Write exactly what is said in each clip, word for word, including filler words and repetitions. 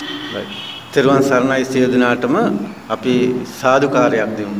තෙරුවන් සරණයි සියලු දෙනාටම අපි සාදුකාරයක් දෙමු.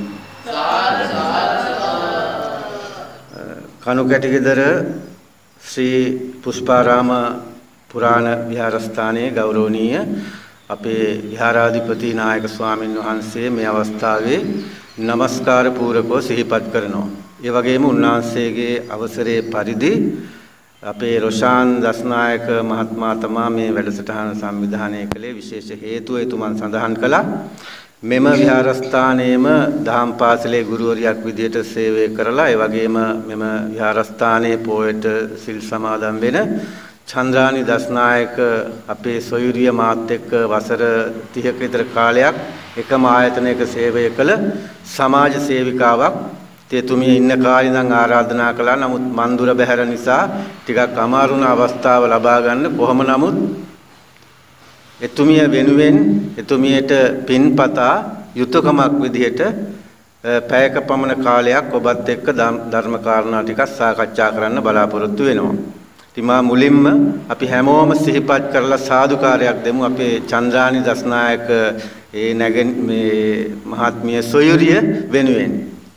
කණුකැටිගෙදර ශ්‍රී පුෂ්පාරාම පුරාණ විහාරස්ථානයේ ගෞරවනීය අපේ විහාරාධිපති නායක ස්වාමින් වහන්සේ මේ අවස්ථාවේ নমස්කාර පූර්වකව සිහිපත් කරනවා. ඒ වගේම උන්වහන්සේගේ අවසරයේ පරිදි අපේ රොෂාන් දස්නායක මහත්මයා තමා මේ වැඩසටහන සංවිධානය කළේ. විශේෂ හේතුව එතුමන් සඳහන් කළා. මෙම විහාරස්ථානයේම දහම් පාසලේ ගුරුවරියක් විදියට සේවය කරලා ඒ වගේම මෙම විහාරස්ථානයේ පොයට සිල් සමාදන් වෙන චන්ද්‍රානි දස්නායක අපේ සොයුරිය මාත් එක්ක වසර තිහක විතර කාලයක් එකම ආයතනයක සේවය කළ සමාජ සේවිකාවක්. එතුමිය ඉන්න කාලේ ඉඳන් ආරාධනා කළා. නමුත් මන්දුර බැහැර නිසා ටිකක් අමාරු වුණ අවස්ථාව ලබා ගන්න. කොහොම නමුත් එතුමිය වෙනුවෙන් එතුමියට පින්පතා යුතුයකමක් විදිහට පැයක පමණ කාලයක් ඔබත් එක්ක ධර්ම කාරණා ටිකක් සාකච්ඡා කරන්න බලාපොරොත්තු වෙනවා. ඉතින් මා මුලින්ම අපි හැමෝම සිහිපත් කරලා සාදුකාරයක් දෙමු අපේ චන්ද්‍රානි දස්නායක ඒ නැගෙන මේ මහත්මිය සොයුරිය වෙනුවෙන්.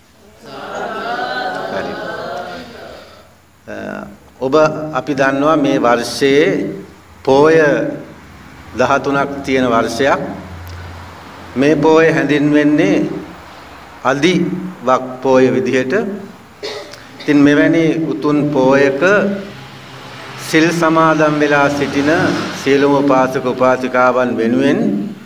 ඔබ අපි දන්නවා මේ වර්ෂයේ පෝය දහතුනක් තියෙන වර්ෂයක්. මේ පෝය හැඳින්වෙන්නේ අදි වක් පෝය විදිහට. ඉතින් මෙවැනි උතුම් පෝයක සිල් සමාදන් වෙලා සිටින සියලුම උපාසක උපාසිකාවන් වෙනුවෙන්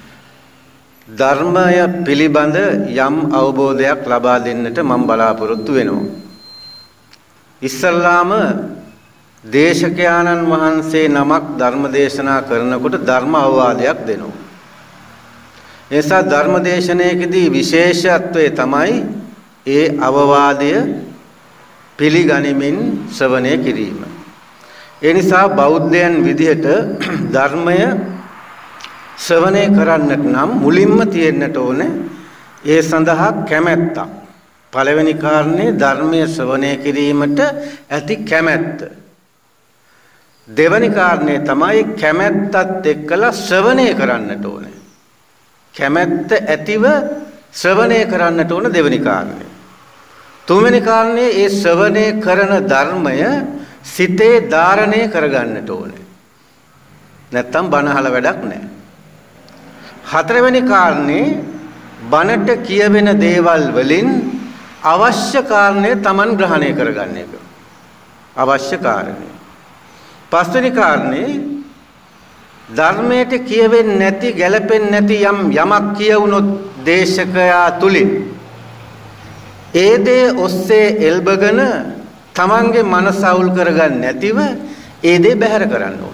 ධර්මය පිළිබඳ යම් අවබෝධයක් ලබා දෙන්නට මම බලාපොරොත්තු වෙනවා. ඉස්සල්ලාම දේශකයාණන් වහන්සේ නමක් ධර්ම දේශනා කරනකොට ධර්ම අවවාදයක් දෙනවා. ඒ නිසා ධර්ම දේශනාවේදී විශේෂත්වය තමයි ඒ අවවාදය පිළිගනිමින් ශ්‍රවණය කිරීම. ඒ නිසා බෞද්ධයන් විදිහට ධර්මය ශ්‍රවණය කරන්නට නම් මුලින්ම තියෙන්නට ඕනේ ඒ සඳහා කැමැත්තක්. පළවෙනි කාරණේ ධර්මයේ ශ්‍රවණය කිරීමට ඇති කැමැත්ත. දෙවෙනි කාරණේ තමයි කැමැත්තත් එක්කලා ශ්‍රවණය කරන්නට ඕනේ. කැමැත්ත ඇතිව ශ්‍රවණය කරන්නට ඕන දෙවෙනි කාරණේ. තුන්වෙනි කාරණේ ඒ ශ්‍රවණය කරන ධර්මය සිතේ ධාරණය කරගන්නට ඕනේ. නැත්තම් බණ අහලා වැඩක් නැහැ. හතරවෙනි කාරණේ බණට කියවෙන දේවල් වලින් අවශ්‍ය කාරණේ Taman ග්‍රහණය කරගන්න එක. අවශ්‍ය කාරණේ. පස්වෙනි කාරණේ ධර්මයට කියවෙන්නේ නැති ගැළපෙන්නේ නැති යම් යමක් කියවුනොත් දේශකයා තුලින් ඒ දේ ඔස්සේ එල්බගෙන Tamanගේ මනස අවුල් කරගන්න නැතිව ඒ දේ බැහැර කරන්න ඕන.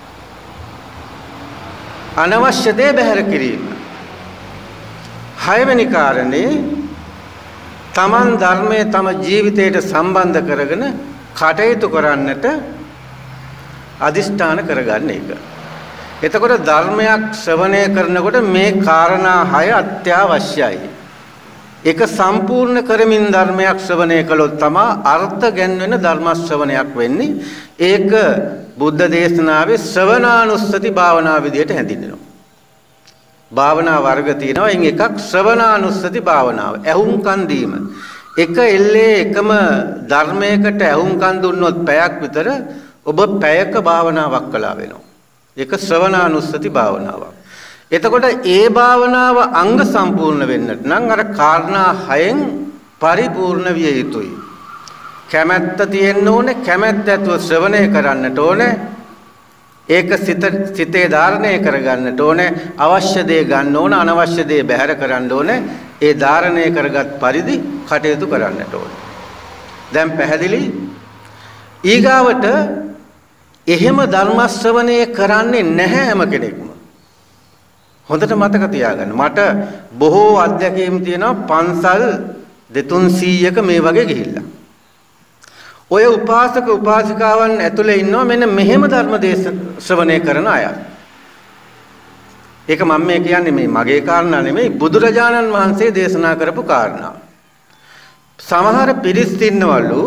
අනවශ්‍ය දේ බැහැර කිරීම. හයවෙනි කාරණේ තමන් ධර්මයේ තම ජීවිතයට සම්බන්ධ කරගෙන කටයුතු කරන්නට අදිෂ්ඨාන කරගන්න එක. එතකොට ධර්මයක් ශ්‍රවණය කරනකොට මේ කාරණා හය අත්‍යවශ්‍යයි. ඒක සම්පූර්ණ කරමින් ධර්මයක් ශ්‍රවණය කළොත් තමයි අර්ථ ගැන්වෙන ධර්ම ශ්‍රවණයක් වෙන්නේ. ඒක බුද්ධ දේශනාවේ ශ්‍රවණානුස්සති භාවනා විදියට හැඳින්වෙනවා. භාවනා වර්ග තියෙනවා. එයින් එකක් ශ්‍රවණානුස්සති භාවනාව. ඇහුම්කන් දීම. එක එල්ලේ එකම ධර්මයකට ඇහුම්කන් දුන්නොත් පැයක් විතර ඔබ පැයක භාවනාවක් කළා වෙනවා. ඒක ශ්‍රවණානුස්සති භාවනාවක්. එතකොට ඒ භාවනාව අංග සම්පූර්ණ වෙන්නට නම් අර කාරණා හයෙන් පරිපූර්ණ විය යුතුයි. කැමැත්ත තියෙන්න ඕනේ. කැමැත්ත ඇතුව ශ්‍රවණය කරන්නට ඕනේ. ඒක සිත සිතේ ධාරණය කරගන්නට ඕනේ. අවශ්‍ය දේ ගන්න ඕන, අනවශ්‍ය දේ බැහැර කරන්න ඕනේ. ඒ ධාරණය කරගත් පරිදි කටයුතු කරන්නට ඕනේ. දැන් පැහැදිලි? ඊගාවට එහෙම ධර්ම ශ්‍රවණය කරන්නේ නැහැ හැම කෙනෙක්ම. හොඳට මතක තියාගන්න. මට බොහෝ අත්දැකීම් තියෙනවා පන්සල් දෙතුන්සීයක මේ වගේ ගිහිල්ලා. ඔය උපාසක උපාසිකාවන් ඇතුලේ ඉන්නවා මෙන්න මෙහෙම ධර්ම දේශ ශ්‍රවණය කරන අය. ඒක මම මේ කියන්නේ මේ මගේ කාරණා නෙමෙයි බුදුරජාණන් වහන්සේ දේශනා කරපු කාරණා. සමහර පිරිස් ඉන්නවලු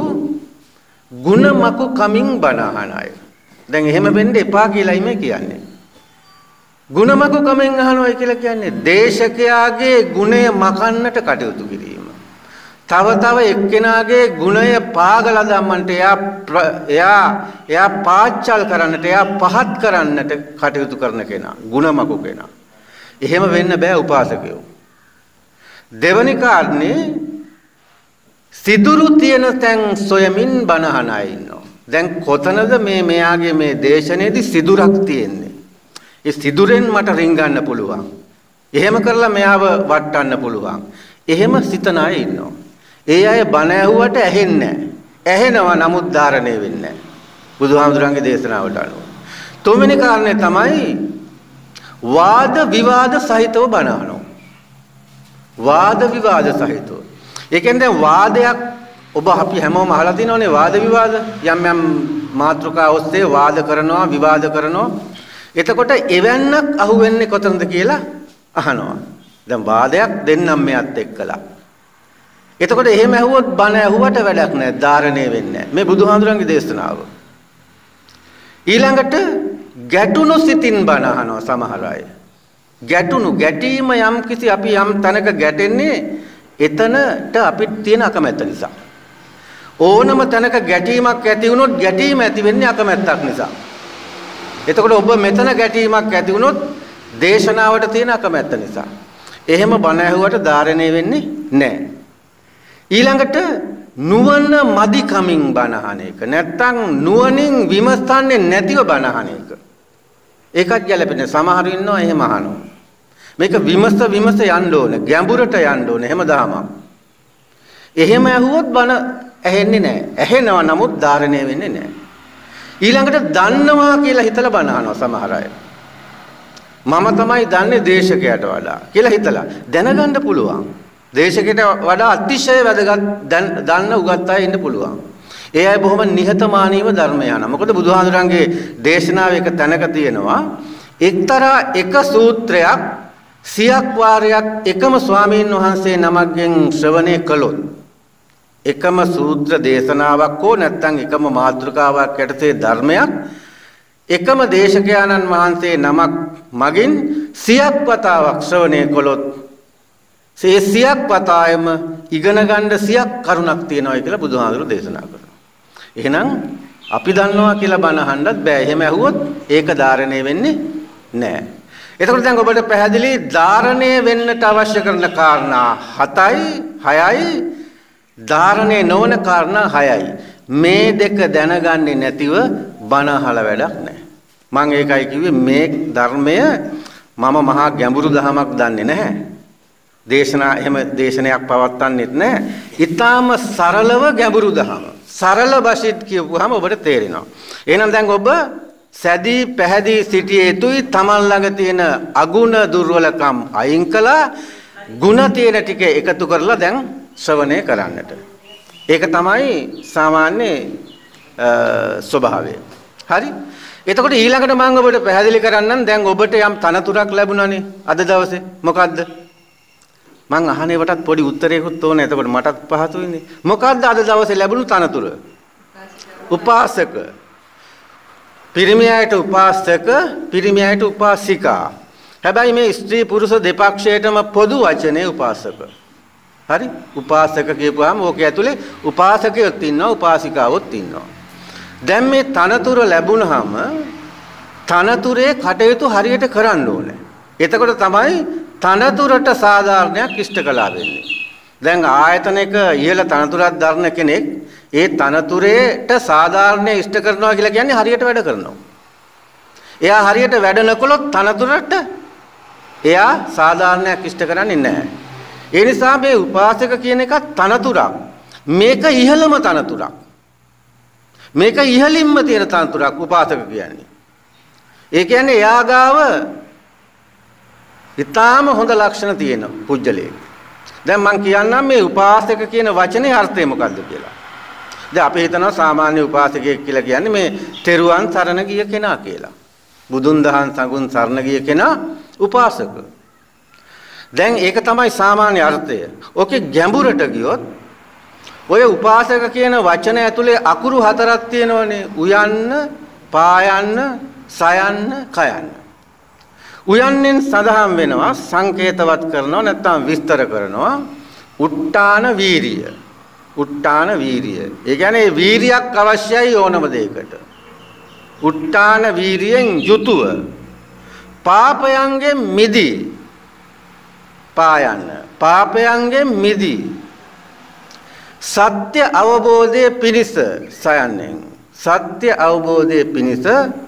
ಗುಣමකු කමින් බණ අහන අය. දැන් එහෙම වෙන්න එපා කියලායි මේ කියන්නේ. ගුණමක කමෙන් අහනවා කියලා කියන්නේ දේශකයාගේ ගුණය මකන්නට කටයුතු කිරීම. තව තව එක්කෙනාගේ ගුණය පාගලා ධම්මන්ට එයා එයා එයා පාච්චල් කරන්නට එයා පහත් කරන්නට කටයුතු කරන කෙනා ගුණමක කෙනා. එහෙම වෙන්න බෑ උපාසකයෝ. දෙවනි කාරණේ සිදුරු තියෙන තැන් සොයමින් බණහන අය ඉන්නවා. දැන් කොතනද මේ මෙයාගේ මේ දේශනේදී සිදුරක් තියෙන්නේ? ඒ සිදුරෙන් මට රින්ගන්න පුළුවන්. එහෙම කරලා මෙයාව වටන්න පුළුවන්. එහෙම සිතන අය ඉන්නවා. ඒ අය බණ ඇහුවට ඇහෙන්නේ නැහැ. ඇහෙනවා නමුත් ධාරණය වෙන්නේ නැහැ. බුදුහාමුදුරන්ගේ දේශනාවට අනුව. තුන්වෙනි කාරණේ තමයි වාද විවාද සහිතව බණ අහනවා. වාද විවාද සහිතව. ඒ කියන්නේ දැන් වාදයක් ඔබ අපි හැමෝම අහලා තියෙනවනේ වාද විවාද යම් යම් මාතෘකා ඔස්සේ වාද කරනවා විවාද කරනවා. එතකොට එවන්නක් අහුවෙන්නේ කොතනද කියලා අහනවා. දැන් වාදයක් දෙන්නම් මෙයත් එක්කලා. එතකොට එහෙම ඇහුවොත් බණ ඇහුවට වැඩක් නැහැ. ධාරණය වෙන්නේ නැහැ. මේ බුදුහාමුදුරන්ගේ දේශනාව. ඊළඟට ගැටුණු සිතින් බණ අහනවා සමහර අය. ගැටුණු ගැටීම යම් කිසි අපි යම් තැනක ගැටෙන්නේ එතනට අපිට තියෙන අකමැත්ත නිසා. ඕනම තැනක ගැටීමක් ඇති වුණොත් ගැටීම ඇති වෙන්නේ අකමැත්තක් නිසා. එතකොට ඔබ මෙතන ගැටීමක් ඇති වුණොත් දේශනාවට තියෙන අකමැත්ත නිසා. එහෙම බණ ඇහුවට ධාරණය වෙන්නේ නැහැ. ඊළඟට නුවණ මදි කමින් බණ අහන එක. නැත්තම් නුවණින් විමසන්නේ නැතිව බණ අහන එක. ඒකත් ගැලපෙන්නේ. සමහරු ඉන්නවා එහෙම අහනවා. මේක විමස විමස යන්න ඕනේ. ගැඹුරට යන්න ඕනේ. එහෙම දහමක්. එහෙම ඇහුවොත් බණ ඇහෙන්නේ නැහැ. ඇහෙනවා නමුත් ධාරණය වෙන්නේ නැහැ. ඊළඟට දන්නවා කියලා හිතලා බණ අහනවා සමහර අය. මම තමයි දන්නේ දේශකයට වඩා කියලා හිතලා දැනගන්න පුළුවන්. දේශකයට වඩා අතිශය වැදගත් දන්න උගත් අය ඉන්න පුළුවන්. ඒ අය බොහොම නිහතමානීව ධර්මය අහනවා. මොකද බුදුහාඳුරන්ගේ දේශනාවේ එක තැනක තියෙනවා එක්තරා එක සූත්‍රයක් සියක් වාරයක් එකම ස්වාමීන් වහන්සේ නමක්ගෙන් ශ්‍රවණය කළොත් එකම සූත්‍ර දේශනාවක් හෝ නැත්නම් එකම මාතෘකාවක් යටතේ ධර්මයක් එකම දේශකයාණන් වහන්සේ නමක් මගින් සියක් වතාවක් ශ්‍රවණය කළොත් ඒ සියක් වතාවෙම ඉගෙන ගන්න සියක් කරුණක් තියෙනවා කියලා බුදුහාමුදුරු දේශනා කරනවා. එහෙනම් අපි දන්නවා කියලා බණ අහන්නත් බෑ. එහෙම ඇහුවොත් ඒක ධාරණය වෙන්නේ නැහැ. එතකොට දැන් ඔබට පැහැදිලි ධාරණය වෙන්නට අවශ්‍ය කරන කාරණා හතයි හයයි ධාරණය නොවන කාරණා හයයි. මේ දෙක දැනගන්නේ නැතිව බණ අහලා වැඩක් නැහැ. මම ඒකයි කිව්වේ මේ ධර්මය මම මහා ගැඹුරු දහමක් දන්නේ නැහැ. දේශනා එහෙම දේශනයක් පවත්වන්නෙත් නැහැ. ඊටාම සරලව ගැඹුරු දහම. සරල භාෂිත කියපුවාම ඔබට තේරෙනවා. එහෙනම් දැන් ඔබ සැදී පැහැදී සිටියේ යුතුයි. තමන් ළඟ තියෙන අගුණ දුර්වලකම් අයින් කළා ಗುಣ තියෙන ටික එකතු කරලා දැන් ශ්‍රවණය කරන්නට. ඒක තමයි සාමාන්‍ය ස්වභාවය. හරි? එතකොට ඊළඟට මම ඔබට පැහැදිලි කරන්නම් දැන් ඔබට යම් තනතුරක් ලැබුණානේ අද දවසේ. මොකද්ද? මං අහනේවටත් පොඩි උත්තරයකුත් ඕනේ. එතකොට මටත් පහසුයිනේ. මොකද්ද අද දවසේ ලැබුණු තනතුර? උපාසක. පිරිමියාට උපාසක, පිරිමියාට උපාසිකා. හැබැයි මේ ස්ත්‍රී පුරුෂ දෙපක්ෂයටම පොදු වචනේ උපාසක. හරි? උපාසක කියපුවාම ඕකේ ඇතුලේ උපාසකයොත් ඉන්නවා, උපාසිකාවොත් ඉන්නවා. දැන් මේ තනතුර ලැබුණාම තනතුරේ කටයුතු හරියට කරන්න ඕනේ. එතකොට තමයි තනතුරට සාධාරණයක් ඉෂ්ට කළා වෙන්නේ. දැන් ආයතනයක ඉහළ තනතුරක් දරන කෙනෙක් ඒ තනතුරේට සාධාරණය ඉෂ්ට කරනවා කියලා කියන්නේ හරියට වැඩ කරනවා. එයා හරියට වැඩ නොකළොත් තනතුරට එයා සාධාරණයක් ඉෂ්ට කරන්නේ නැහැ. ඒ නිසා මේ උපාසක කියන එක තනතුරක්. මේක ඉහළම තනතුරක්. මේක ඉහළින්ම තියෙන තනතුරක් උපාසක කියන්නේ. ඒ කියන්නේ එයා ගාව ඊටාම හොඳ ලක්ෂණ තියෙන පුජ්‍යලයේ. දැන් මම කියන්නම් මේ උපාසක කියන වචනේ අර්ථය මොකක්ද කියලා. දැන් අපි හිතනවා සාමාන්‍ය උපාසකයෙක් කියලා කියන්නේ මේ තෙරුවන් සරණ ගිය කෙනා කියලා. බුදුන් දහම් සඟුන් සරණ ගිය කෙනා උපාසක. දැන් ඒක තමයි සාමාන්‍ය අර්ථය. ඕකේ ගැඹුරට ගියොත් ඔය උපාසක කියන වචන ඇතුලේ අකුරු හතරක් තියෙනවනේ. උයන්න, පායන්න, සයන්න, කයන්න. උයන්නෙන් සඳහන් වෙනවා සංකේතවත් කරනවා නැත්නම් විස්තර කරනවා උට්ටාන වීරිය. උට්ටාන වීරිය. ඒ කියන්නේ වීරියක් අවශ්‍යයි ඕනම දෙයකට. උට්ටාන වීරියෙන් යුතුව පාපයන්ගෙන් මිදී පායන්න. පාපයන්ගෙන් මිදී සත්‍ය අවබෝධයේ පිණිස සයන්නෙන් සත්‍ය අවබෝධයේ පිණිස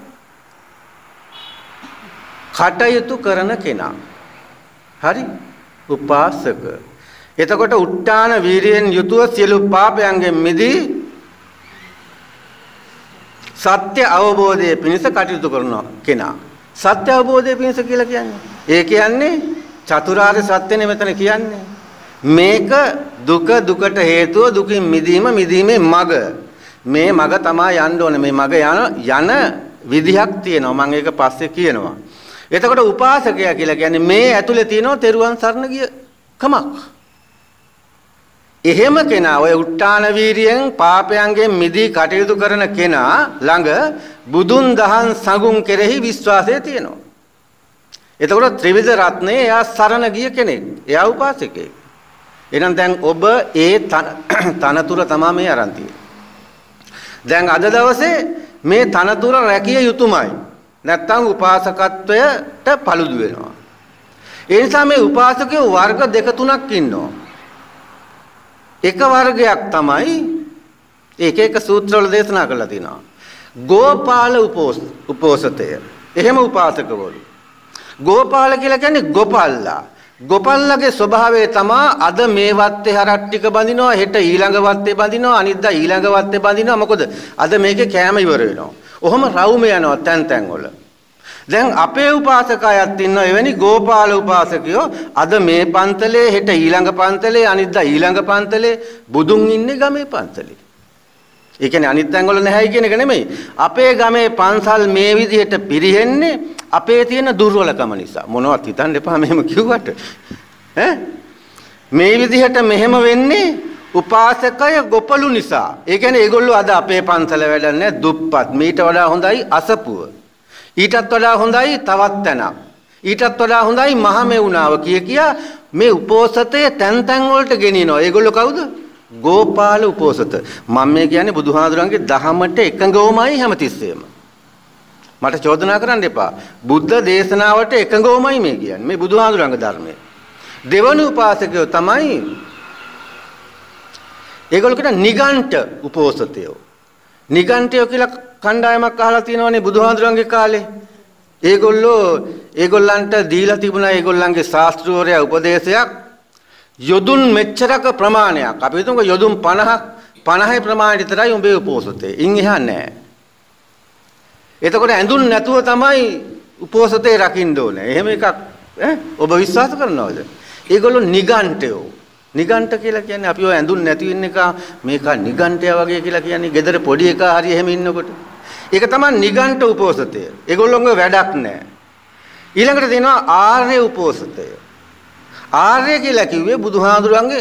කටයුතු කරන කෙනා. හරි? උපාසක. එතකොට උට්ටාන වීරියෙන් යුතුව සියලු පාපයන්ගෙන් මිදී සත්‍ය අවබෝධයේ පිණිස කටයුතු කරන කෙනා. සත්‍ය අවබෝධයේ පිණිස කියලා කියන්නේ. ඒ කියන්නේ චතුරාර්ය සත්‍යනේ මෙතන කියන්නේ. මේක දුක දුකට හේතුව දුකින් මිදීම මිදීමේ මඟ. මේ මඟ තමයි යන්න ඕනේ. මේ මඟ යන යන විදිහක් තියෙනවා. මම ඒක පස්සේ කියනවා. එතකොට උපාසකයා කියලා කියන්නේ මේ ඇතුලේ තියෙනවා තෙරුවන් සරණ ගිය කමක්. එහෙම කෙනා ඔය උට්ටාන වීරියෙන් පාපයන්ගෙන් මිදී කටයුතු කරන කෙනා ළඟ බුදුන් දහම් සඟුන් කෙරෙහි විශ්වාසය තියෙනවා. එතකොට ත්‍රිවිධ රත්නයේ එයා සරණ ගිය කෙනෙක්. එයා උපාසකෙක්. එහෙනම් දැන් ඔබ ඒ තනතුර තමයි මේ අරන් තියෙන්නේ. දැන් අද දවසේ මේ තනතුර රැකිය යුතුමයි. නැත්තම් උපාසකත්වයට paludu වෙනවා. ඒ නිසා මේ උපාසකයෝ වර්ග දෙක තුනක් ඉන්නවා. එක වර්ගයක් තමයි එක එක සූත්‍රවල දේශනා කරලා තිනවා. ගෝපාල උපෝසතය. එහෙම උපාසකවරු. ගෝපාල කියලා කියන්නේ ගොපල්ලා. ගොපල්ලාගේ ස්වභාවය තමයි අද මේ වත්තේ හරක් ටික බඳිනවා, හෙට ඊළඟ වත්තේ බඳිනවා, අනිද්දා ඊළඟ වත්තේ බඳිනවා. මොකද අද මේකේ කෑම ඉවර වෙනවා. ඔහොම රවුම යනවා තැන් තැන් වල. දැන් අපේ උපාසකයත් ඉන්නවා එවැනි ගෝපාල උපාසකයෝ. අද මේ පන්තලේ, හෙට ඊළඟ පන්තලේ, අනිද්දා ඊළඟ පන්තලේ බුදුන් ඉන්නේ ගමේ පන්තලේ. ඒ කියන්නේ අනිත් තැන් වල නැහැයි කියන එක නෙමෙයි. අපේ ගමේ පන්සල් මේ විදිහට පිරිහෙන්නේ අපේ තියෙන දුර්වලකම නිසා. මොනවත් හිතන්න එපා මෙහෙම කිව්වට. ඈ මේ විදිහට මෙහෙම වෙන්නේ උපාසකය ගොපලු නිසා. ඒ කියන්නේ ඒගොල්ලෝ අද අපේ පන්සල වැඩන්නේ දුප්පත්. මීට වඩා හොඳයි අසපුව. ඊටත් වඩා හොඳයි තවත් තැනක්. ඊටත් වඩා හොඳයි මහමෙවුනාව කිය කියා මේ උපෝසතයේ තැන් තැන් වලට ගෙනියනවා. ඒගොල්ලෝ කවුද? ගෝපාල උපෝසත. මම මේ කියන්නේ බුදුහාඳුරන්ගේ දහමට එකඟවමයි හැමතිස්සෙම. මට චෝදනා කරන්න එපා. බුද්ධ දේශනාවට එකඟවමයි මේ කියන්නේ. මේ බුදුහාඳුරන්ගේ ධර්මයේ. දෙවන උපාසකයෝ තමයි ඒගොල්ලෝ කියන නිගණ්ඨ උපෝසතයෝ. නිගණ්ඨයෝ කියලා කණ්ඩායමක් අහලා තියෙනවනේ බුදුහාඳුරන්ගේ කාලේ. ඒගොල්ලෝ ඒගොල්ලන්ට දීලා තිබුණා ඒගොල්ලන්ගේ ශාස්ත්‍රෝරය උපදේශයක් යොදුන් මෙච්චරක ප්‍රමාණයක්. අපි හිතමු යොදුන් පනහක් පනහේ ප්‍රමාණය විතරයි උඹේ උපෝසතේ. ඉන් එහා නැහැ. එතකොට ඇඳුන් නැතුව තමයි උපෝසතේ රකින්න ඕනේ. එහෙම එකක් ඈ ඔබ විශ්වාස කරනවද? ඒගොල්ලෝ නිගණ්ඨයෝ. නිගණ්ඨ කියලා කියන්නේ අපි ඔය ඇඳුන් නැති වෙන එක මේක නිගණ්ඨය වගේ කියලා කියන්නේ gedara පොඩි එකා හරි එහෙම ඉන්නකොට. ඒක තමයි නිගණ්ඨ උපෝසතය. ඒගොල්ලෝගේ වැඩක් නැහැ. ඊළඟට තියෙනවා ආර්ය උපෝසතය. ආර්ය කියලා කිව්වේ බුදුහාඳුරන්ගේ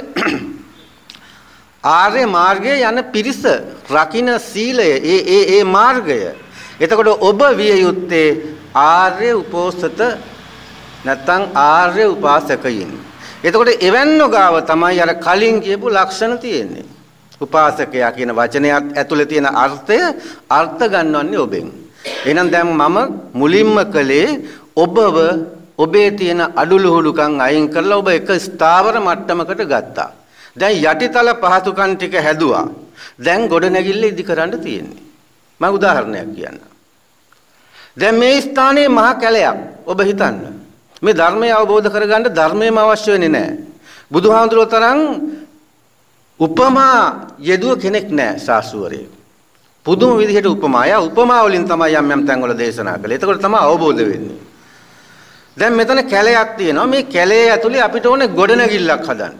ආර්ය මාර්ගයේ යන පිරිස රකින්න සීලය ඒ ඒ ඒ මාර්ගය. එතකොට ඔබ විය යුත්තේ ආර්ය උපෝසත නැත්නම් ආර්ය උපාසකයින්. එතකොට එවැන්නෝ ගාව තමයි අර කලින් කියපු ලක්ෂණ තියෙන්නේ. උපාසකයා කියන වචනයත් ඇතුලේ තියෙන අර්ථය අර්ථ ගන්නවන්නේ ඔබෙන්. එහෙනම් දැන් මම මුලින්ම කළේ ඔබව ඔබේ තියෙන අඩුලුහුලුකම් අයින් කරලා ඔබ එක ස්ථාවර මට්ටමකට ගත්තා. දැන් යටිතල පහසුකම් ටික හැදුවා. දැන් ගොඩනැගිල්ල ඉදි කරන්න තියෙන්නේ. මම උදාහරණයක් කියන්නම්. දැන් මේ ස්ථානයේ මහ කැලයක් ඔබ හිතන්න. මේ ධර්මය අවබෝධ කරගන්න ධර්මයම අවශ්‍ය වෙන්නේ නැහැ. බුදුහාමුදුරුවෝ තරම් උපමා යෙදුව කෙනෙක් නැහැ ශාස්ත්‍රවරයෙක්. පුදුම විදිහට උපමා. යා උපමා වලින් තමයි යම් යම් තැන්වල දේශනා කළේ. ඒකවල තමයි අවබෝධ වෙන්නේ. දැන් මෙතන කැලයක් තියෙනවා. මේ කැලේ ඇතුලේ අපිට ඕනේ ගොඩනැගිල්ලක් හදන්න.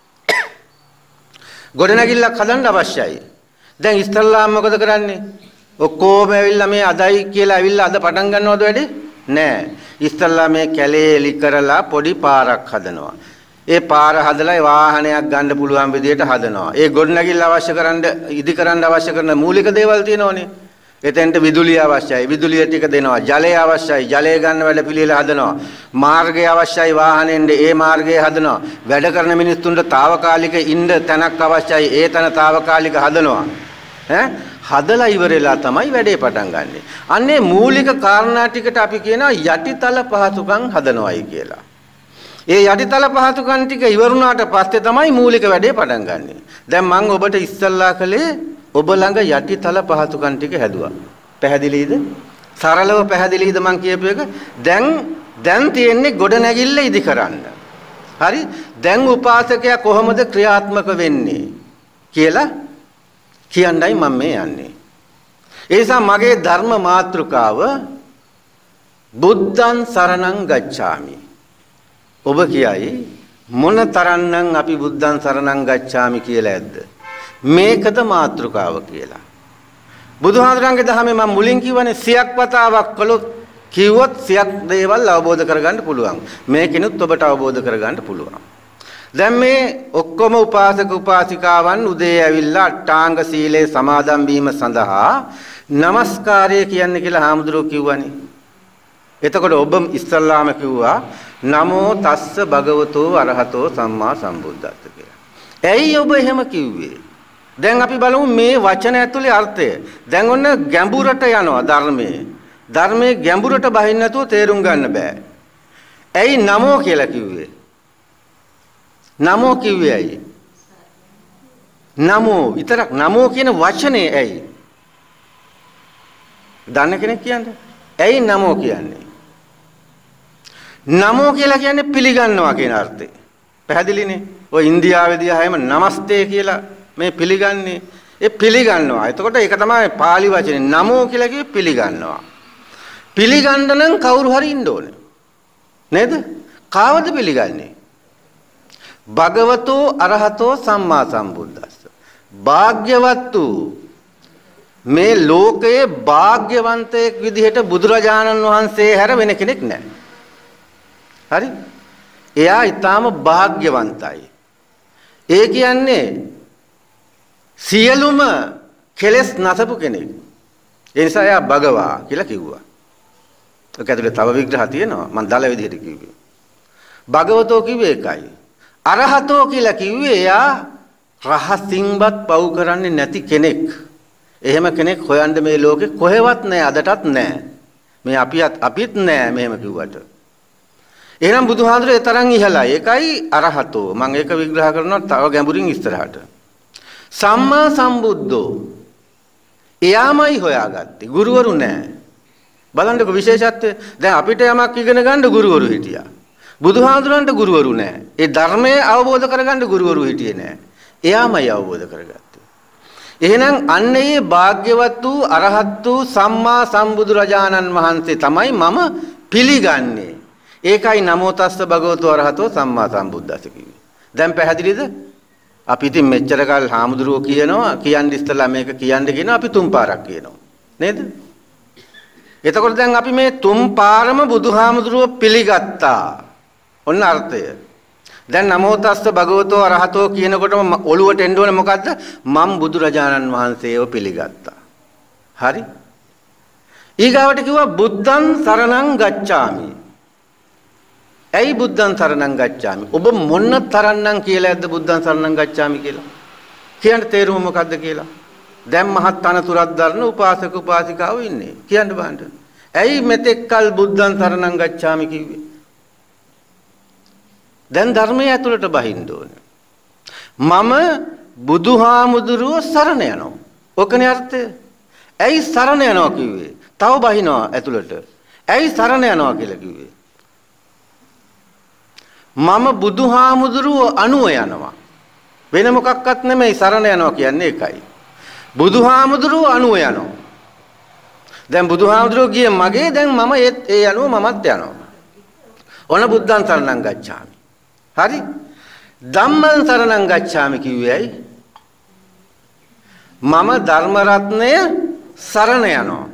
ගොඩනැගිල්ලක් හදන්න අවශ්‍යයි. දැන් ඉස්තරලාම මොකද කරන්නේ? ඔක්කොම ඇවිල්ලා මේ අදයි කියලා ඇවිල්ලා අද පටන් ගන්නවද වැඩේ? නෑ. ඉස්තරලා මේ කැලේ එලි කරලා පොඩි පාරක් හදනවා. ඒ පාර හදලා වාහනයක් ගන්න පුළුවන් විදියට හදනවා. ඒ ගොඩනැගිල්ල අවශ්‍ය කරන්න ඉදි කරන්න අවශ්‍ය කරන මූලික දේවල් තියෙනවනේ. එතෙන්ට විදුලිය අවශ්‍යයි. විදුලිය ටික දෙනවා. ජලය අවශ්‍යයි. ජලය ගන්න වැඩ පිළිවෙල හදනවා. මාර්ගය අවශ්‍යයි වාහනෙන්ද ඒ මාර්ගය හදනවා. වැඩ කරන මිනිස්සුන්ට తాවකාලික ඉන්න තැනක් අවශ්‍යයි. ඒ තැන తాවකාලික හදනවා. ඈ හදලා ඉවරලා තමයි වැඩේ පටන් ගන්නෙ. අන්නේ මූලික කාරණා ටිකට අපි කියනවා යටිතල පහසුකම් හදනවායි කියලා. ඒ යටිතල පහසුකම් ටික ඉවරුණාට පස්සේ තමයි මූලික වැඩේ පටන් ගන්නෙ. දැන් මම ඔබට ඉස්සල්ලා කළේ ඔබ ළඟ යටිතල පහසුකම් ටික හැදුවා. පැහැදිලිද? සරලව පැහැදිලිද මං කියපු එක? දැන් දැන් තියෙන්නේ ගොඩ නැගිල්ල ඉදි කරන්න. හරි? දැන් උපාසකයා කොහොමද ක්‍රියාත්මක වෙන්නේ කියලා කියන්නයි මම මේ යන්නේ. ඒ නිසා මගේ ධර්ම මාතෘකාව බුද්ධං සරණං ගච්ඡාමි. ඔබ කියයි මොන තරම්නම් අපි බුද්ධං සරණං ගච්ඡාමි කියලා ඇද්ද? මේකද මාතෘකාව කියලා. බුදුහාඳුරන්ගේ දහමේ මම මුලින් කිව්වනේ සියක් වතාවක් කළොත් කිව්වොත් සියක් දේවල් අවබෝධ කරගන්න පුළුවන්. මේකිනුත් ඔබට අවබෝධ කරගන්න පුළුවන්. දැන් මේ ඔක්කොම උපාසක උපාසිකාවන් උදේ ඇවිල්ලා අට්ටාංග සීලේ සමාදන් වීම සඳහා নমස්කාරය කියන්නේ කියලා හාමුදුරුවෝ කිව්වනේ. එතකොට ඔබ ඉස්සල්ලාම කිව්වා නමෝ තස්ස භගවතෝ අරහතෝ සම්මා සම්බුද්දස්ස කියලා. ඇයි ඔබ එහෙම කිව්වේ? දැන් අපි බලමු මේ වචන ඇතුලේ අර්ථය. දැන් ඔන්න ගැඹුරට යනවා ධර්මයේ. ධර්මයේ ගැඹුරට බහින්න නැතුව තේරුම් ගන්න බෑ. ඇයි නමෝ කියලා කිව්වේ? නමෝ කිව්වේ ඇයි? නමෝ විතරක් නමෝ කියන වචනේ ඇයි? දන්න කෙනෙක් කියන්නේ? ඇයි නමෝ කියන්නේ? නමෝ කියලා කියන්නේ පිළිගන්නවා කියන අර්ථය. පැහැදිලිනේ? ඔය ඉන්දියාවේදී ආයෙම නමස්තේ කියලා මේ පිළිගන්නේ. ඒ පිළිගන්නවා. එතකොට ඒක තමයි pāli වචනේ නමෝ කියලා කිව්වේ පිළිගන්නවා. පිළිගන්න නම් කවුරු හරි ඉන්න ඕනේ. නේද? කාවද පිළිගන්නේ? භගවතෝ අරහතෝ සම්මා සම්බුද්දස්ස. භාග්‍යවත් වූ මේ ලෝකයේ භාග්‍යවන්තයෙක් විදිහට බුදුරජාණන් වහන්සේ හැර වෙන කෙනෙක් නැහැ. හරි? එයා ඊටාම භාග්‍යවන්තයි. ඒ කියන්නේ සියලුම කෙලෙස් නැසපු කෙනෙක්. ඒ නිසා එයා භගවා කියලා කිව්වා. ඒක ඇතුලේ තව විග්‍රහ තියෙනවා. මම දල විදිහට කිව්වේ. භගවතෝ කිව්වේ ඒකයි. අරහතෝ කියලා කිව්වේ එයා රහසින්වත් පව් කරන්නේ නැති කෙනෙක්. එහෙම කෙනෙක් හොයන්න මේ ලෝකේ කොහෙවත් නැහැ අදටත් නැහැ. මේ අපිත් අපිත් නැහැ මෙහෙම කිව්වට. එහෙනම් බුදුහාඳුරේ තරම් ඉහළයි. ඒකයි අරහතෝ. මම ඒක විග්‍රහ කරනවා තව ගැඹුරින් ඉස්සරහට. සම්මා සම්බුද්ධෝ. එයාමයි හොයාගත්තේ. ගුරුවරු නැහැ. බලන්නකො විශේෂත්වය. දැන් අපිට යමක් ඉගෙන ගන්න ගුරුවරු හිටියා. බුදුහාඳුරන්ට ගුරුවරු නැහැ. ඒ ධර්මය අවබෝධ කරගන්න ගුරුවරු හිටියේ නැහැ. එයාමයි අවබෝධ කරගත්තේ. එහෙනම් අන්න ඒ භාග්‍යවත් වූ අරහත් වූ සම්මා සම්බුදුරජාණන් වහන්සේ තමයි මම පිළිගන්නේ. ඒකයි නමෝ තස්ස භගවතු අරහතෝ සම්මා සම්බුද්දස්ස කිව්වේ. දැන් පැහැදිලිද? අපි ඉතින් මෙච්චර කල් හාමුදුරුවෝ කියනවා කියන්නේ ඉස්සලා මේක කියන්න කියනවා අපි තුන් පාරක් කියනවා. නේද? එතකොට දැන් අපි මේ තුන් පාරම බුදුහාමුදුරුවෝ පිළිගත්තා. ඔන්න අර්ථය. දැන් නමෝ තස්ස භගවතෝ අරහතෝ කියනකොටම ඔළුවට එන්න ඕනේ මොකද්ද? මම බුදුරජාණන් වහන්සේව පිළිගත්තා. හරි? ඊගාවට කිව්වා බුද්ධං සරණං ගච්ඡාමි. ඇයි බුද්ධං සරණං ගච්ඡාමි? ඔබ මොන තරම්නම් කියලා ඇද්ද බුද්ධං සරණං ගච්ඡාමි කියලා? කියන්න තේරුම මොකද්ද කියලා? දැන් මහත් අනතුරක් දරන උපාසක උපාසිකාවෝ ඉන්නේ. කියන්න බෑන්ට. ඇයි මෙතෙක් කල් බුද්ධං සරණං ගච්ඡාමි කිව්වේ? දැන් ධර්මයේ ඇතුළට බහින්න ඕනේ. මම බුදුහාමුදුරුවෝ සරණ යනවා. ඔකනේ අර්ථය. ඇයි සරණ යනවා කිව්වේ? තව බහිනවා ඇතුළට. ඇයි සරණ යනවා කියලා කිව්වේ? මම බුදුහාමුදුරුවෝ අනුව යනවා. වෙන මොකක්වත් නෙමෙයි සරණ යනවා කියන්නේ ඒකයි. බුදුහාමුදුරුවෝ අනුව යනවා. දැන් බුදුහාමුදුරුවෝ ගියේ මගේ දැන් මම ඒත් ඒ අනුව මමත් යනවා. ඔන බුද්ධං සරණං ගච්ඡාමි. හරි? ධම්මං සරණං ගච්ඡාමි කිව්වේ ඇයි? මම ධර්ම රත්නය සරණ යනවා.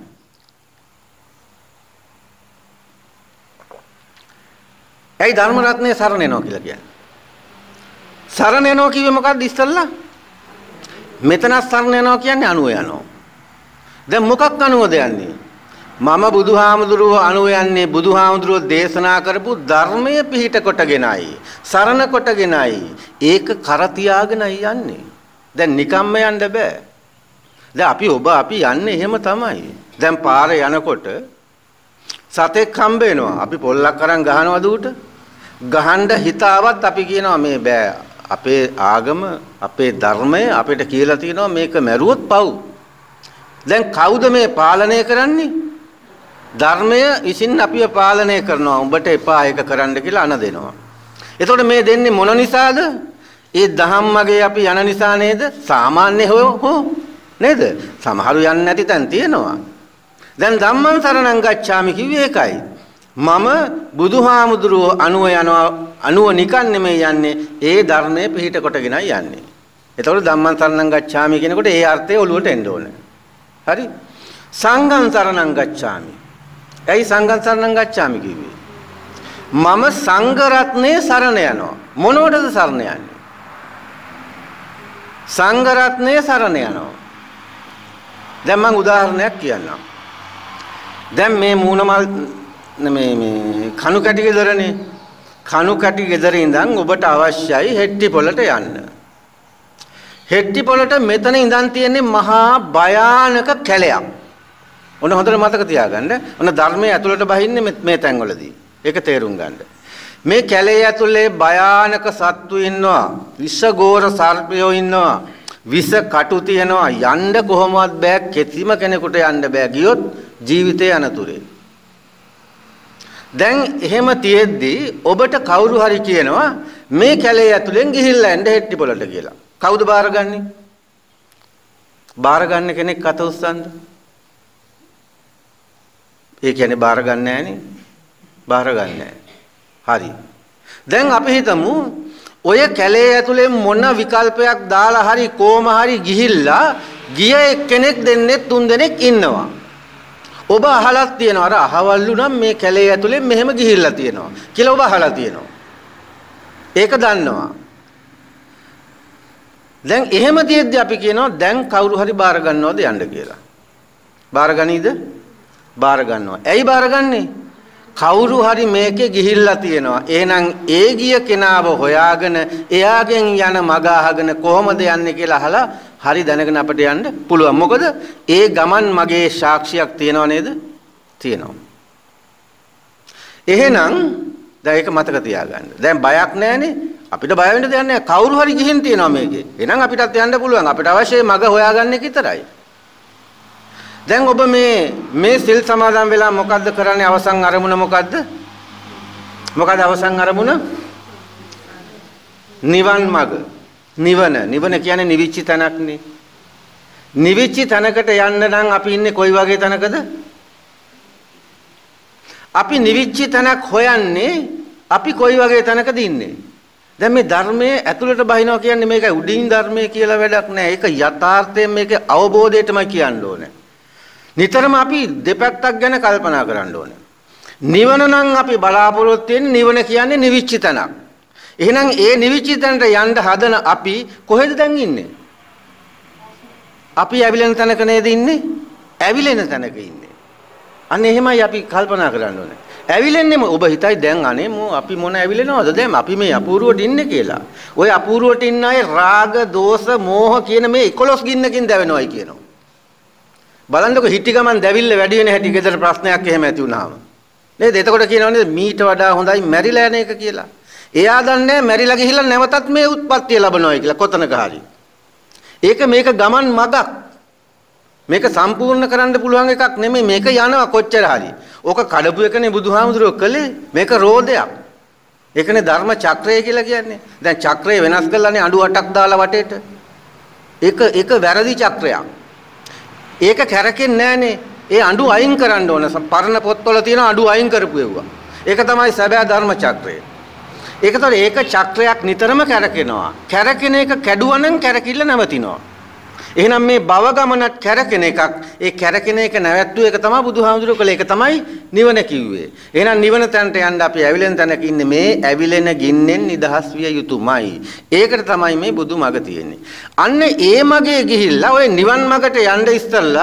ඇයි ධර්ම රත්නය සරණ යනවා කියලා කියන්නේ? සරණ යනවා කිව්වේ මොකක්ද ඉස්සල්ලා? මෙතන සරණ යනවා කියන්නේ අනුව යනවා. දැන් මොකක් අනුවද යන්නේ? මම බුදුහාමුදුරුව අනුව යන්නේ බුදුහාමුදුරුව දේශනා කරපු ධර්මයේ පිහිට කොටගෙනයි, සරණ කොටගෙනයි. ඒක කර තියාගෙනයි යන්නේ. දැන් නිකම්ම යන්න බෑ. දැන් අපි ඔබ අපි යන්නේ එහෙම තමයි. දැන් පාරේ යනකොට සතෙක් හම්බ වෙනවා. අපි පොල්ලක් අරන් ගහනවද උට? ගහන්න හිතාවත් අපි කියනවා මේ බෑ. අපේ ආගම, අපේ ධර්මය අපිට කියලා තියෙනවා මේක මැරුවොත් පව්. දැන් කවුද මේ පාලනය කරන්නේ? ධර්මය විසින් අපිව පාලනය කරනවා. උඹට එපා ඒක කරන්න කියලා අන දෙනවා. එතකොට මේ දෙන්නේ මොන නිසාද? ඒ ධම්මගේ අපි යන නිසා නේද? සාමාන්‍ය හෝ නේද? සමහරු යන්නේ නැති තැන් තියෙනවා. දැන් ධම්මං සරණං ගච්ඡාමි කිව්වේ ඒකයි. මම බුදුහාමුදුරුව අනුව යනවා, අනුව නිකන් නෙමෙයි යන්නේ, ඒ ධර්මයේ පිහිට කොටගෙනයි යන්නේ. එතකොට ධම්මං සරණං ගච්ඡාමි කියනකොට ඒ අර්ථය ඔලුවට එන්න ඕනේ. හරි? සංඝං සරණං ගච්ඡාමි. ඇයි සංඝං සරණං ගච්ඡාමි කිව්වේ? මම සංඝ රත්නයේ සරණ යනවා. මොනවටද සරණ යන්නේ? සංඝ රත්නයේ සරණ යනවා. දැන් මම උදාහරණයක් කියන්නම්. දැන් මේ මූණමල් මේ මේ කණු කැටි ගෙදරනේ. කණු කැටි ගෙදර ඉඳන් ඔබට අවශ්‍යයි හෙට්ටි පොළට යන්න. හෙට්ටි පොළට මෙතන ඉඳන් තියෙන්නේ මහා භයානක කැලයක්. ඔන්න හොඳට මතක තියාගන්න. ඔන්න ධර්මයේ ඇතුළට බහින්නේ මේ තැන්වලදී. ඒක තේරුම් ගන්න. මේ කැලේ ඇතුලේ භයානක සත්තු ඉන්නවා. විෂගෝර සර්පයෝ ඉන්නවා. විෂ කටු තියනවා. යන්න කොහොමවත් බෑ. කිසිම කෙනෙකුට යන්න බෑ. ගියොත් ජීවිතේ අනතුරේ. දැන් එහෙම තියෙද්දි ඔබට කවුරු හරි කියනවා මේ කැලේ ඇතුලෙන් ගිහිල්ලා එන්න හෙට්ටි පොළට කියලා. කවුද බාරගන්නේ? බාරගන්න කෙනෙක් අත උස්සන්න. ඒ කියන්නේ බාරගන්නේ නැහනේ. බාරගන්නේ නැහැ. හරි. දැන් අපි හිතමු ඔය කැලේ ඇතුලේ මොන විකල්පයක් දාලා හරි කොහම හරි ගිහිල්ලා ගිය එක්කෙනෙක් දෙන්නේ තුන් දෙනෙක් ඉන්නවා. ඔබ අහලක් තියෙනවා අර අහවල්ලු නම් මේ කැලේ ඇතුලේ මෙහෙම ගිහිල්ලා තියෙනවා කියලා ඔබ අහලා තියෙනවා. ඒක දන්නවා. දැන් එහෙම තියෙද්දි අපි කියනවා දැන් කවුරු හරි බාර ගන්නවද යන්න කියලා. බාර ගනීද? බාර ගන්නවා. ඇයි බාරගන්නේ? කවුරු හරි මේකේ ගිහිල්ලා තියෙනවා. එහෙනම් ඒ ගිය කෙනාව හොයාගෙන එයාගෙන් යන මග අහගෙන කොහොමද යන්නේ කියලා අහලා හරි දැනගෙන අපිට යන්න පුළුවන්. මොකද ඒ ගමන් මගේ සාක්ෂියක් තියෙනව නේද? තියෙනවා. එහෙනම් දැන් ඒක මතක තියාගන්න. දැන් බයක් නැහැනේ. අපිට බය වෙන්න දෙයක් නැහැ. කවුරු හරි ගිහින් තියෙනවා මේකේ. එහෙනම් අපිටත් යන්න පුළුවන්. අපිට අවශ්‍ය මග හොයාගන්න එක විතරයි. දැන් ඔබ මේ මේ සිල් සමාදන් වෙලා මොකද්ද කරන්නේ? අවසන් අරමුණ මොකද්ද? මොකද අවසන් අරමුණ? නිවන් මඟ. නිවන. නිවන කියන්නේ නිවිච්ච තැනක්නේ. නිවිච්ච තැනකට යන්න නම් අපි ඉන්නේ කොයි වගේ තැනකද? අපි නිවිච්ච තැනක් හොයන්නේ අපි කොයි වගේ තැනකද ඉන්නේ? දැන් මේ ධර්මයේ ඇතුළට බහිනවා කියන්නේ මේකයි උඩින් ධර්මයේ කියලා වැඩක් නෑ. ඒක යථාර්ථයෙන් මේකේ අවබෝධයටමයි කියන්න ඕනේ. නිතරම අපි දෙපැත්තක් ගැන කල්පනා කරන්න ඕනේ. නිවන නම් අපි බලාපොරොත්තු වෙන්නේ නිවන කියන්නේ නිවිච්ච තැනක්. එහෙනම් ඒ නිවිච්ච තැනට යන්න හදන අපි කොහෙද දැන් ඉන්නේ? අපි ඇවිලෙන තැනක නේද ඉන්නේ? ඇවිලෙන තැනක ඉන්නේ. අන්න එහෙමයි අපි කල්පනා කරන්න ඕනේ. ඇවිලෙන්නේම ඔබ හිතයි දැන් අනේ මෝ අපි මොන ඇවිලෙනවද දැන් අපි මේ අපූර්වට ඉන්නේ කියලා. ওই අපූර්වට ඉන්න අය රාග, දෝෂ, මෝහ කියන මේ එකොළොස් ගින්නකින් දැවෙනවයි කියනවා. බලන්නකො හිටි ගමන් දැවිල්ල වැඩි වෙන හැටි ගෙදර ප්‍රශ්නයක් එහෙම ඇති වුණාම. නේද? එතකොට කියනවනේ මීට වඩා හොඳයි මැරිලා යන එක කියලා. එයා දන්නේ මැරිලා ගිහිල්ලා නැවතත් මේ උත්පත්තිය ලබනවායි කියලා කොතනක හරි. ඒක මේක ගමන් මගක්. මේක සම්පූර්ණ කරන්න පුළුවන් එකක් නෙමෙයි. මේක යනවා කොච්චර හරි. ඕක කඩපු එකනේ බුදුහාමුදුරුවෝ කළේ. මේක රෝදයක්. ඒකනේ ධර්ම චක්‍රය කියලා කියන්නේ. දැන් චක්‍රය වෙනස් කරලානේ අඬු අටක් දාලා වටේට. ඒක ඒක වැරදි චක්‍රයක්. ඒක කැරකෙන්නේ නැහනේ. ඒ අඬු අයින් කරන්න ඕන. පරණ පොත්වල තියෙන අඬු අයින් කරපු ඒවා. ඒක තමයි සැබෑ ධර්ම චක්‍රය. ඒකතර ඒක චක්‍රයක් නිතරම කැරකෙනවා. කැරකෙන එක කැඩුවා නම් කැරකිල්ල නැවතිනවා. එහෙනම් මේ භව ගමනත් කැරකෙන එකක්. ඒ කැරකෙන එක නැවැත්තුව එක තමයි බුදුහාමුදුරුවෝ කළේ. ඒක තමයි නිවන කිව්වේ. එහෙනම් නිවන තැනට යන්න අපි ඇවිලෙන තැනක ඉන්නේ. මේ ඇවිලෙන ගින්නෙන් නිදහස් විය යුතුමයි. ඒකට තමයි මේ බුදු මග තියෙන්නේ. අන්න ඒ මගේ ගිහිල්ලා ඔය නිවන් මගට යන්න ඉස්සෙල්ලා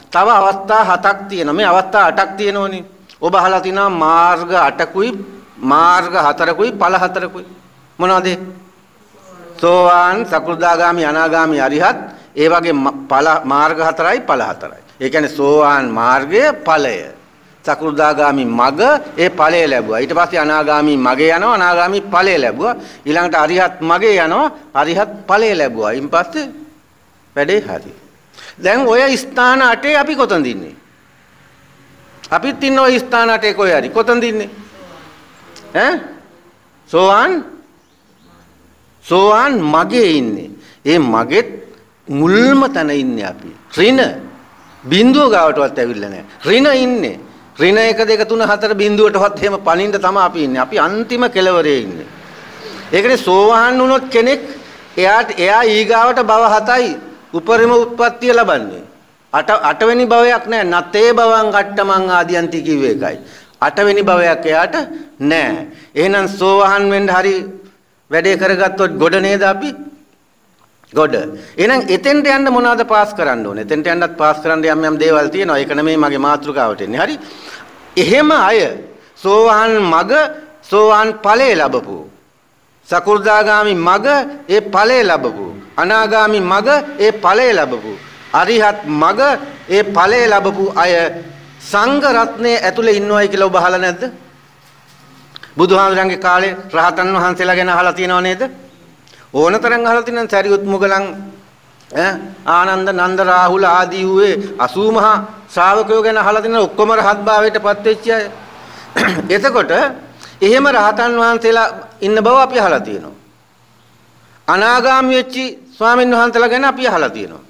තව අවස්ථා හතක් තියෙනවා. මේ අවස්ථා අටක් තියෙනෝනේ. ඔබ අහලා තිනවා මාර්ග අටකුයි මාර්ග හතරකුයි ඵල හතරකුයි. මොනවද? සෝවාන්, සකෘදාගාමි, අනාගාමි, අරිහත්. ඒ වගේ ඵල මාර්ග හතරයි ඵල හතරයි. ඒ කියන්නේ සෝවාන් මාර්ගය ඵලය. සකෘදාගාමි මග ඒ ඵලය ලැබුවා. ඊට පස්සේ අනාගාමි මගේ යනවා අනාගාමි ඵලය ලැබුවා. ඊළඟට අරිහත් මගේ යනවා අරිහත් ඵලය ලැබුවා. ඊන් පස්සේ වැඩේ හරි. දැන් ඔය ස්ථාන අටේ අපි කොතනද ඉන්නේ? අපිත් ඉන්න ඔය ස්ථාන අටේ කොහේ හරි. කොතනද ඉන්නේ? ඈ? සෝවාන් සෝවාන් මගේ ඉන්නේ. ඒ මගෙත් මුල්ම තැන ඉන්නේ අපි. ඍණ බිඳුව ගාවටවත් ඇවිල්ලා නැහැ. ඍණ ඉන්නේ. ඍණ එක දෙක තුන හතර බිඳුවටවත් එහෙම පණින්න තමයි අපි ඉන්නේ. අපි අන්තිම කෙලවරේ ඉන්නේ. ඒකනේ සෝවාන් වුණොත් කෙනෙක් එයාට එයා ඊගාවට භව හතයි උපරිම උත්පත්තිය ලබන්නේ. අට අටවෙනි භවයක් නැහැ. නතේ භවං ඝට්ටමං ආදියන්ති කිව්වේ එකයි. අටවෙනි භවයක් එයාට නැහැ. එහෙනම් සෝවාන් වෙන්න හරි වැඩේ කරගත්තොත් ගොඩ නේද අපි? ගොඩ. එහෙනම් එතෙන්ට යන්න මොනවද පාස් කරන්න ඕනේ? එතෙන්ට යන්නත් පාස් කරන්න යම් යම් දේවල් තියෙනවා. ඒක නෙමෙයි මගේ මාතෘකාවට එන්නේ. හරි? එහෙම අය සෝවාන් මග සෝවාන් ඵලය ලැබපු. සකෘදාගාමි මග ඒ ඵලය ලැබපු. අනාගාමි මග ඒ ඵලය ලැබපු. අරිහත් මග ඒ ඵලය ලැබපු අය සංඝ රත්නයේ ඇතුලේ ඉන්නවයි කියලා ඔබ අහලා නැද්ද? බුදුහාමුදුරන්ගේ කාලේ රහතන් වහන්සේලා ගැන අහලා තියෙනව නේද? ඕනතරම් අහලා තියෙනවා. සරියුත් මුගලන් ඈ ආනන්ද නන්ද රාහුල ආදී වූ අසූ මහා ශ්‍රාවකයෝ ගැන අහලා තියෙනවා. ඔක්කොම රහත් භාවයටපත් වෙච්ච අය. එතකොට එහෙම රහතන් වහන්සේලා ඉන්න බව අපි අහලා තියෙනවා. අනාගාමී වෙච්ච ස්වාමීන් වහන්සේලා ගැන අපි අහලා තියෙනවා.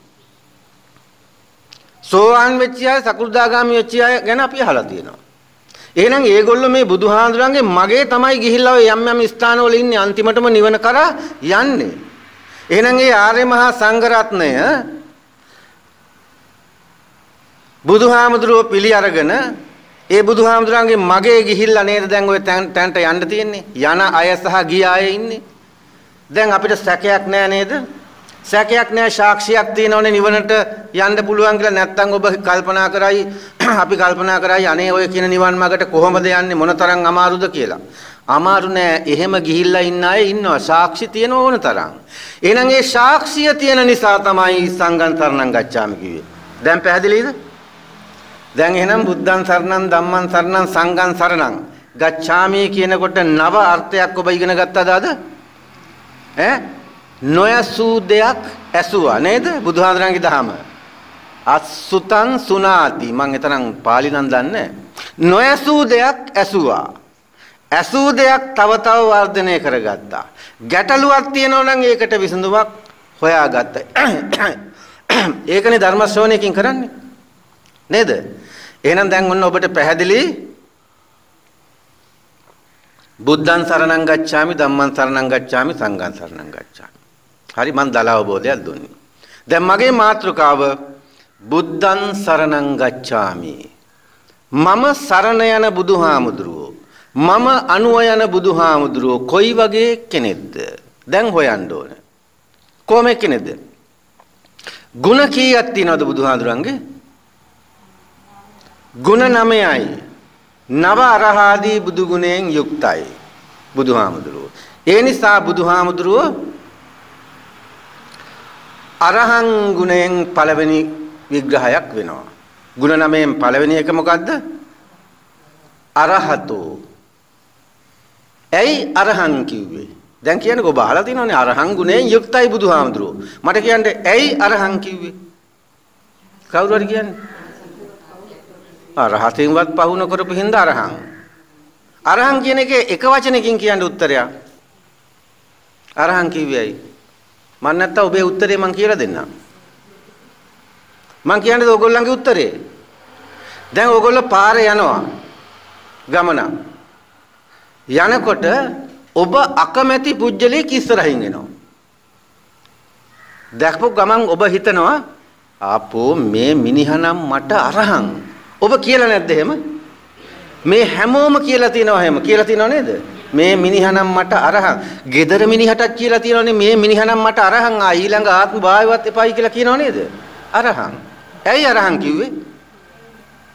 සෝවාන් වෙච්ච අය, සකෘදාගාමී වෙච්ච අය ගැන අපි අහලා තියෙනවා. එහෙනම් ඒගොල්ලෝ මේ බුදුහාඳුරන්ගේ මගේ තමයි ගිහිල්ලා ඔය යම් යම් ස්ථානවල ඉන්නේ අන්තිමටම නිවන කරා යන්නේ. එහෙනම් ඒ ආර්ය මහා සංඝ රත්නය බුදුහාමුදුරුවෝ පිළි අරගෙන ඒ බුදුහාමුදුරන්ගේ මගේ ගිහිල්ලා නේද දැන් ඔය තැනට යන්න තියෙන්නේ. යන අය සහ ගිය අය ඉන්නේ. දැන් අපිට සැකයක් නෑ නේද? සැකයක් නෑ, සාක්ෂියක් තියෙනවනේ නිවනට යන්න පුළුවන් කියලා. නැත්තම් ඔබ කල්පනා කරයි අපි කල්පනා කරයි අනේ ඔය කියන නිවන් මාර්ගට කොහොමද යන්නේ, මොනතරම් අමාරුද කියලා. අමාරු නෑ. එහෙම ගිහිල්ලා ඉන්න අය ඉන්නවා. සාක්ෂි තියෙන ඕන තරම්. එහෙනම් ඒ සාක්ෂිය තියෙන නිසා තමයි සංඝං සරණං ගච්ඡාමි කිව්වේ. දැන් පැහැදිලිද? දැන් එහෙනම් බුද්ධං සරණං ධම්මං සරණං සංඝං සරණං ගච්ඡාමි කියනකොට නව අර්ථයක් ඔබ ඉගෙන ගත්තද අද? ඈ නොයසූ දෙයක් ඇසුවා නේද? බුදුහාඳුරන්ගේ දහම. අසුතං සුනාති. මම එතරම් පාලි නම් දන්නේ. නොයසූ දෙයක් ඇසුවා. ඇසූ දෙයක් තව තව වර්ධනය කරගත්තා. ගැටලුවක් තියෙනවා නම් ඒකට විසඳුමක් හොයාගත්තා. ඒකනේ ධර්ම ශ්‍රවණයකින් කරන්නේ. නේද? එහෙනම් දැන් ඔන්න ඔබට පැහැදිලි බුද්ධං සරණං ගච්ඡාමි ධම්මං සරණං ගච්ඡාමි සංඝං සරණං ගච්ඡාමි. හරි, මම දල අවබෝධයක් දුන්නේ. දැන් මගේ මාතෘකාව බුද්ධං සරණං ගච්ඡාමි. මම සරණ යන බුදුහාමුදුරුවෝ, මම අනුව යන බුදුහාමුදුරුවෝ කොයි වගේ කෙනෙක්ද? දැන් හොයන්න ඕන. කොහොම කෙනෙක්ද? ගුණ කීයක් තියෙනවද බුදුහාමුදුරන්ගේ? ගුණ නවයයි. නව අරහාදී බුදු ගුණයෙන් යුක්තයි බුදුහාමුදුරුවෝ. ඒ නිසා බුදුහාමුදුරුවෝ අරහං ගුණයෙන් පළවෙනි විග්‍රහයක් වෙනවා. ගුණ නවයෙන් පළවෙනි එක මොකද්ද? අරහතෝ. ඇයි අරහං කිව්වේ? දැන් කියන්නේ ඔබ අහලා තියෙනවනේ අරහං ගුණයෙන් යුක්තයි බුදුහාමුදුරුවෝ. මට කියන්නේ ඇයි අරහං කිව්වේ? කවුරු හරි කියන්නේ? අරහතින්වත් පහු නොකරපු හින්දා අරහං. අරහං කියන එකේ එක වචනකින් කියන්න උත්තරයක්. අරහං කිව්වේ ඇයි? මම නැත්තම් ඔබේ උත්තරේ මම කියලා දෙන්නම්. මම කියන්නේ ඕගොල්ලන්ගේ උත්තරේ. දැන් ඕගොල්ලෝ පාරේ යනවා. ගමන. යනකොට ඔබ අකමැති පුජ්‍යලෙක් ඉස්සරහින් එනවා. දැක්පු ගමන් ඔබ හිතනවා ආපෝ මේ මිනිහනම් මට අරහං. ඔබ කියලා නැද්ද එහෙම? මේ හැමෝම කියලා තියනවා එහෙම. කියලා තියනව නේද? මේ මිනිහනම් මට අරහං. gedara මිනිහටත් කියලා තියනවනේ මේ මිනිහනම් මට අරහං. ආ ඊළඟ ආත්ම භාවයවත් එපයි කියලා කියනව නේද? අරහං. ඇයි අරහං කිව්වේ?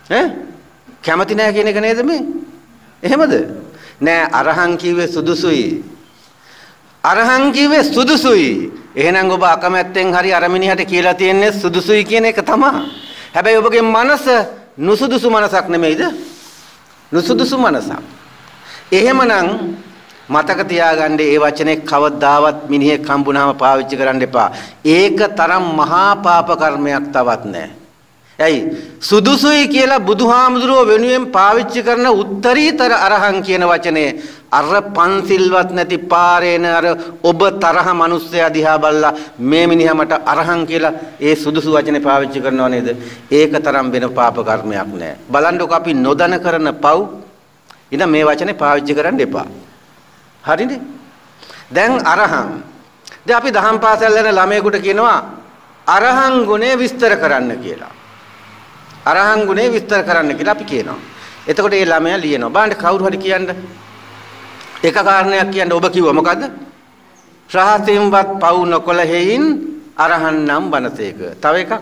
ඈ කැමති නැහැ කියන එක නේද මේ? එහෙමද? නෑ අරහං කිව්වේ සුදුසුයි. අරහං කිව්වේ සුදුසුයි. එහෙනම් ඔබ අකමැත්තෙන් හරි අර මිනිහට කියලා තියෙන්නේ සුදුසුයි කියන එක තමයි. හැබැයි ඔබගේ මනස නුසුදුසු මනසක් නෙමෙයිද? නුසුදුසු මනසක්. එහෙමනම් මතක තියාගන්න මේ වචනේ කවදාවත් මිනිහෙක් හම්බුනහම පාවිච්චි කරන්න එපා. ඒක තරම් මහා පාප කර්මයක් තවත් නැහැ. ඇයි? සුදුසුයි කියලා බුදුහාමුදුරුවෝ වෙනුවෙන් පාවිච්චි කරන උත්තරීතර අරහං කියන වචනේ අර පන්සිල්වත් නැති පාරේන අර ඔබ තරහ මිනිස්සයා දිහා බලලා මේ මිනිහා මට අරහං කියලා ඒ සුදුසු වචනේ පාවිච්චි කරනව නේද? ඒක තරම් වෙන පාප කර්මයක් නැහැ. බලන්නකො අපි නොදැන කරන පව් ඉතින් මේ වචනේ පාවිච්චි කරන්න එපා. හරිනේ? දැන් අරහං. දැන් අපි දහම් පාසල් යන ළමයෙකුට කියනවා අරහං ගුණය විස්තර කරන්න කියලා. අරහං ගුණය විස්තර කරන්න කියලා අපි කියනවා. එතකොට ඒ ළමයා ලියනවා. බලන්න කවුරු හරි කියන්න. එක කාරණයක් කියන්න ඔබ කිව්වා මොකද්ද? රහතින්වත් පව් නොකළ හේයින් අරහන් නම් වනසේක. තව එකක්.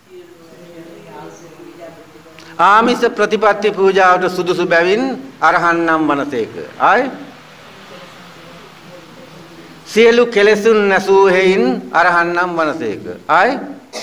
ආමිස ප්‍රතිපත්ති පූජාවට සුදුසු බැවින් අරහන් නම් වනසේක. ආයේ සියලු කෙලෙසුන් නැසූ හේයින් අරහන් නම් වනසේක. ආයේ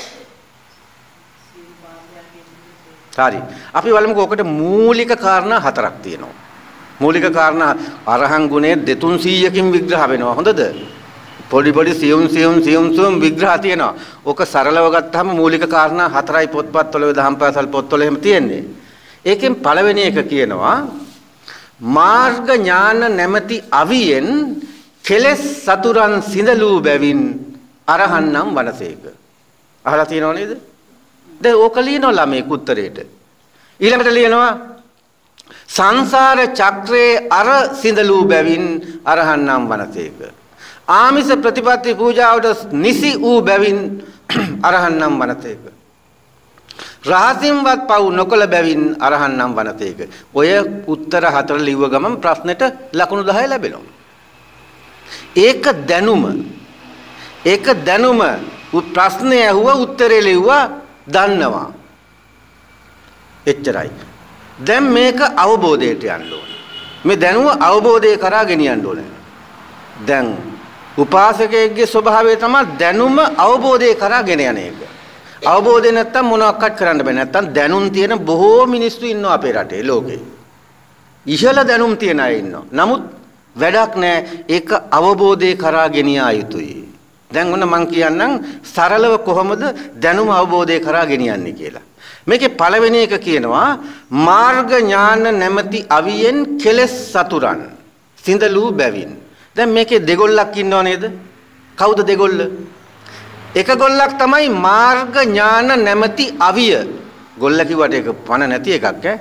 හරි. අපි බලමුකෝ ඔකට මූලික කාරණා හතරක් තියෙනවා. මූලික කාරණා අරහං ගුණයේ දෙතුන් සීයකින් විග්‍රහ වෙනවා. හොඳද? පොඩි පොඩි සියුම් සියුම් සියුම් සියුම් විග්‍රහ තියෙනවා. ඔක සරලව ගත්තාම මූලික කාරණා හතරයි පොත්පත්වල දහම් පාසල් පොත්වල එහෙම තියෙන්නේ. ඒකෙන් පළවෙනි එක කියනවා මාර්ග ඥාන නැමැති අවියෙන් කෙලෙස් සතුරන් සිඳලූ බැවින් අරහන් නම් වනසේක. අහලා තියෙනව නේද? දැන් ඕක ලියනවා ළමයෙක් උත්තරේට. ඊළඟට ලියනවා සංසාර චක්‍රේ අර සිඳලූ බැවින් අරහන් නම් වනසේක. ආමිස ප්‍රතිපත්ති පූජාවට නිසි වූ බැවින් අරහන් නම් වනසේක. රහසින්වත් පව් නොකළ බැවින් අරහන් නම් වනසේක. ඔය උත්තර හතර ලිව්ව ගමන් ප්‍රශ්නෙට ලකුණු දහය ලැබෙනවා. ඒක දැනුම. ඒක දැනුම ප්‍රශ්නේ ඇහුවා උත්තරේ ලිව්වා දන්නවා. එච්චරයි. දැන් මේක අවබෝධයට යන්න ඕනේ. මේ දැනුම අවබෝධය කරා ගෙනියන්න ඕනේ. දැන් උපාසකයෙක්ගේ ස්වභාවය තමයි දැනුම අවබෝධය කරා ගෙන යන එක. අවබෝධය නැත්තම් මොනවක්වත් කරන්න බෑ. නැත්තම් දැනුම් තියෙන බොහෝ මිනිස්සු ඉන්නවා අපේ රටේ ලෝකේ. ඉහළ දැනුම් තියන අය ඉන්නවා. නමුත් වැඩක් නැහැ. ඒක අවබෝධය කරා ගෙනියා යුතුයි. දැන් ඔන්න මං කියන්නම් සරලව කොහොමද දැනුම අවබෝධය කරා ගෙනියන්නේ කියලා. මේකේ පළවෙනි එක කියනවා මාර්ග ඥාන නැමැති අවියෙන් කෙලෙස් සතුරන් සිඳලූ බැවින්. දැන් මේකේ දෙගොල්ලක් ඉන්නව නේද? කවුද දෙගොල්ල? එක ගොල්ලක් තමයි මාර්ග ඥාන නැමැති අවිය. ගොල්ල කිව්වට ඒක පණ නැති එකක් ඈ.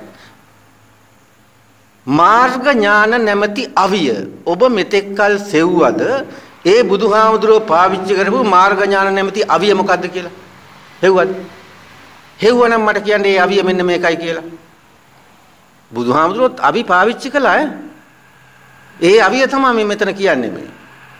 මාර්ග ඥාන නැමැති අවිය. ඔබ මෙතෙක්කල් සෙව්වද ඒ බුදුහාමුදුරුවෝ පාවිච්චි කරපු මාර්ග ඥාන නැමැති අවිය මොකද්ද කියලා? හෙව්වද? හෙව්වනම් මට කියන්නේ ඒ අවිය මෙන්න මේකයි කියලා. බුදුහාමුදුරුවෝත් අවි පාවිච්චි කළා ඈ. ඒ අවිය තමයි මේ මෙතන කියන්නේ මේ.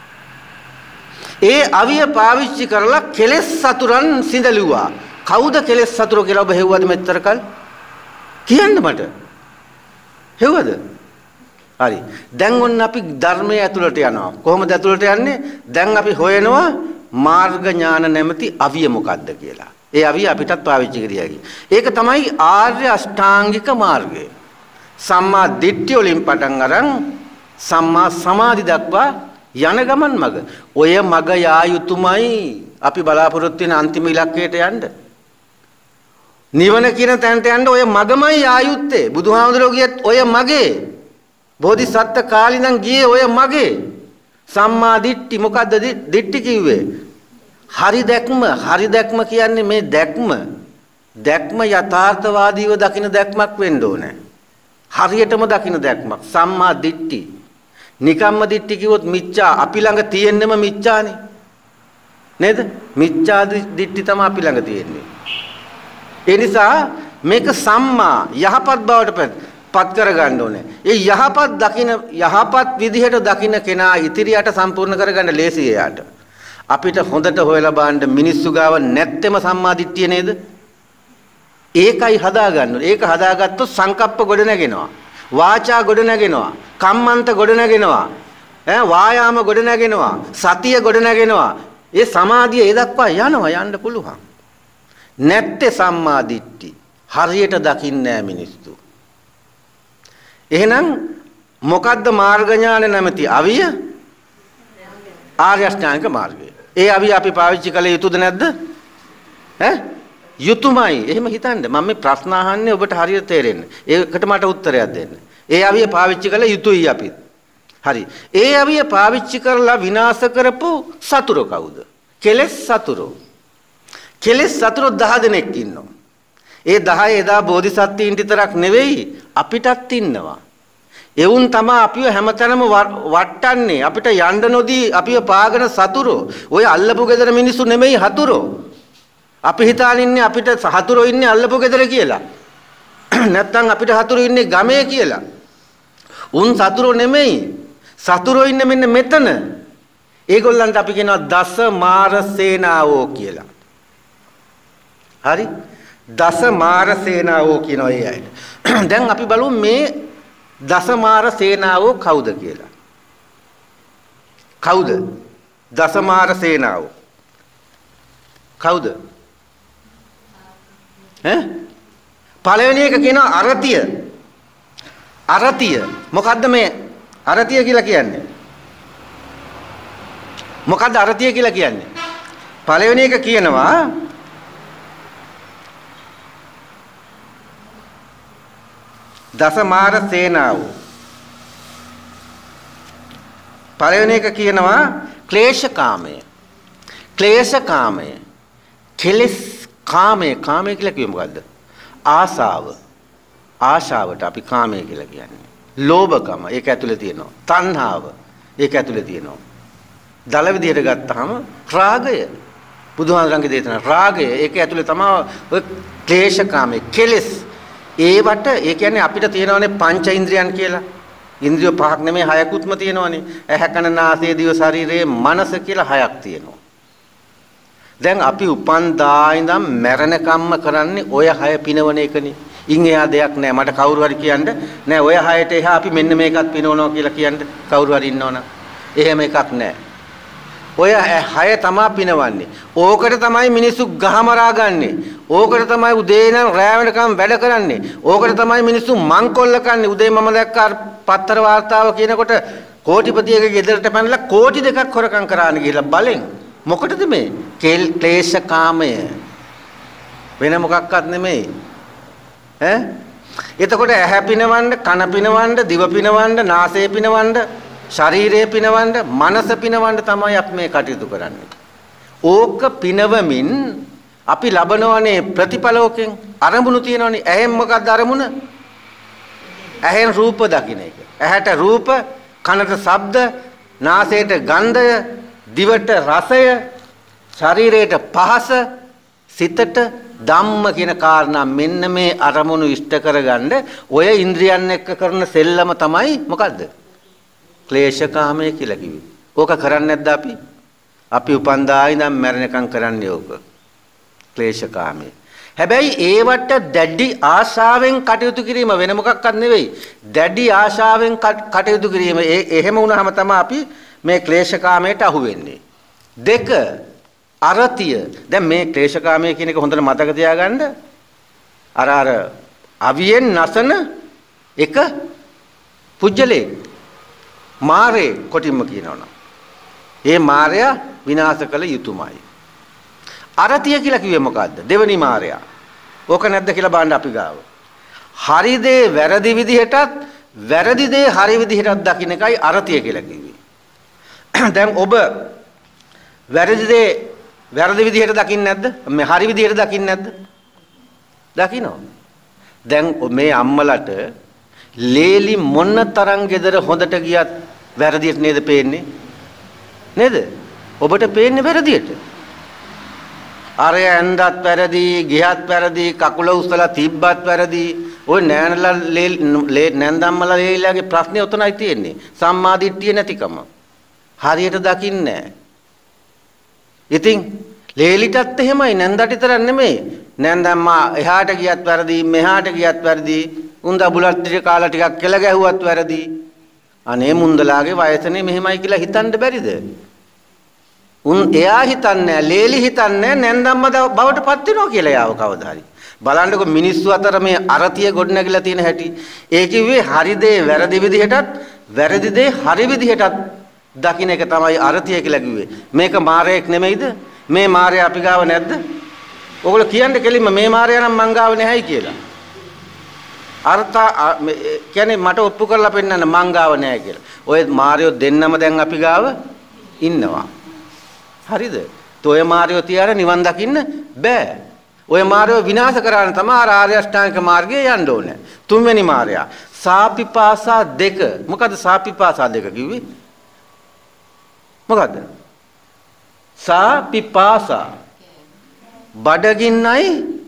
ඒ අවිය පාවිච්චි කරලා කෙලෙස් සතුරන් සිඳලුවා. කවුද කෙලෙස් සතුරු කියලා ඔබ හෙව්වද මෙතරකල්? කියන්න මට. හෙව්වද? හරි. දැන් ඔන්න අපි ධර්මයේ ඇතුළට යනවා. කොහොමද ඇතුළට යන්නේ? දැන් අපි හොයනවා මාර්ග ඥාන නැමැති අවිය මොකද්ද කියලා. ඒ අවිය අපිටත් පාවිච්චි කරියයි. ඒක තමයි ආර්ය අෂ්ටාංගික මාර්ගය. සම්මා දිට්ඨිය වලින් පටන් අරන් සම්මා සමාධි දක්වා යන ගමන් මඟ. ඔය මඟ යා යුතුමයි අපි බලාපොරොත්තු වෙන අන්තිම ඉලක්කයට යන්න. නිවන කියන තැනට යන්න ඔය මගමයි යා යුත්තේ. බුදුහාමුදුරුවෝ කියත් ඔය මගේ. බෝධිසත්ත්ව කාලේ ඉඳන් ගියේ ඔය මගේ. සම්මා දිට්ඨි මොකද්ද දිට්ඨි කිව්වේ? හරි දැක්ම. හරි දැක්ම කියන්නේ මේ දැක්ම. දැක්ම යථාර්ථවාදීව දකින දැක්මක් වෙන්න ඕනේ. හරියටම දකින දැක්මක්. සම්මා දිට්ඨි. නිකම්ම දිට්ඨි කිව්වොත් මිච්ඡා. අපි ළඟ තියෙන්නෙම මිච්ඡානේ. නේද? මිච්ඡා දිට්ඨි තමයි අපි ළඟ තියෙන්නේ. ඒ නිසා මේක සම්මා යහපත් බවට පත් කරගන්න ඕනේ. ඒ යහපත් දකින යහපත් විදිහට දකින කෙනා ඉතිරියට සම්පූර්ණ කරගන්න ලේසි එයාට. අපිට හොඳට හොයලා බලන්න මිනිස්සු ගාව නැත්තේම සම්මා දිට්ඨිය නේද? ඒකයි හදාගන්න ඕනේ. ඒක හදාගත්තොත් සංකප්ප ගොඩ නැගෙනවා. වාචා ගොඩ නැගෙනවා. කම්මන්ත ගොඩ නැගෙනවා. ඈ වායාම ගොඩ නැගෙනවා. සතිය ගොඩ නැගෙනවා. ඒ සමාධිය ඒ දක්වා යනවා යන්න පුළුවන්. නැත්තේ සම්මා දිට්ඨි. හරියට දකින්නේ නැහැ මිනිස්සු. එහෙනම් මොකද්ද මාර්ග ඥාන නැමැති අවිය? ආර්ය අෂ්ටාංගික මාර්ගය. ඒ අවිය අපි පාවිච්චි කළ යුතුද නැද්ද? ඈ යුතුයමයි. එහෙම හිතන්න. මම මේ ප්‍රශ්න අහන්නේ ඔබට හරියට තේරෙන්න. ඒකට මට උත්තරයක් දෙන්න. ඒ අවිය පාවිච්චි කළ යුතුයි අපි. හරි. ඒ අවිය පාවිච්චි කරලා විනාශ කරපු සතුරු කවුද? කෙලෙස් සතුරු. කෙලෙස් සතුරු දහ දෙනෙක් ඉන්නවා. ඒ දහ එදා බෝධිසත්වයින්ට විතරක් නෙවෙයි අපිටත් ඉන්නවා. එවුන් තමයි අපිව හැමතැනම වට්ටන්නේ. අපිට යන්න නොදී අපිව පාගන සතුරු. ඔය අල්ලපු ගෙදර මිනිස්සු නෙමෙයි හතුරෝ. අපි හිතාගෙන ඉන්නේ අපිට හතුරෝ ඉන්නේ අල්ලපු ගෙදර කියලා. නැත්තම් අපිට හතුරෝ ඉන්නේ ගමේ කියලා. උන් සතුරෝ නෙමෙයි. සතුරෝ ඉන්නේ මෙන්න මෙතන. ඒගොල්ලන්ට අපි කියනවා දස මාර සේනාවෝ කියලා. හරි? දස මාර සේනාවෝ කියනවා ඒ අයට. දැන් අපි බලමු මේ දස මාර සේනාවෝ කවුද කියලා. කවුද? දස මාර සේනාවෝ. කවුද? ඈ? පළවෙනි එක කියනවා අරතිය. අරතිය. මොකද්ද මේ අරතිය කියලා කියන්නේ? මොකද්ද අරතිය කියලා කියන්නේ? පළවෙනි එක කියනවා දසමාර සේනාව. පළවෙනි එක කියනවා ක්ලේශකාමය. ක්ලේශකාමය. කෙලස් කාමය. කාමය කියලා කිව්වෙ මොකද්ද? ආසාව. ආශාවට අපි කාමය කියලා කියන්නේ. ලෝභකම ඒක ඇතුලේ තියෙනවා. තණ්හාව ඒක ඇතුලේ තියෙනවා. දල විදියට ගත්තාම රාගය. බුදුහාමරංගේ දේශන රාගය ඒක ඇතුලේ තමයි ඔය ක්ලේශකාමය කෙලස්. ඒවට ඒ කියන්නේ අපිට තියෙනවනේ පංච ඉන්ද්‍රියන් කියලා. ඉන්ද්‍රිය පහක් නෙමෙයි හයකුත්ම තියෙනවනේ. ඇහැ කන නාසය දිව ශරීරයේ මනස කියලා හයක් තියෙනවා. දැන් අපි උපන්දා ඉඳන් මැරෙනකම්ම කරන්නේ ඔය හය පිනවන එකනේ. ඉන් එහා දෙයක් නැහැ. මට කවුරු හරි කියන්න නෑ ඔය හයට එහා අපි මෙන්න මේකත් පිනවනවා කියලා කියන්න කවුරු හරි ඉන්නවනම්. එහෙම එකක් නැහැ. ඔය හය තමයි පිනවන්නේ. ඕකට තමයි මිනිස්සු ගහමරා ගන්නෙ. ඕකට තමයි උදේ ඉඳන් රැ වෙනකම් වැඩ කරන්නේ. ඕකට තමයි මිනිස්සු මංකොල්ල කන්නේ. උදේ මම දැක්කා පත්තර වාර්තාව කියනකොට කෝටිපතියගේ ගෙදරට පැනලා කෝටි දෙකක් හොරකම් කරානේ කියලා බලෙන්. මොකටද මේ? ක්ලේශකාමය. වෙන මොකක්වත් නෙමෙයි. ඈ? එතකොට ඇහැ පිනවන්න, කන පිනවන්න, දිව පිනවන්න, නාසය පිනවන්න, ශරීරය පිනවන්න, මනස පිනවන්න තමයි අපි මේ කටයුතු කරන්නේ. ඕක පිනවමින් අපි ලබනවනේ ප්‍රතිඵලෝකෙන් අරමුණු තියෙනවනේ. ඇහෙන් මොකක්ද අරමුණ? ඇහෙන් රූප දකින්න එක. ඇහැට රූප, කනට ශබ්ද, නාසයට ගන්ධය, දිවට රසය, ශරීරයට පහස, සිතට ධම්ම කියන කාරණා මෙන්න මේ අරමුණු ඉෂ්ට කරගන්න ඔය ඉන්ද්‍රියන් එක්ක කරන සෙල්ලම තමයි මොකද්ද? ක්ලේශකාමය කියලා කිව්වේ. ඕක කරන්නේ නැද්ද අපි? අපි උපන්දා ඉඳන් මැරෙනකම් කරන්නේ ඕක. ක්ලේශකාමය. හැබැයි ඒවට දැඩි ආශාවෙන් කටයුතු කිරීම වෙන මොකක්වත් නෙවෙයි. දැඩි ආශාවෙන් කටයුතු කිරීම එහෙම වුණාම තමයි අපි මේ ක්ලේශකාමයට අහු වෙන්නේ. දෙක අරතිය. දැන් මේ ක්ලේශකාමය කියන එක හොඳට මතක තියාගන්න. අර අර අවියෙන් නැසන එක පුජ්‍යලේ මාරේ කොටින්ම කියනවනම් ඒ මාරයා විනාශ කළ යුතුයමයි. අරතිය කියලා කිව්වේ මොකද්ද? දෙවෙනි මාරයා. ඕක නැද්ද කියලා බලන්න අපි ගාව. හරි දේ වැරදි විදිහටත් වැරදි දේ හරි විදිහටත් දකින්න එකයි අරතිය කියලා කිව්වේ. දැන් ඔබ වැරදි දේ වැරදි විදිහට දකින්නේ නැද්ද? මේ හරි විදිහට දකින්නේ නැද්ද? දකිනවා. දැන් මේ අම්මලට ලේලි මොන තරම් ගෙදර හොඳට ගියත් වැරදියට නේද පේන්නේ? නේද? ඔබට පේන්නේ වැරදියට. අර ඇඳත් වැරදි, ගියත් වැරදි, කකුල උස්සලා තිබ්බත් වැරදි. ඔය නෑනලා ලේ නැන්දම්මලා ලේලිලාගේ ප්‍රශ්නේ උතනයි තියෙන්නේ. සම්මාදිට්ඨිය නැතිකම. හරියට දකින්නේ නැහැ. ඉතින් ලේලිටත් එහෙමයි නැන්දට විතර නෙමෙයි. නැන්දම්මා එහාට ගියත් වැරදි, මෙහාට ගියත් වැරදි. උන්දා බුලත් ටික කාලා ටිකක් කෙල ගැහුවත් වැරදි. අනේ මුන්දලාගේ වයසනේ මෙහෙමයි කියලා හිතන්න බැරිද? උන් එයා හිතන්නේ ලේලි හිතන්නේ නැන්දම්ම බවට පත් වෙනවා කියලා යාව කවදා හරි. බලන්නකො මිනිස්සු අතර මේ අරතිය ගොඩ නැගිලා තියෙන හැටි. ඒ කිව්වේ හරි දේ වැරදි විදිහටත් වැරදි දේ හරි විදිහටත් දකින්න එක තමයි අරතිය කියලා කිව්වේ. මේක මාරයක් නෙමෙයිද? මේ මාරය අපි ගාව නැද්ද? ඔයගොල්ලෝ කියන්නේ කෙලින්ම මේ මාරය නම් මං ගාව නැහැයි කියලා. අර්ථ කියන්නේ මට ඔප්පු කරලා පෙන්නන්න මං ගාව නැහැ කියලා. ඔය මාරයෝ දෙන්නම දැන් අපි ගාව ඉන්නවා. හරිද? toy මාරයෝ තියාර නිවන් දකින්න බෑ. ඔය මාරයෝ විනාශ කරාන තමයි ආර්ය අෂ්ටාංගික මාර්ගයේ යන්න ඕනේ. තුන්වෙනි මාරයා සාපිපාසා දෙක. මොකද්ද සාපිපාසා දෙක කිව්වේ? මොකද්ද? සාපිපාසා බඩගින්නයි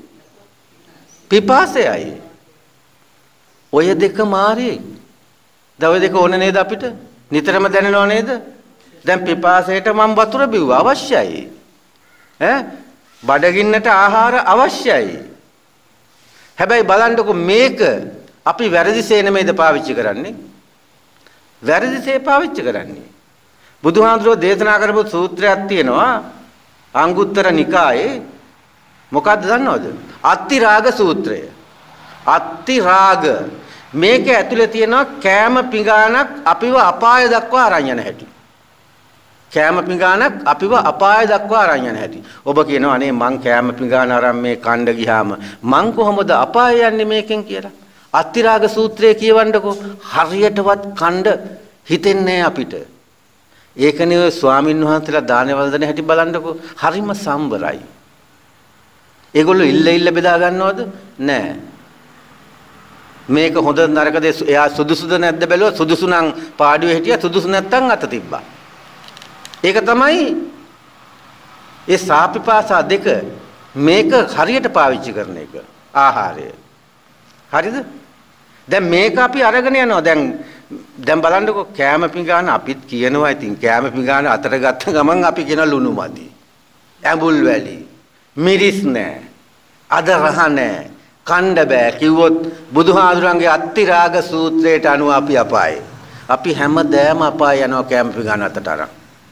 පිපාසයයි. ඔය දෙක මාරේ. දැන් ඔය දෙක ඕනේ නේද අපිට? නිතරම දැනෙනව නේද? දැන් පිපාසයට මම වතුර බිව්වා අවශ්‍යයි. ඈ බඩගින්නට ආහාර අවශ්‍යයි. හැබැයි බලන්නකො මේක අපි වැරදිසේ නෙමෙයිද පාවිච්චි කරන්නේ? වැරදිසේ පාවිච්චි කරන්නේ. බුදුහාමුදුරුවෝ දේශනා කරපු සූත්‍රයක් තියෙනවා අංගුත්තර නිකායේ. මොකක්ද දන්නවද? අත්ති රාග සූත්‍රය. අත්ති රාග මේක ඇතුලේ තියෙනවා කෑම පිඟානක් අපිව අපාය දක්වා අරන් යන හැටි. කෑම පිඟානක් අපිව අපාය දක්වා අරන් යන හැටි. ඔබ කියනවා අනේ මං කෑම පිඟාන අරන් මේ කණ්ඩ ගියාම මං කොහොමද අපාය යන්නේ මේකෙන් කියලා. අත්ති රාග සූත්‍රය කියවන්නකෝ. හරියටවත් කණ්ඩ හිතෙන්නේ අපිට. ඒකනේ ඔය ස්වාමින් වහන්සේලා දානේ වළඳන හැටි බලන්නකෝ. හරිම සම්බරයි. ඒගොල්ලෝ ඉල්ල ඉල්ල බෙදා ගන්නවද? නෑ. මේක හොඳ නරකද එයා සුදුසුද නැද්ද බැලුවා. සුදුසු නම් පාඩුවේ හිටියා, සුදුසු නැත්නම් අත තිබ්බා. ඒක තමයි ඒ සාපිපාසා දෙක. මේක හරියට පාවිච්චි කරන එක ආහාරය. හරිද? දැන් මේක අපි අරගෙන යනවා. දැන් දැන් බලන්නකෝ කෑම පිඟාන අපිත් කියනවා. ඉතින් කෑම පිඟාන අතර ගත්ත ගමන් අපි කියන ලුණු මදි. ඇඹුල් වැලි. මිරිස් නැහැ. අද රහ නැහැ. කණ්ඩ බෑ කිව්වොත් බුදුහාඳුරන්ගේ අත්ති රාග සූත්‍රයට අනුව අපි අපායේ. අපි හැමදෑම අපාය යනවා කෑම පිඟාන අතට අරන්.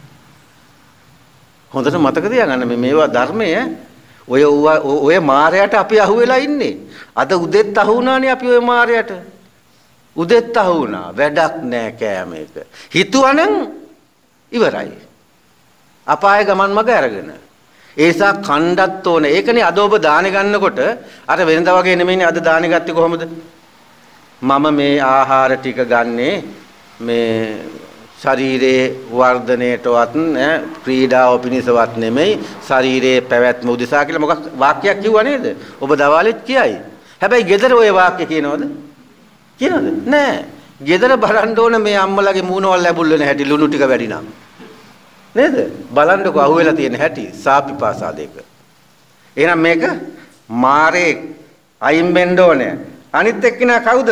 හොඳට මතක තියාගන්න මේ මේවා ධර්මය. ඔය ඔය මායයට අපි අහුවෙලා ඉන්නේ. අද උදෙත් අහු වුණානේ අපි ඔය මායයට. උදෙත් අහු වුණා. වැඩක් නැහැ කෑම එක. හිතුවනම් ඉවරයි. අපාය ගමන් මග අරගෙන. ඒසා කණ්ඩත් ඕනේ. ඒකනේ අද ඔබ දානේ ගන්නකොට අර වෙනදා වගේ නෙමෙයිනේ අද දානේ ගත්තේ කොහොමද? මම මේ ආහාර ටික ගන්නේ මේ ශරීරයේ වර්ධනයටවත් ක්‍රීඩාව පිණිසවත් නෙමෙයි ශරීරයේ පැවැත්ම උදෙසා කියලා මොකක් වාක්‍යයක් කිව්වා නේද? ඔබ දවාලෙත් කියයි. හැබැයි ගෙදර ওই වාක්‍ය කියනවද? කියනවද? නෑ. ගෙදර බලන්න ඕන මේ අම්මලාගේ මූණවල් ලැබුල් වෙන හැටි ලුණු ටික වැඩි නම්. නේද? බලන්නකෝ අහුවෙලා තියෙන හැටි සාපිපාසා දෙක. එහෙනම් මේක මාරේ අයින් වෙන්න ඕනේ. අනිත් එක්කිනා කවුද?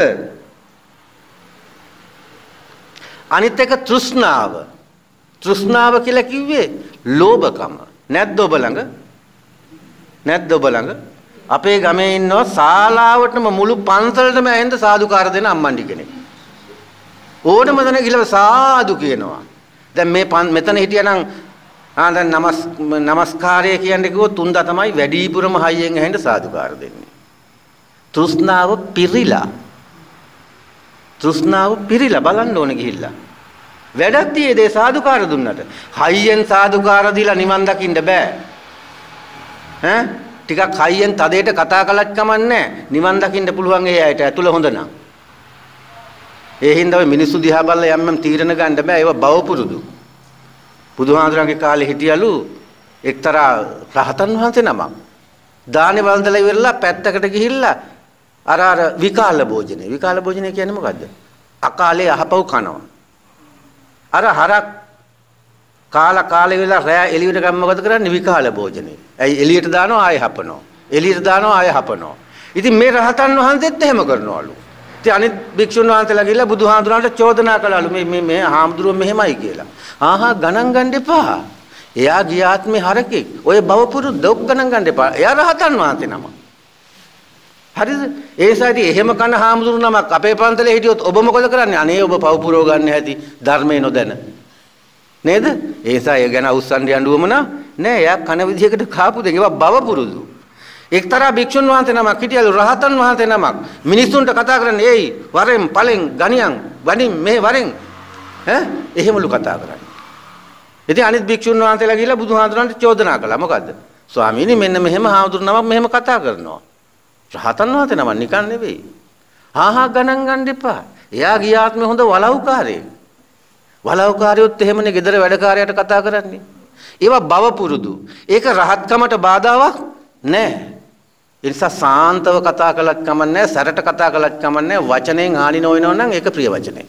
අනිත් එක තෘෂ්ණාව. තෘෂ්ණාව කියලා කිව්වේ ලෝභකම. නැද්ද ඔබ ළඟ? නැද්ද ඔබ ළඟ? අපේ ගමේ ඉන්නවා ශාලාවටම මුළු පන්සලටම ඇහෙන්ද සාදුකාර දෙන අම්මන්ඩි කෙනෙක්. ඕනම තැන ගිහලා සාදු කියනවා. දැන් මේ මෙතන හිටියනම් ආ දැන් නමස් නමස්කාරය කියන්නේ කිව්වොත් තුන්දා තමයි වැඩිපුරම හයියෙන් ඇහෙන්න සාදුකාර දෙන්නේ. තෘෂ්ණාව පිරිලා. තෘෂ්ණාව පිරිලා බලන්න ඕනේ ගිහිල්ලා. වැඩක් තියේදී සාදුකාර දුන්නට හයියෙන් සාදුකාර දීලා නිවන් දකින්න බෑ. ඈ ටිකක් හයියෙන් තදේට කතා කළත් කමන්නේ නිවන් දකින්න පුළුවන් ඒ ඇයට ඇතුළ හොඳ නම්. ඒ හින්දා ඔය මිනිස්සු දිහා බලලා යම් යම් තීරණ ගන්න බෑ. ඒවා බව පුරුදු. බුදුහාඳුරන්ගේ කාලේ හිටියලු එක්තරා රහතන් වහන්සේ නමක්. දානේ වන්දලා ඉවරලා පැත්තකට ගිහිල්ලා අර අර විකාල භෝජනේ. විකාල භෝජනේ කියන්නේ මොකද්ද? අකාලේ අහපව් කනවා. අර හරක් කාලා කාලේ වෙලා රෑ එළියට ගම මොකද කරන්නේ? විකාල භෝජනේ. ඇයි එළියට දානවා ආයෙ හපනවා. එළියට දානවා ආයෙ හපනවා. ඉතින් මේ රහතන් වහන්සේත් එහෙම කරනවලු. ඉතින් අනිත් භික්ෂුන් වහන්සේලා ගිහලා බුදුහාඳුනන්ට චෝදනා කළාලු මේ මේ මේ හාමුදුරුවෝ මෙහෙමයි කියලා. ආහා ගණන් ගන්න එපා. එයා ගියාත්මේ හරකෙක්. ඔය බවපුරු දොක් ගණන් ගන්න එපා. එයා රහතන් වහන්සේ නම. හරිද? ඒ සයිටි එහෙම කන හාමුදුරු නමක් අපේ පන්තලේ හිටියොත් ඔබ මොකද කරන්නේ? අනේ ඔබ පවපුරව ගන්න හැටි ධර්මේ නොදැන. නේද? ඒ නිසා ඒ ගැන අවුස්සන්න යන්න උවම නෑ. එයා කන විදිහකට කාපු දෙක ඒවා බවපුරුදු. එක්තරා භික්ෂුන් වහන්සේ නමක් හිටියලු රහතන් වහන්සේ නමක් මිනිස්සුන්ට කතා කරන්නේ ඒයි වරෙන් පලෙන් ගණියන් වඩින් මේ වරෙන් ඈ එහෙමලු කතා කරන්නේ. ඉතින් අනිත් භික්ෂුන් වහන්සේලා ගිහිල්ලා බුදුහාමුදුරන්ට චෝදනා කළා. මොකද්ද? ස්වාමීනි මෙන්න මෙහෙම හාමුදුරු නමක් මෙහෙම කතා කරනවා. රහතන් වහන්සේ නමක් නිකන් නෙවෙයි. ආහා ගණන් ගන්න එපා. එයා ගියාත්මේ හොඳ වලව්කාරයෙක්. වලව්කාරයොත් එහෙමනේ gedara වැඩකාරයාට කතා කරන්නේ. ඒවා බව පුරුදු. ඒක රහත්කමට බාධාවක් නෑ. ඒ නිසා සාන්තව කතා කළත් කමන්නේ සැරට කතා කළත් කමන්නේ වචනෙන් හානි නොවෙනව නම් ඒක ප්‍රිය වචනේ.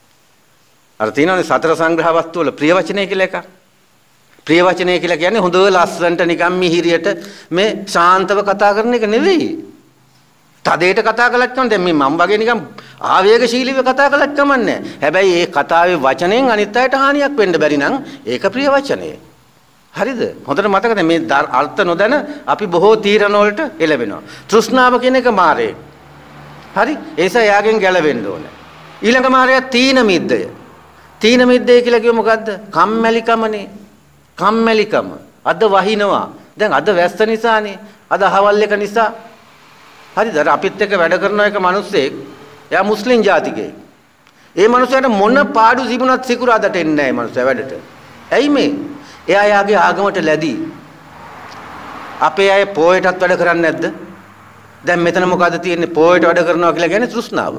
අර තියෙනවනේ සතර සංග්‍රහ වස්තු වල ප්‍රිය වචනේ කියලා එකක්. ප්‍රිය වචනේ කියලා කියන්නේ හොඳ ලස්සනට නිකම් මිහිරියට මේ ශාන්තව කතා කරන එක නෙවෙයි. තදේට කතා කළත් කමන්නේ දැන් මේ මම වගේ නිකම් ආවේගශීලීව කතා කළත් කමන්නේ. හැබැයි ඒ කතාවේ වචනෙන් අනිත් අයට හානියක් වෙන්න බැරි නම් ඒක ප්‍රිය වචනේ. හරිද? හොඳට මතකද මේ අර්ථ නොදැන අපි බොහෝ තීරණ වලට එළවෙනවා. තෘෂ්ණාව කියන එක මාරේ. හරි? ඒ නිසා යාගෙන් ගැලවෙන්න ඕනේ. ඊළඟ මාරයා තීන මිද්දය. තීන මිද්දය කියලා කිව්ව මොකද්ද? කම්මැලිකමනේ. කම්මැලිකම. අද වහිනවා. දැන් අද වැස්ස නිසානේ. අද අහවල් එක නිසා. හරිද? අර අපිත් එක්ක වැඩ කරන එක මිනිස්සෙක්. එයා මුස්ලිම් ජාතිකයෙක්. ඒ මිනිහයාට මොන පාඩු තිබුණත් සිකුරාදට එන්නේ නැහැ මේ මිනිහයා වැඩට. ඇයි මේ? එයා යාගේ ආගමට ලැබී. අපේ අය පොයටත් වැඩ කරන්නේ නැද්ද? දැන් මෙතන මොකද්ද තියෙන්නේ? පොයට වැඩ කරනවා කියලා කියන්නේ තෘෂ්ණාව.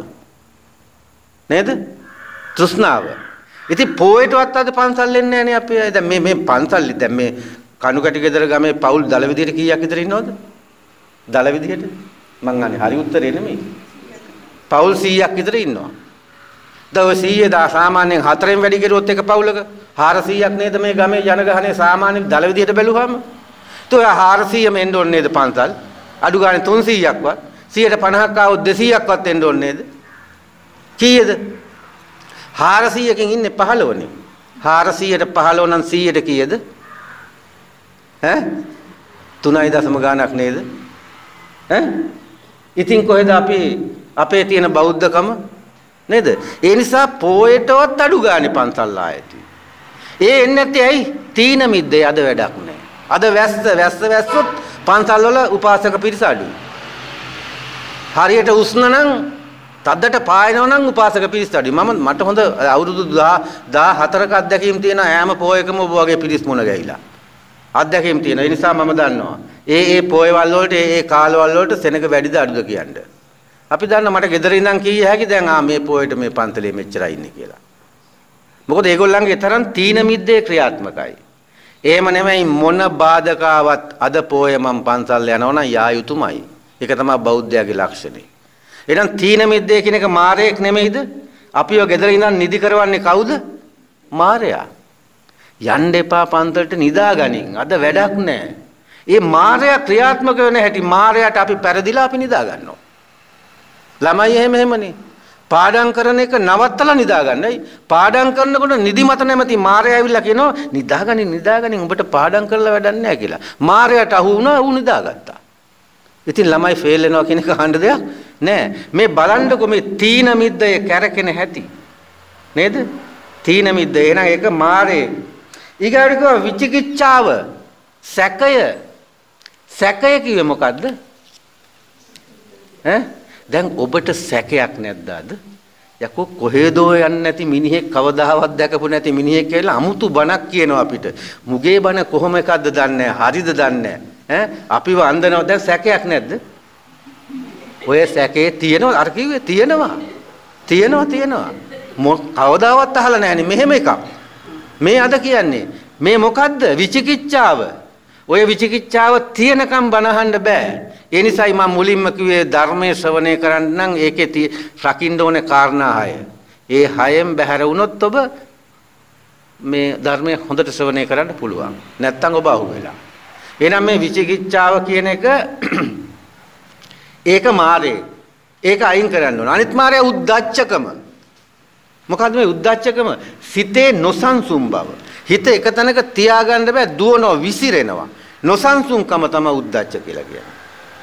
නේද? තෘෂ්ණාව. ඉතින් පොයටවත් අද පන්සල් එන්නේ නැහනේ අපි අය. දැන් මේ මේ පන්සල් දැන් මේ කණුකැටි ගෙදර ගමේ පවුල් දල විදියට කීයක් විතර ඉන්නවද? දල විදියට? මං අහන්නේ හරි උත්තරේ නෙමෙයි. පවුල් සීයක් විතර ඉන්නවා. දවස් සීය දා සාමාන්‍යයෙන් හතරෙන් වැඩි කෙරුවොත් එක පවුලක හාරසීයක් නේද මේ ගමේ ජනගහනේ සාමාන්‍ය දල විදියට බැලුවාම. તો හාරසීයම එන්න ඕනේ නේද පන්සල්? අඩු ගානේ තුන්සීයක්වත් සියයට පනහක් ආවොත් දෙසීයක්වත් එන්න ඕනේ නේද? කීයද? හාරසීයකින් ඉන්නේ පහළොවනේ. හාරසීයට පහළොව නම් සීයට කීයද? ඈ තුනයි දශම ගාණක් නේද? ඈ ඉතින් කොහෙද අපි අපේ තියෙන බෞද්ධකම නේද? ඒ නිසා පොයටවත් අඩු ගානේ පන්සල් ආයති. ඒ එන්නේ නැත්තේ ඇයි? තීන මිද්දේ අද වැඩක් නැහැ. අද වැස්ස වැස්ස වැස්සොත් පන්සල් වල උපාසක පිරිස අඩුයි. හරියට උස්න නම් තද්දට පායනව නම් උපාසක පිරිස අඩුයි. මම මට හොඳ අවුරුදු දහහතරක අත්දැකීම් තියෙන ඈම පොයකම ඔබ වගේ පිරිස් මුණ ගැහිලා. අත්දැකීම් තියෙනවා. ඒ නිසා මම දන්නවා. ඒ ඒ පොයවල් වලට ඒ ඒ කාලවල වලට සෙනඟ වැඩිද අඩුද කියන්නේ. අපි දන්න මට ගෙදර ඉඳන් කීය හැකි දැන් ආ මේ පොයට මේ පන්තලේ මෙච්චරයි ඉන්නේ කියලා. මොකද ඒගොල්ලන්ගේ තරම් තීන මිද්දේ ක්‍රියාත්මකයි. එහෙම නෙමෙයි මොන බාධකාවත් අද පොය මම පන්සල් යනවා නම් යා යුතුමයි. ඒක තමයි බෞද්ධයාගේ ලක්ෂණය. එහෙනම් තීන මිද්දේ කියන එක මාරයක් නෙමෙයිද? අපිව ගෙදර ඉඳන් නිදි කරවන්නේ කවුද? මාරයා. යන්න එපා පන්සලට නිදාගනින්. අද වැඩක් නැහැ. ඒ මාරයා ක්‍රියාත්මක වෙන හැටි මාරයාට අපි පෙරදිලා අපි නිදා ගන්නවා. ළමයි එහෙම එහෙමනේ. පාඩම් කරන එක නවත්තලා නිදා ගන්නයි. පාඩම් කරනකොට නිදිමත නැමැති මාරයා ඇවිල්ලා කියනවා නිදාගනින් නිදාගනින් උඹට පාඩම් කරලා වැඩක් නැහැ කියලා. මාරයාට අහු වුණා ඌ නිදාගත්තා. ඉතින් ළමයි ෆේල් වෙනවා කියන එක අහන්න දෙයක් නෑ. මේ බලන්නකො මේ තීන මිද්දේ කැරකෙන හැටි. නේද? තීන මිද්දේ එහෙනම් ඒක මාරේ. ඊගාට විචිකිච්ඡාව සැකය. සැකය කිව්වේ මොකද්ද? ඈ දැන් ඔබට සැකයක් නැද්ද අද? යකෝ කොහෙදෝ යන්නේ නැති මිනිහෙක් කවදාවත් දැකපු නැති මිනිහෙක් කියලා අමුතු බණක් කියනවා අපිට. මුගේ බණ කොහොම එකක්ද දන්නේ නැහැ. හරිද දන්නේ නැහැ. ඈ අපිව අන්දනවා දැන් සැකයක් නැද්ද? ඔය සැකේ තියෙනවා අර කිව්වේ තියෙනවා. තියෙනවා තියෙනවා. කවදාවත් අහලා නැහැනේ මෙහෙම එකක්. මේ අද කියන්නේ මේ මොකද්ද? විචිකිච්ඡාව. ඔය විචිකිච්ඡාව තියෙනකම් බනහන්න බෑ. ඒ නිසායි මම මුලින්ම කිව්වේ ධර්මයේ ශ්‍රවණය කරන්න නම් ඒකේ රකින්න ඕනේ කාරණා හය. ඒ හයෙන් බැහැර වුණොත් ඔබ මේ ධර්මයේ හොඳට ශ්‍රවණය කරන්න පුළුවන්. නැත්තම් ඔබ අහු වෙලා. එහෙනම් මේ විචිකිච්ඡාව කියන එක ඒක මාරේ. ඒක අයින් කරන්න ඕන. අනිත් මාරේ උද්දච්චකම. මොකද්ද මේ උද්දච්චකම? සිතේ නොසන්සුන් බව. හිත එක තැනක තියාගන්න බෑ දුවනවා විසිරෙනවා. නොසන්සුන්කම තමයි උද්දච්ච කියලා කියන්නේ.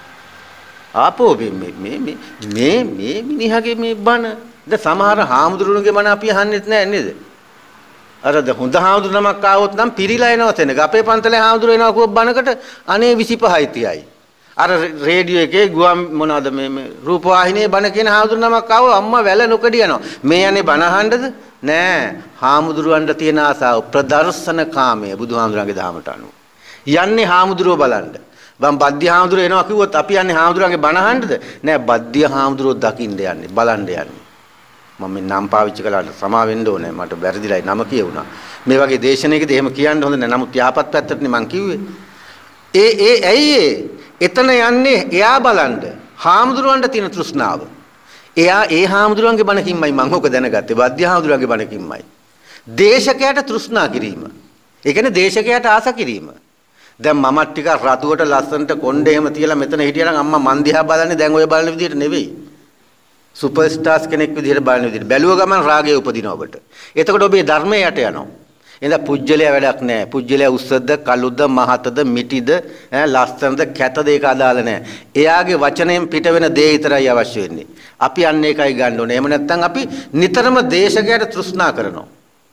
ආපෝ මේ මේ මේ මේ මේ මිනිහගේ මේ බණ ද සමහර හාමුදුරුවන්ගේ බණ අපි අහන්නෙත් නෑ නේද? අර ද හොඳ හාමුදුරු නමක් ආවොත් නම් පිරිලා එනවා තැනක. අපේ පන්තලේ හාමුදුරු එනවා කිව්ව බණකට අනේ විසිපහයි තියයි. අර රේඩියෝ එකේ ගුවන් මොනවාද මේ මේ රූපවාහිනියේ බණ කියන හාමුදුරු නමක් ආව අම්මා වැල නොකඩ යනවා. මේ යන්නේ බණ අහන්නද? නෑ. හාමුදුරුවන්ට තියෙන ආසාව ප්‍රදර්ශන කාමය බුදුහාමුදුරන්ගේ දහමට අනුව. යන්නේ හාමුදුරුව බලන්න. මම බද්දි හාමුදුරුව එනවා කිව්වොත් අපි යන්නේ හාමුදුරන්ගේ බණ අහන්නද? නෑ බද්දි හාමුදුරුව දකින්න යන්නේ බලන්න යන්නේ. මම මේ නම් පාවිච්චි කළාට සමා වෙන්න ඕනේ මට වැරදිලයි නම කියුණා. මේ වගේ දේශනාවකදී එහෙම කියන්න හොඳ නෑ. නමුත් යාපත් පැත්තටනේ මං කිව්වේ. ඒ ඒ ඇයි එතන යන්නේ එයා බලන්න. හාමුදුරුවන්ට තියෙන තෘෂ්ණාව. එයා ඒ හාමුදුරුවන්ගේ බණකින්මයි මං ඕක දැනගත්තේ. බද්දි හාමුදුරුවන්ගේ බණකින්මයි. දේශකයට තෘෂ්ණා කිරීම. ඒ කියන්නේ දේශකයට ආස කිරීම. දැන් මමත් ටිකක් රතුවට ලස්සනට කොණ්ඩේ එහෙම තියලා මෙතන හිටියනම් අම්මා මන් දිහා බලන්නේ දැන් ඔය බලන විදිහට නෙවෙයි. සුපර් ස්ටාර්ස් කෙනෙක් විදිහට බලන විදිහට. බැලුව ගමන් රාගය උපදිනවා ඔබට. එතකොට ඔබේ ධර්මයේ යට යනවා. එහෙනම් පුජ්‍යලයා වැඩක් නැහැ. පුජ්‍යලයා උස්සද්ද, කළුද්ද, මහතද, මිටිද, ඈ ලස්සනද, කැතද ඒක අදාළ නැහැ. එයාගේ වචනයෙන් පිට වෙන දේ විතරයි අවශ්‍ය වෙන්නේ. අපි අන්න ඒකයි ගන්න ඕනේ. එහෙම නැත්නම් අපි නිතරම දේශකයට තෘෂ්ණා කරනවා.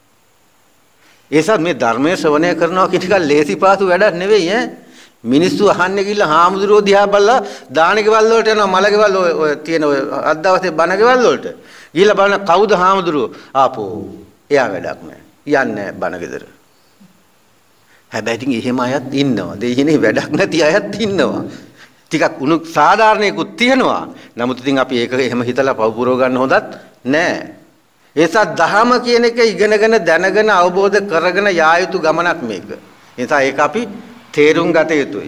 ඒසත් මේ ධර්මයේ ශ්‍රවණය කරනවා කියන එක ලේසි පාසු වැඩක් නෙවෙයි ඈ. මිනිස්සු අහන්නේ ගිහලා හාමුදුරුවෝ දිහා බලලා දානකෙවල් වලට යනවා මලකෙවල් ඔය තියෙන ඔය අත් දවසේ බණකෙවල් වලට. ගිහලා බලන කවුද හාමුදුරුවෝ? ආපෝ එයා වැඩක් නැහැ. යන්නේ බණ ගෙදර. හැබැයි ඉතින් එහෙම අයත් ඉන්නවා. දෙයිනේ වැඩක් නැති අයත් ඉන්නවා. ටිකක් උණු සාධාරණයකුත් තියෙනවා. නමුත් ඉතින් අපි ඒක එහෙම හිතලා පව පුරව ගන්න හොඳත් නැහැ. ඒසත් දහම කියන එක ඉගෙනගෙන දැනගෙන අවබෝධ කරගෙන යා යුතු ගමනක් මේක. ඒ නිසා ඒක අපි තේරුම් ගත යුතුයි.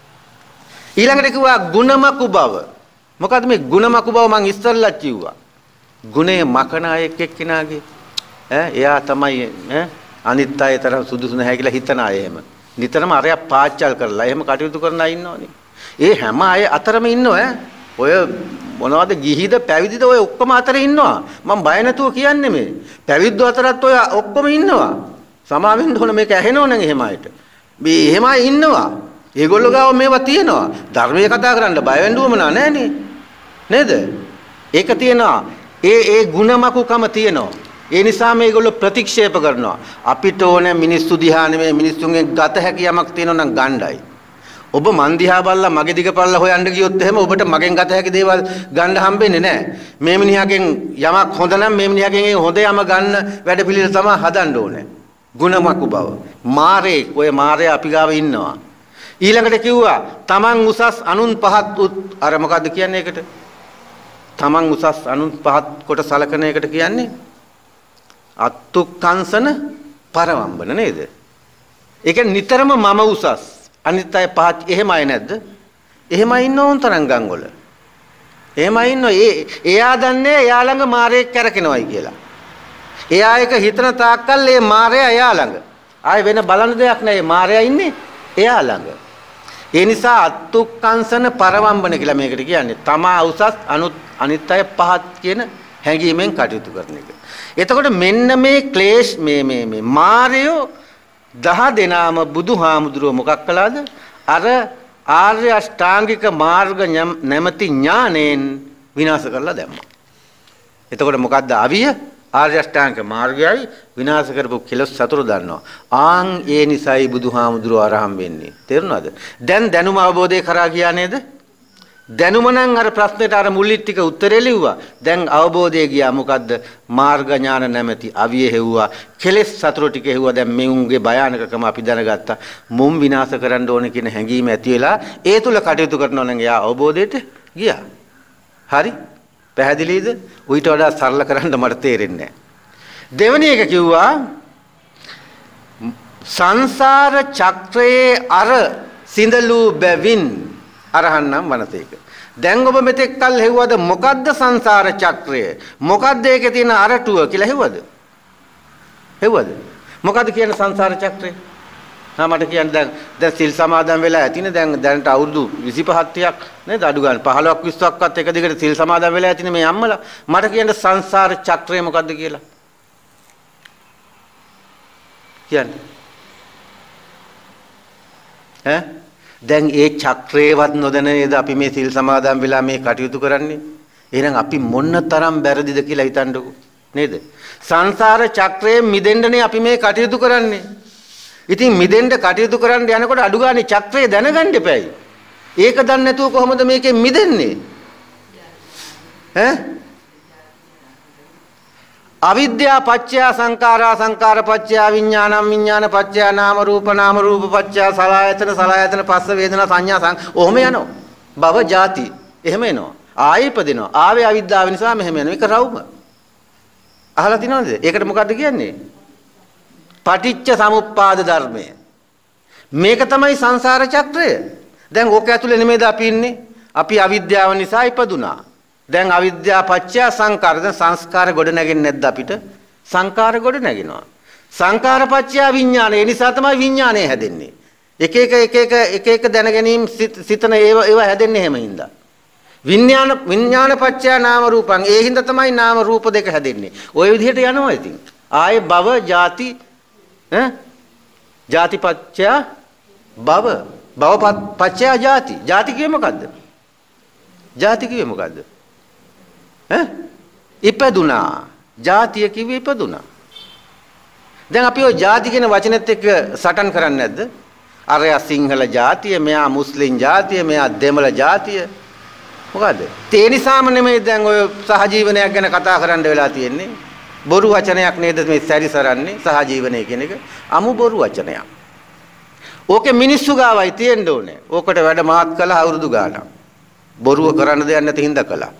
ඊළඟට කිව්වා ගුණමකු බව. මොකද්ද මේ ගුණමකු බව මම ඉස්සල්ලා කිව්වා. ගුණේ මකන අය එක්කෙනාගේ ඈ එයා තමයි ඈ අනිත් අය තරම් සුදුසු නැහැ කියලා හිතන අය එහෙම. නිතරම අරයා පාච්චල් කරලා එහෙම කටයුතු කරන අය ඉන්නවනේ. ඒ හැම අය අතරම ඉන්නව ඈ. ඔය මොනවද ගිහිද පැවිදිද ඔය ඔක්කොම අතරේ ඉන්නවා. මම බය නැතුව කියන්නේ මේ. පැවිද්දෝ අතරත් ඔය ඔක්කොම ඉන්නවා. සමාවෙන්න ඕන මේක ඇහෙනව නම් එහෙම අයට. මේ එහෙම අය ඉන්නවා. ඒගොල්ලෝ ගාව මේවා තියෙනවා. ධර්මයේ කතා කරන්න බය වෙන්න උවමනා නැහනේ. නේද? ඒක තියෙනවා. ඒ ඒ ಗುಣමකුකම තියෙනවා. ඒ නිසා මේගොල්ලෝ ප්‍රතික්ෂේප කරනවා. අපිට ඕනේ මිනිස්සු දිහා නෙමෙයි මිනිස්සුන්ගෙන් ගත හැකි යමක් තියෙනවා නම් ගණ්ඩායි. ඔබ මන් දිහා බලලා මගේ දිග පල්ලා හොයන්න ගියොත් එහෙම ඔබට මගෙන් ගත හැකි දේවල් ගන්න හම්බෙන්නේ නැහැ. මේ මිනිහාගෙන් යමක් හොඳ නම් මේ මිනිහාගෙන් ඒ හොඳ යම ගන්න වැඩ පිළිවෙල තමයි හදන්න ඕනේ. ගුණමකු බව. මාරේ ඔය මාරේ අපි ගාව ඉන්නවා. ඊළඟට කිව්වා තමන් උසස් අනුන් පහත් අර මොකද්ද කියන්නේ ඒකට? තමන් උසස් අනුන් පහත් කොට සලකන එකට කියන්නේ අත්තුක්කංශන පරවම්බන නේද? ඒ කියන්නේ නිතරම මම උසස් අනිත් අය පහත් එහෙම අය නැද්ද? එහෙම ඉන්න ඕන තරම් ගංගොල. එහෙම ඉන්න ඒ එයා දන්නේ එයා ළඟ මාරේ කැරකෙනවයි කියලා. එයා එක හිතන තාක්කල් ඒ මාරයා එයා ළඟ. ආයේ වෙන බලන දෙයක් නැහැ. මාරයා ඉන්නේ එයා ළඟ. ඒ නිසා අත්තුක්කංශන පරවම්බන කියලා මේකට කියන්නේ. තමා උසස් අනුත් අනිත් අය පහත් කියන හැඟීමෙන් කටයුතු කරන එක. එතකොට මෙන්න මේ ක්ලේශ මේ මේ මේ මාරයෝ දහ දෙනාම බුදුහාමුදුරුව මොකක් කළාද? අර ආර්ය අෂ්ටාංගික මාර්ග නැමැති ඥාණයෙන් විනාශ කරලා දැම්මා. එතකොට මොකද්ද අවිය? ආර්ය අෂ්ටාංගික මාර්ගයයි විනාශ කරපු කෙලස් සතර දන්නවා. ආන් ඒ නිසයි බුදුහාමුදුරුව අරහම් වෙන්නේ. තේරුණාද? දැන් දැනුම අවබෝධය කරා ගියා නේද? දැනුම නම් අර ප්‍රශ්නෙට අර මුලින් ටික උත්තරේ ලිව්වා. දැන් අවබෝධය ගියා මොකද්ද? මාර්ග ඥාන නැමැති අවිය හෙව්වා. කෙලෙස් සතර ටික හෙව්වා. දැන් මෙවුන්ගේ භයානකකම අපි දැනගත්තා. මුම් විනාශ කරන්න ඕනේ කියන හැඟීම ඇති වෙලා ඒ තුල කටයුතු කරනවා නම් එයා අවබෝධයට ගියා. හරි? පැහැදිලිද? ඌට වඩා සරල කරන්න මට තේරෙන්නේ නැහැ. දෙවෙනි එක කිව්වා සංසාර චක්‍රයේ අර සිඳලු බැවින් අරහන්නම් වනතේක. දැන් ඔබ මෙතෙක් කල් හෙව්වද මොකද්ද සංසාර චක්‍රය? මොකද්ද ඒකේ තියෙන අරටුව කියලා හෙව්වද? හෙව්වද? මොකද්ද කියන සංසාර චක්‍රය? හා මට කියන්න දැන් දැන් සිල් සමාදන් වෙලා ඇතිනේ දැන් දැනට අවුරුදු විසිපහක් තියක් නේද අඩු ගන්න පහළොවක් විස්සක්වත් එක දිගට සිල් සමාදන් වෙලා ඇතිනේ මේ අම්මලා. මට කියන්න සංසාර චක්‍රය මොකද්ද කියලා. කියන්නේ ඈ දැන් ඒ චක්‍රේවත් නොදැන නේද අපි මේ සිල් සමාදන් වෙලා මේ කටයුතු කරන්නේ එහෙනම් අපි මොන්න තරම් බැරදිද කියලා හිතන්නකෝ නේද සංසාර චක්‍රයෙන් මිදෙන්නනේ අපි මේ කටයුතු කරන්නේ ඉතින් මිදෙන්න කටයුතු කරන්න යනකොට අඩු ගානේ චක්‍රය දැනගන්න එපැයි ඒක දන්නේ නැතුව කොහොමද මේකෙන් මිදෙන්නේ ඈ අවිද්‍යා පත්‍ය සංඛාරා සංඛාර පත්‍ය විඥානම් විඥාන පත්‍ය නාම රූප නාම රූප පත්‍ය සලආයතන සලආයතන පස්ස වේදනා සංඥා සං ඔහොම යනවා භව ජාති එහෙම එනවා ආයෙ ඉපදිනවා ආවේ අවිද්‍යාව නිසා මෙහෙම යනවා ඒක රවුම අහලා තිනවද ඒකට මොකද්ද කියන්නේ පටිච්ච සමුප්පාද ධර්මය මේක තමයි සංසාර චක්‍රය දැන් ඕක ඇතුලේ නෙමෙයිද අපි ඉන්නේ අපි අවිද්‍යාව නිසා ඉපදුනා දැන් අවිද්‍යාව පත්‍ය සංකාර දැන් සංස්කාර ගොඩ නැගෙන්නේ නැද්ද අපිට සංකාර ගොඩ නැගෙනවා සංකාර පත්‍ය විඥාන ඒ නිසා තමයි විඥානය හැදෙන්නේ එක එක එක එක එක එක දැන ගැනීම සිතන ඒව ඒව හැදෙන්නේ එහෙම හින්දා විඥාන විඥාන පත්‍ය නාම රූපං ඒ හින්දා තමයි නාම රූප දෙක හැදෙන්නේ ওই විදිහට යනවා ඉතින් ආයේ භව ජාති ඈ ජාති පත්‍ය භව භව පත්‍ය ජාති ජාති කියේ මොකද්ද ජාති කියේ මොකද්ද ඈ ඉපදුනා ජාතිය කිව්වේ ඉපදුනා දැන් අපි ඔය ජාති කියන වචනේත් එක්ක සටන් කරන්නේ නැද්ද අරයා සිංහල ජාතිය මෙයා මුස්ලිම් ජාතිය මෙයා දෙමළ ජාතිය මොකද්ද ඒ නිසාම නෙමෙයි දැන් ඔය සහජීවනයක් ගැන කතා කරන්න වෙලා තියෙන්නේ බොරු වචනයක් නේද මේ සැරිසරන්නේ සහජීවනය කියන එක අමු බොරු වචනයක් ඕකේ මිනිස්සු ගාවයි තියෙන්න ඕනේ ඕකට වැඩ මාත් කළා අවුරුදු ගානක් බොරුව කරන්න දෙයක් නැති හින්දා කළා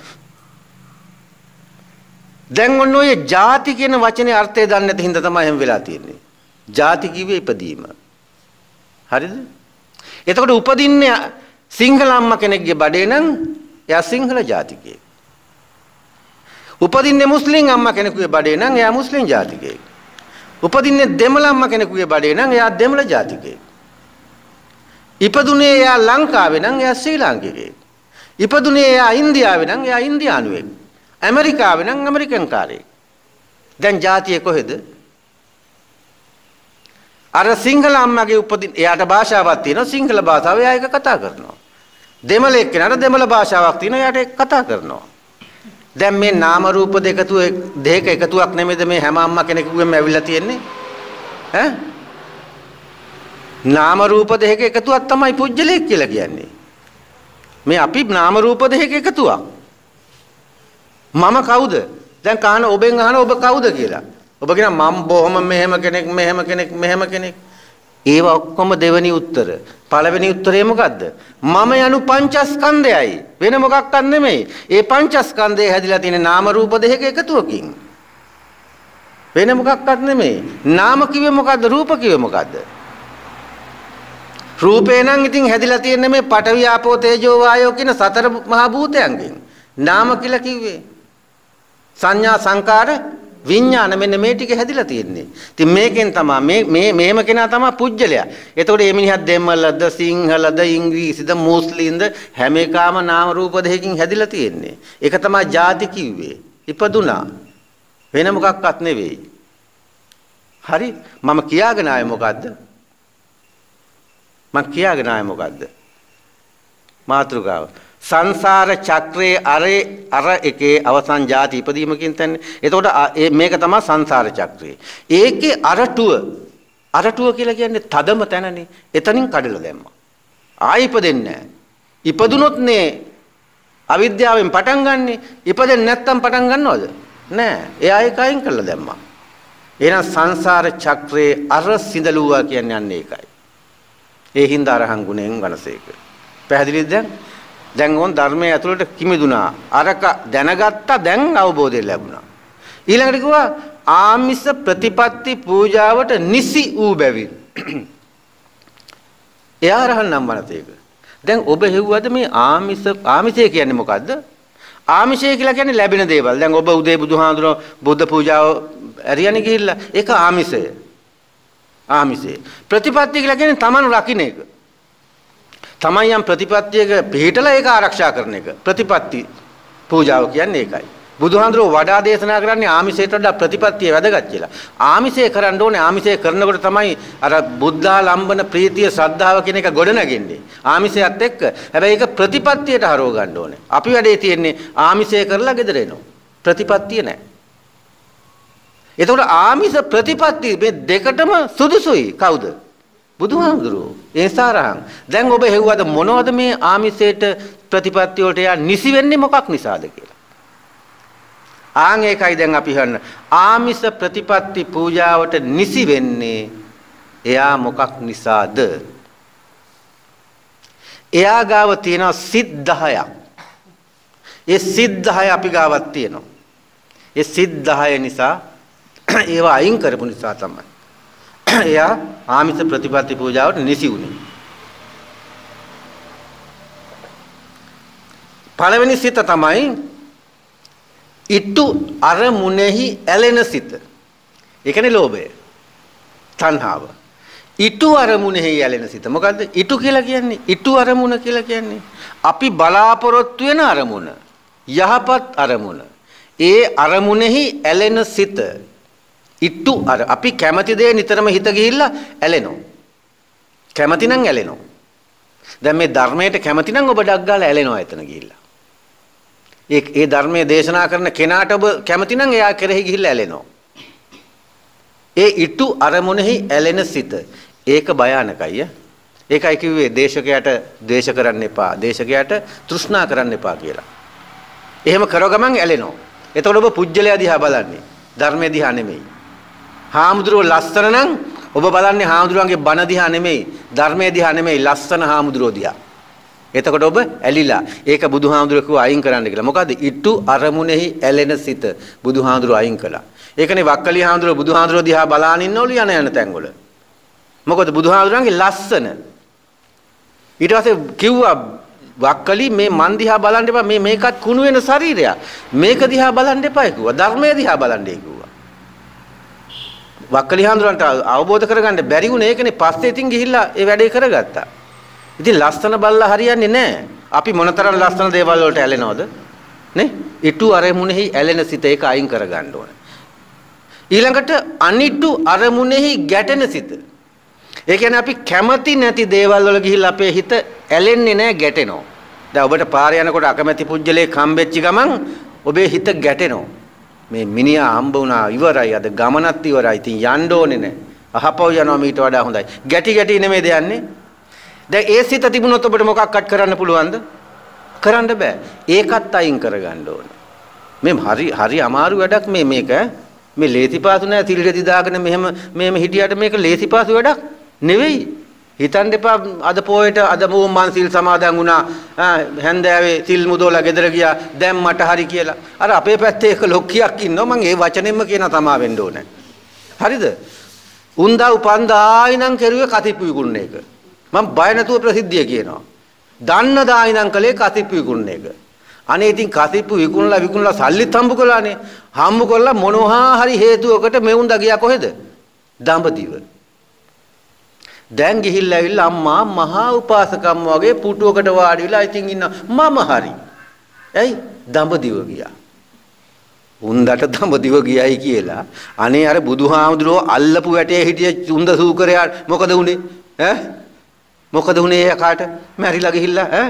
දැන් ඔන්න ඔය ಜಾති කියන වචනේ අර්ථය දන්නේ නැති හින්දා තමයි එහෙම වෙලා තියෙන්නේ. ಜಾති කිව්වේ ඉපදීම. හරිද? එතකොට උපදින්නේ සිංහල අම්මා කෙනෙක්ගේ බඩේ නම් එයා සිංහල ජාතිකයෙක්. උපදින්නේ මුස්ලිම් අම්මා කෙනෙකුගේ බඩේ නම් එයා මුස්ලිම් ජාතිකයෙක්. උපදින්නේ දෙමළ අම්මා කෙනෙකුගේ බඩේ නම් එයා දෙමළ ජාතිකයෙක්. ඉපදුනේ එයා ලංකාවේ නම් එයා ශ්‍රී ලාංකිකයෙක්. ඉපදුනේ එයා ඉන්දියාවේ නම් එයා ඉන්දියානුවෙක්. ඇමරිකාවේ නම් ඇමරිකන් කාරයෙක්. දැන් ජාතිය කොහෙද? අර සිංහල අම්මගේ උපදින එයාට භාෂාවක් තියෙනවා සිංහල භාෂාව එයා ඒක කතා කරනවා. දෙමළ එක්කෙනාට දෙමළ භාෂාවක් තියෙනවා එයාට ඒක කතා කරනවා. දැන් මේ නාම රූප දෙකතු දෙක එකතුවක් නෙමෙයිද මේ හැම අම්මා කෙනෙකුගෙම ඇවිල්ලා තියෙන්නේ? ඈ? නාම රූප දෙක එකතුවක් තමයි පුජ්‍යලයක් කියලා කියන්නේ. මේ අපි නාම රූප දෙක එකතුවක්. මම කවුද? දැන් කහන ඔබෙන් අහන ඔබ කවුද කියලා. ඔබ කියන මම බොහොම මෙහෙම කෙනෙක් මෙහෙම කෙනෙක් මෙහෙම කෙනෙක්. ඒව ඔක්කොම දෙවෙනි උත්තර. පළවෙනි උත්තරේ මොකද්ද? මම යනු පංචස්කන්ධයයි. වෙන මොකක්වත් නෙමෙයි. ඒ පංචස්කන්ධය හැදිලා තියෙන නාම රූප දෙක එකතුවකින්. වෙන මොකක්වත් නෙමෙයි. නාම කිව්වේ මොකද්ද? රූප කිව්වේ මොකද්ද? රූපේ නම් ඉතින් හැදිලා තියෙන්නේ මේ පඨවි ආපෝ තේජෝ වායෝ කියන සතර මහා භූතයන්ගෙන්. නාම කියලා කිව්වේ සංඥා සංකාර විඥාන මෙන්න මේ ටික හැදිලා තියෙන්නේ. ඉතින් මේකෙන් තමයි මේ මේ මේම කෙනා තමයි පුජ්‍යලයා. එතකොට මේ මිනිහා දෙමළද සිංහලද ඉංග්‍රීසිද මුස්ලිම්ද හැම එකම නාම රූප දෙකකින් හැදිලා තියෙන්නේ. ඒක තමයි ಜಾති කිව්වේ. ඉපදුනා. වෙන මොකක්වත් නෙවෙයි. හරි මම කියාගෙන ආයේ මොකද්ද? මම කියාගෙන ආයේ මොකද්ද? මාතෘකාව සංසාර චක්‍රයේ අරේ අර එකේ අවසන් ಜಾති ඉදීමකින් තන්නේ. එතකොට මේක තමයි සංසාර චක්‍රය. ඒකේ අරටුව අරටුව කියලා කියන්නේ තදම තැනනේ. එතනින් කඩලා දැම්මා. ආයි ඉපදෙන්නේ නැහැ. ඉපදුනොත් නේ අවිද්‍යාවෙන් පටන් ගන්නෙ. ඉපදෙන්නේ නැත්තම් පටන් ගන්නවද? නෑ. එයා ඒක අයින් කරලා දැම්මා. එහෙනම් සංසාර චක්‍රයේ අර සිඳලුවා කියන්නේ අන්න ඒකයි. ඒ හින්දා අරහන් ගුණයෙන් වනසේක. පැහැදිලිද දැන්? දැන් ඕන් ධර්මයේ ඇතුළට කිමිදුනා අරක දැනගත්තා දැන් අවබෝධය ලැබුණා ඊළඟට කිව්වා ආමිස ප්‍රතිපatti පූජාවට නිසි වූ බැවින් එයා රහන් නම් වනතේක දැන් ඔබ හෙව්වද මේ ආමිස ආමිසය කියන්නේ මොකද්ද ආමිෂය කියලා කියන්නේ ලැබෙන දේවල් දැන් ඔබ උදේ බුදුහාඳුන බුද්ධ පූජාව ඇරියනේ ගිහිල්ලා ඒක ආමිසය ආමිසය ප්‍රතිපatti කියලා කියන්නේ Taman රකින්න එක තමයි යම් ප්‍රතිපත්තියක පිළිහිටලා ඒක ආරක්ෂා කරන එක ප්‍රතිපatti පූජාව කියන්නේ ඒකයි බුදුහාඳුරෝ වඩා දේශනා කරන්නේ ආමිෂයට වඩා ප්‍රතිපත්තිය වැදගත් කියලා. ආමිෂය කරන්න ඕනේ. ආමිෂය කරනකොට තමයි අර බුද්ධාලම්බන ප්‍රීතිය ශ්‍රද්ධාව කියන එක ගොඩ නැගෙන්නේ. ආමිෂයත් එක්ක. හැබැයි ඒක ප්‍රතිපත්තියට හරව ගන්න ඕනේ. අපි වැඩේ තියෙන්නේ ආමිෂය කරලා ගෙදර එනවා. ප්‍රතිපත්තිය නැහැ. එතකොට ආමිෂ ප්‍රතිපත්තිය මේ දෙකටම සුදුසුයි කවුද? බුදුහාමුදුරුවෝ. ඒ සාරහං. දැන් ඔබ හෙව්වද මොනවද මේ ආමිෂයට ප්‍රතිපත්තිය වලට යා නිසි වෙන්නේ මොකක් නිසාද කියලා? ආන් ඒකයි දැන් අපි හන්න. ආමිෂ ප්‍රතිපත්ති පූජාවට නිසි වෙන්නේ එයා මොකක් නිසාද? එයා ගාව තියෙනවා සිත් දහයක්. ඒ සිත් දහය අපි ගාවක් තියෙනවා. ඒ සිත් දහය නිසා ඒවා අයින් කරපු නිසා තමයි එයා ආමිෂ ප්‍රතිපත්ති පූජාවට නිසි වුණේ. පළවෙනි සිත තමයි ඉට්ටු අරමුණෙහි ඇලෙන සිත. ඒ කියන්නේ ලෝභය. තණ්හාව. ඉට්ටු අරමුණෙහි ඇලෙන සිත. මොකද්ද ඉට්ටු කියලා කියන්නේ? ඉට්ටු අරමුණ කියලා කියන්නේ අපි බලාපොරොත්තු වෙන අරමුණ. යහපත් අරමුණ. ඒ අරමුණෙහි ඇලෙන සිත. ඉට්ටු අර අපි කැමති දේ නිතරම හිත ගිහිල්ලා ඇලෙනවා. කැමති නම් ඇලෙනවා. දැන් මේ ධර්මයට කැමති නම් ඔබ ඩක් ගාලා ඇලෙනවා එතන ගිහිල්ලා. ඒ ඒ ධර්මයේ දේශනා කරන කෙනාට ඔබ කැමති නම් එයා කෙරෙහි ගිහිල්ලා ඇලෙනවා. ඒ ඉට්ටු අරමුණෙහි ඇලෙන සිත. ඒක භයානකයි. ඒකයි කිව්වේ දේශකයට ද්වේෂ කරන්න එපා. දේශකයට තෘෂ්ණා කරන්න එපා කියලා. එහෙම කරව ගමන් ඇලෙනවා. එතකොට ඔබ පුජ්‍යලයා දිහා බලන්නේ. ධර්මයේ දිහා නෙමෙයි. හාමුදුරුවෝ ලස්සන නම් ඔබ බලන්නේ හාමුදුරුවන්ගේ බණ දිහා නෙමෙයි. ධර්මයේ දිහා නෙමෙයි. ලස්සන හාමුදුරුවෝ දිහා. එතකොට ඔබ ඇලිලා. ඒක බුදුහාමුදුරුවෝ කිව්වා අයින් කරන්න කියලා. මොකද්ද? ඉට්ටු අරමුණෙහි ඇලෙන සිත බුදුහාමුදුරුවෝ අයින් කළා. ඒකනේ වක්කලි හාමුදුරුවෝ බුදුහාමුදුරුවෝ දිහා බලාගෙන ඉන්නවලු යන යන තැන්වල. මොකද බුදුහාමුදුරුවන්ගේ ලස්සන. ඊට පස්සේ කිව්වා වක්කලි මේ මන් දිහා බලන්න එපා. මේ මේකත් කුණු වෙන ශරීරයක්. මේක දිහා බලන්න එපා කිව්වා. ධර්මයේ දිහා බලන්නයි කිව්වා. වක්කලි හාමුදුරුවන්ට අවබෝධ කරගන්න බැරි වුණේ ඒකනේ. පස්සේ ඉතින් ගිහිල්ලා ඒ වැඩේ කරගත්තා. ඉතින් ලස්සන බල්ලා හරියන්නේ නැහැ. අපි මොනතරම් ලස්සන දේවල් වලට ඇලෙනවද? නේ? ඉටු අරමුණෙහි ඇලෙන සිත ඒක අයින් කරගන්න ඕන. ඊළඟට අනිටු අරමුණෙහි ගැටෙන සිත. ඒ කියන්නේ අපි කැමති නැති දේවල් වල ගිහිල්ලා අපේ හිත ඇලෙන්නේ නැහැ, ගැටෙනවා. දැන් ඔබට පාරේ යනකොට අකමැති පුජ්‍යලේ කම්බෙච්ච ගමන් ඔබේ හිත ගැටෙනවා. මේ මිනිහා හම්බ වුණා ඉවරයි, අද ගමනත් ඉවරයි. ඉතින් යන්න ඕනේ නැහැ. අහපව යනවා මීට වඩා හොඳයි. ගැටි ගැටි නෙමෙයිද යන්නේ? දැන් ඒ සිත තිබුණොත් ඔබට මොකක්වත් කරන්න පුළුවන්ද? කරන්න බෑ. ඒකත් අයින් කරගන්න ඕන. මේ හරි හරි අමාරු වැඩක් මේ මේක. මේ ලේසිපාසු නෑ. තිල් රෙදි දාගෙන මෙහෙම මෙහෙම හිටියට මේක ලේසිපාසු වැඩක් නෙවෙයි. හිතන්න එපා අද පොයට අද මම සිල් සමාදන් වුණා. හැන්දෑවේ සිල් මුදෝලා ගෙදර ගියා. දැන් මට හරි කියලා. අර අපේ පැත්තේ එක ලොක්කියක් ඉන්නවා. මම ඒ වචනෙන්ම කියන තමා වෙන්න ඕනේ. හරිද? උන්දා උපන්දා ආයිනම් කෙරුවේ කතිප්පු විකුණන එක. මම බය නැතුව ප්‍රසිද්ධිය කියනවා. දන්න දායිනම් කලේ කතිප්පු විකුණන එක. අනේ ඉතින් කතිප්පු විකුණලා විකුණලා සල්ලිත් හම්බ කළානේ. හම්බ කරලා මොනවා හරි හේතුවකට මෙවුන්දා ගියා කොහෙද? දඹදිව. දැන් ගිහිල්ලා ඇවිල්ලා අම්මා මහා උපාසකම්ම වගේ පුටුවකට වාඩි වෙලා ඉතින් ඉන්න මම හරි. ඇයි? දඹදිව ගියා. උන්දට දඹදිව ගියයි කියලා. අනේ අර බුදුහාමුදුරුවෝ අල්ලපු වැටේ හිටිය උන්ද සූකරයා මොකද උනේ? ඈ මොකද උනේ යකාට? මැරිලා ගිහිල්ලා ඈ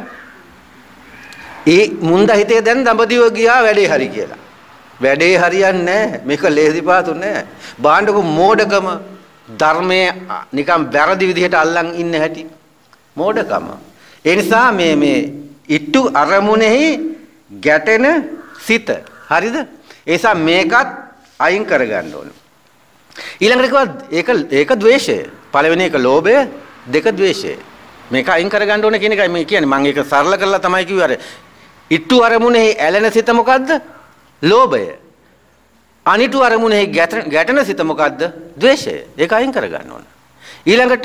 ඒ මුන්ද හිතේ දැන් දඹදිව ගියා වැඩේ හරි කියලා. වැඩේ හරියන්නේ නැහැ. මේක ලේසි පාසු නැහැ. බාණ්ඩක මෝඩකම ධර්මයේ නිකම් වැරදි විදිහට අල්ලන් ඉන්න හැටි මෝඩකම. ඒ නිසා මේ මේ ඉට්ටු අරමුණෙහි ගැටෙන සිත. හරිද? ඒ නිසා මේකත් අයින් කරගන්න ඕන. ඊළඟට කිව්වා ඒක ඒක ද්වේෂය. පළවෙනි එක ලෝභය, දෙක ද්වේෂය. මේක අයින් කරගන්න ඕන කියන එකයි මේ කියන්නේ. මම ඒක සරල කරලා තමයි කිව්වේ. අර ඉට්ටු අරමුණෙහි ඇලෙන සිත මොකද්ද? ලෝභය. අනිටු අරමුණෙහි ගැටෙන සිත මොකද්ද? ද්වේෂය. ඒක අයින් කරගන්න ඕන. ඊළඟට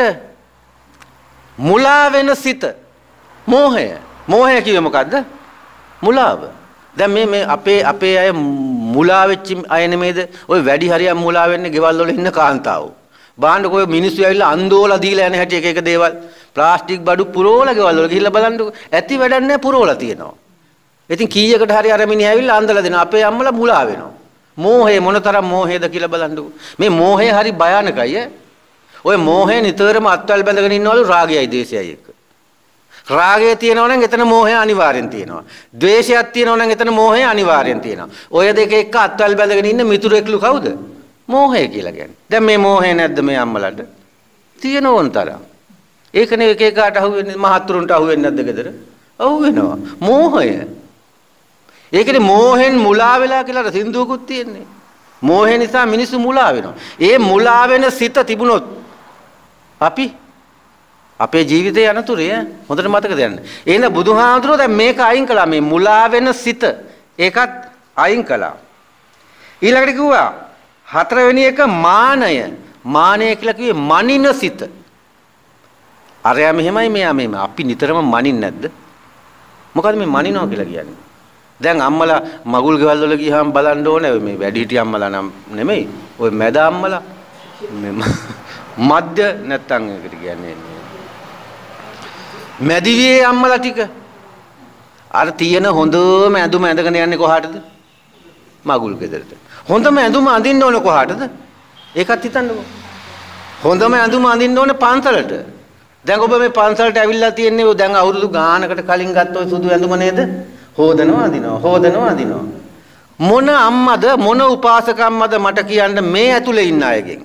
මුලා වෙන සිත. මෝහය. මෝහය කිව්වේ මොකද්ද? මුලාව. දැන් මේ මේ අපේ අපේ අය මුලා වෙච්ච අය නෙමේද? ওই වැඩි හරියක් මුලා වෙන්නේ ගෙවල් වල ඉන්න කාන්තාවෝ. බාන්න කොයි මිනිස්සු ඇවිල්ලා අන්දෝලා දීලා යන හැටි එක එක දේවල්. ප්ලාස්ටික් බඩු පුරෝලා ගෙවල් වල ගිහිල්ලා බලන්නකො. ඇති වැඩක් නැහැ පුරෝලා තියෙනවා. ඉතින් කීයකට හරි අර මිනිහ ඇවිල්ලා අන්දලා දෙනවා. අපේ අම්මලා මුලා වෙනවා. මෝහය මොනතරම් මෝහයද කියලා බලන්නකෝ. මේ මෝහය හරි භයානකයි ඈ. ඔය මෝහය නිතරම අත්වල බැඳගෙන ඉන්නවලු රාගයයි ද්වේෂයයි එක්ක. රාගය තියෙනවා නම් එතන මෝහය අනිවාර්යෙන් තියෙනවා. ද්වේෂයක් තියෙනවා නම් එතන මෝහය අනිවාර්යෙන් තියෙනවා. ඔය දෙක එක්ක අත්වල බැඳගෙන ඉන්න මිතුරෙක්ලු කවුද? මෝහය කියලා කියන්නේ. දැන් මේ මෝහය නැද්ද මේ අම්මලට? තියෙන ඕනතරම්. ඒකනේ එක එකට අහුවෙන්නේ මහත්තුරුන්ට අහුවෙන්නේ නැද්ද ගෙදර? අහුවෙනවා. මෝහය. ඒකනේ මෝහෙන් මුලා වෙලා කියලා සින්දුවකුත් තියෙන්නේ. මෝහය නිසා මිනිස්සු මුලා වෙනවා. ඒ මුලා වෙන සිත තිබුණොත් අපි අපේ ජීවිතේ අනතුරේ හොඳට මතක තියාගන්න. එහෙනම් බුදුහාමුදුරුවෝ දැන් මේක අයින් කළා මේ මුලා වෙන සිත. ඒකත් අයින් කළා. ඊළඟට කිව්වා හතරවෙනි එක මානය. මානය කියලා කිව්වේ මනින සිත. අරයා මෙහෙමයි මෙයා මෙහෙම. අපි නිතරම මනින්නේ නැද්ද? මොකද මේ මනිනවා කියලා කියන්නේ? දැන් අම්මලා මගුල් ගෙවල් වල ගියාම බලන්න ඕනේ මේ වැඩිහිටි අම්මලා නම් නෙමෙයි. ওই මැද අම්මලා මේ මධ්‍ය නැත්තම් ඒකට කියන්නේ මැදිවියේ අම්මලා ටික අර තියෙන හොඳම ඇඳුම ඇඳගෙන යන්නේ කොහාටද? මගුල් ගෙදරට. හොඳම ඇඳුම අඳින්න ඕන කොහාටද? ඒකත් හිතන්නකෝ. හොඳම ඇඳුම අඳින්න ඕනේ පන්සලට. දැන් ඔබ මේ පන්සලට ඇවිල්ලා තියෙන්නේ දැන් අවුරුදු ගානකට කලින් ගත්ත ඔය සුදු ඇඳුම නේද? හොදනවා අඳිනවා හොදනවා අඳිනවා. මොන අම්මද මොන උපාසක අම්මද මට කියන්න මේ ඇතුලේ ඉන්න අයගෙන්.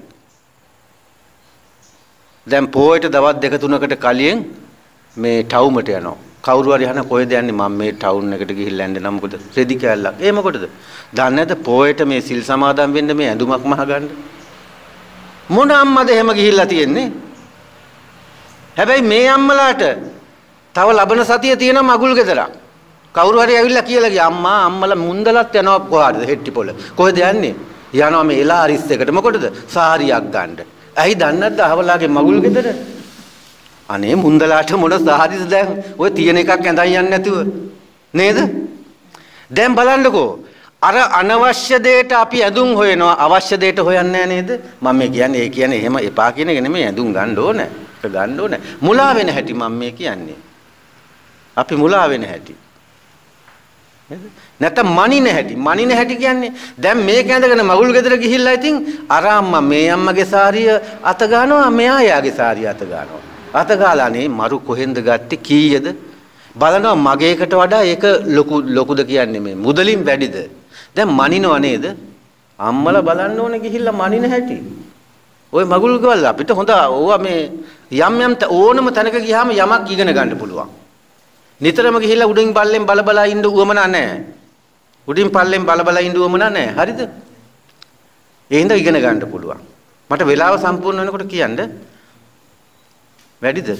දැන් පොයට දවස් දෙක තුනකට කලින් මේ ටවුමට යනවා. කවුරු හරි අහන කොහෙද යන්නේ මම මේ ටවුන් එකට ගිහිල්ලා යන්නේ නම් මොකද? රෙදි කෑල්ලක්. ඒ මොකටද? දන්නේ නැද්ද පොයට මේ සිල් සමාදන් වෙන්න මේ ඇඳුමක් මහගන්න. මොන අම්මද එහෙම ගිහිල්ලා තියෙන්නේ? හැබැයි මේ අම්මලාට තව ලබන සතිය තියෙන මගුල් ගෙදරක්. කවුරු හරි ඇවිල්ලා කියලා ගියා අම්මා අම්මලා මුන්දලත් යනවා කොහාටද හෙට්ටි පොළ. කොහෙද යන්නේ? යනවා මේ එලාරිස් එකට. මොකටද? සාරියක් ගන්න. ඇයි දන්නේ නැද්ද අහවලාගේ මගුල් ගෙදර? අනේ මුන්දලාට මොන සාරිද දැන් ඔය තියෙන එකක් ඇඳන් යන්නේ නැතුව නේද? දැන් බලන්නකෝ අර අනවශ්‍ය දෙයට අපි ඇඳුම් හොයනවා අවශ්‍ය දෙයට හොයන්නේ නැහැ නේද? මම මේ කියන්නේ ඒ කියන්නේ එහෙම එපා කියන එක නෙමෙයි ඇඳුම් ගන්න ඕනේ. ඒක ගන්න ඕනේ. මුලා වෙන හැටි මම මේ කියන්නේ. අපි මුලා වෙන හැටි. නේද? නැත්නම් මනින හැටි. මනින හැටි කියන්නේ දැන් මේක ඇඳගෙන මගුල් ගෙදර ගිහිල්ලා ඉතින් අර අම්මා මේ අම්මගේ සාරිය අත ගන්නවා මෙයා යාගේ සාරිය අත ගන්නවා. අත ගාලානේ මරු කොහෙන්ද ගත්තේ කීයද? බලනවා මගේකට වඩා ඒක ලොකු ලොකුද කියන්නේ මේ මුදලින් වැඩිද? දැන් මනිනව නේද? අම්මලා බලන්න ඕනේ ගිහිල්ලා මනින හැටි. ওই මගුල් ගෙවල් අපිට හොඳ ඕවා මේ යම් යම් ඕනම තැනක ගියාම යමක් ඉගෙන ගන්න පුළුවන්. නිතරම ගිහිල්ලා උඩින් පල්ලෙන් බල බල ඉන්න උවමනා නැහැ. උඩින් පල්ලෙන් බල බල ඉන්න උවමනා නැහැ. හරිද? ඒ හින්දා ඉගෙන ගන්න පුළුවන්. මට වෙලාව සම්පූර්ණ වෙනකොට කියන්න. වැඩිද?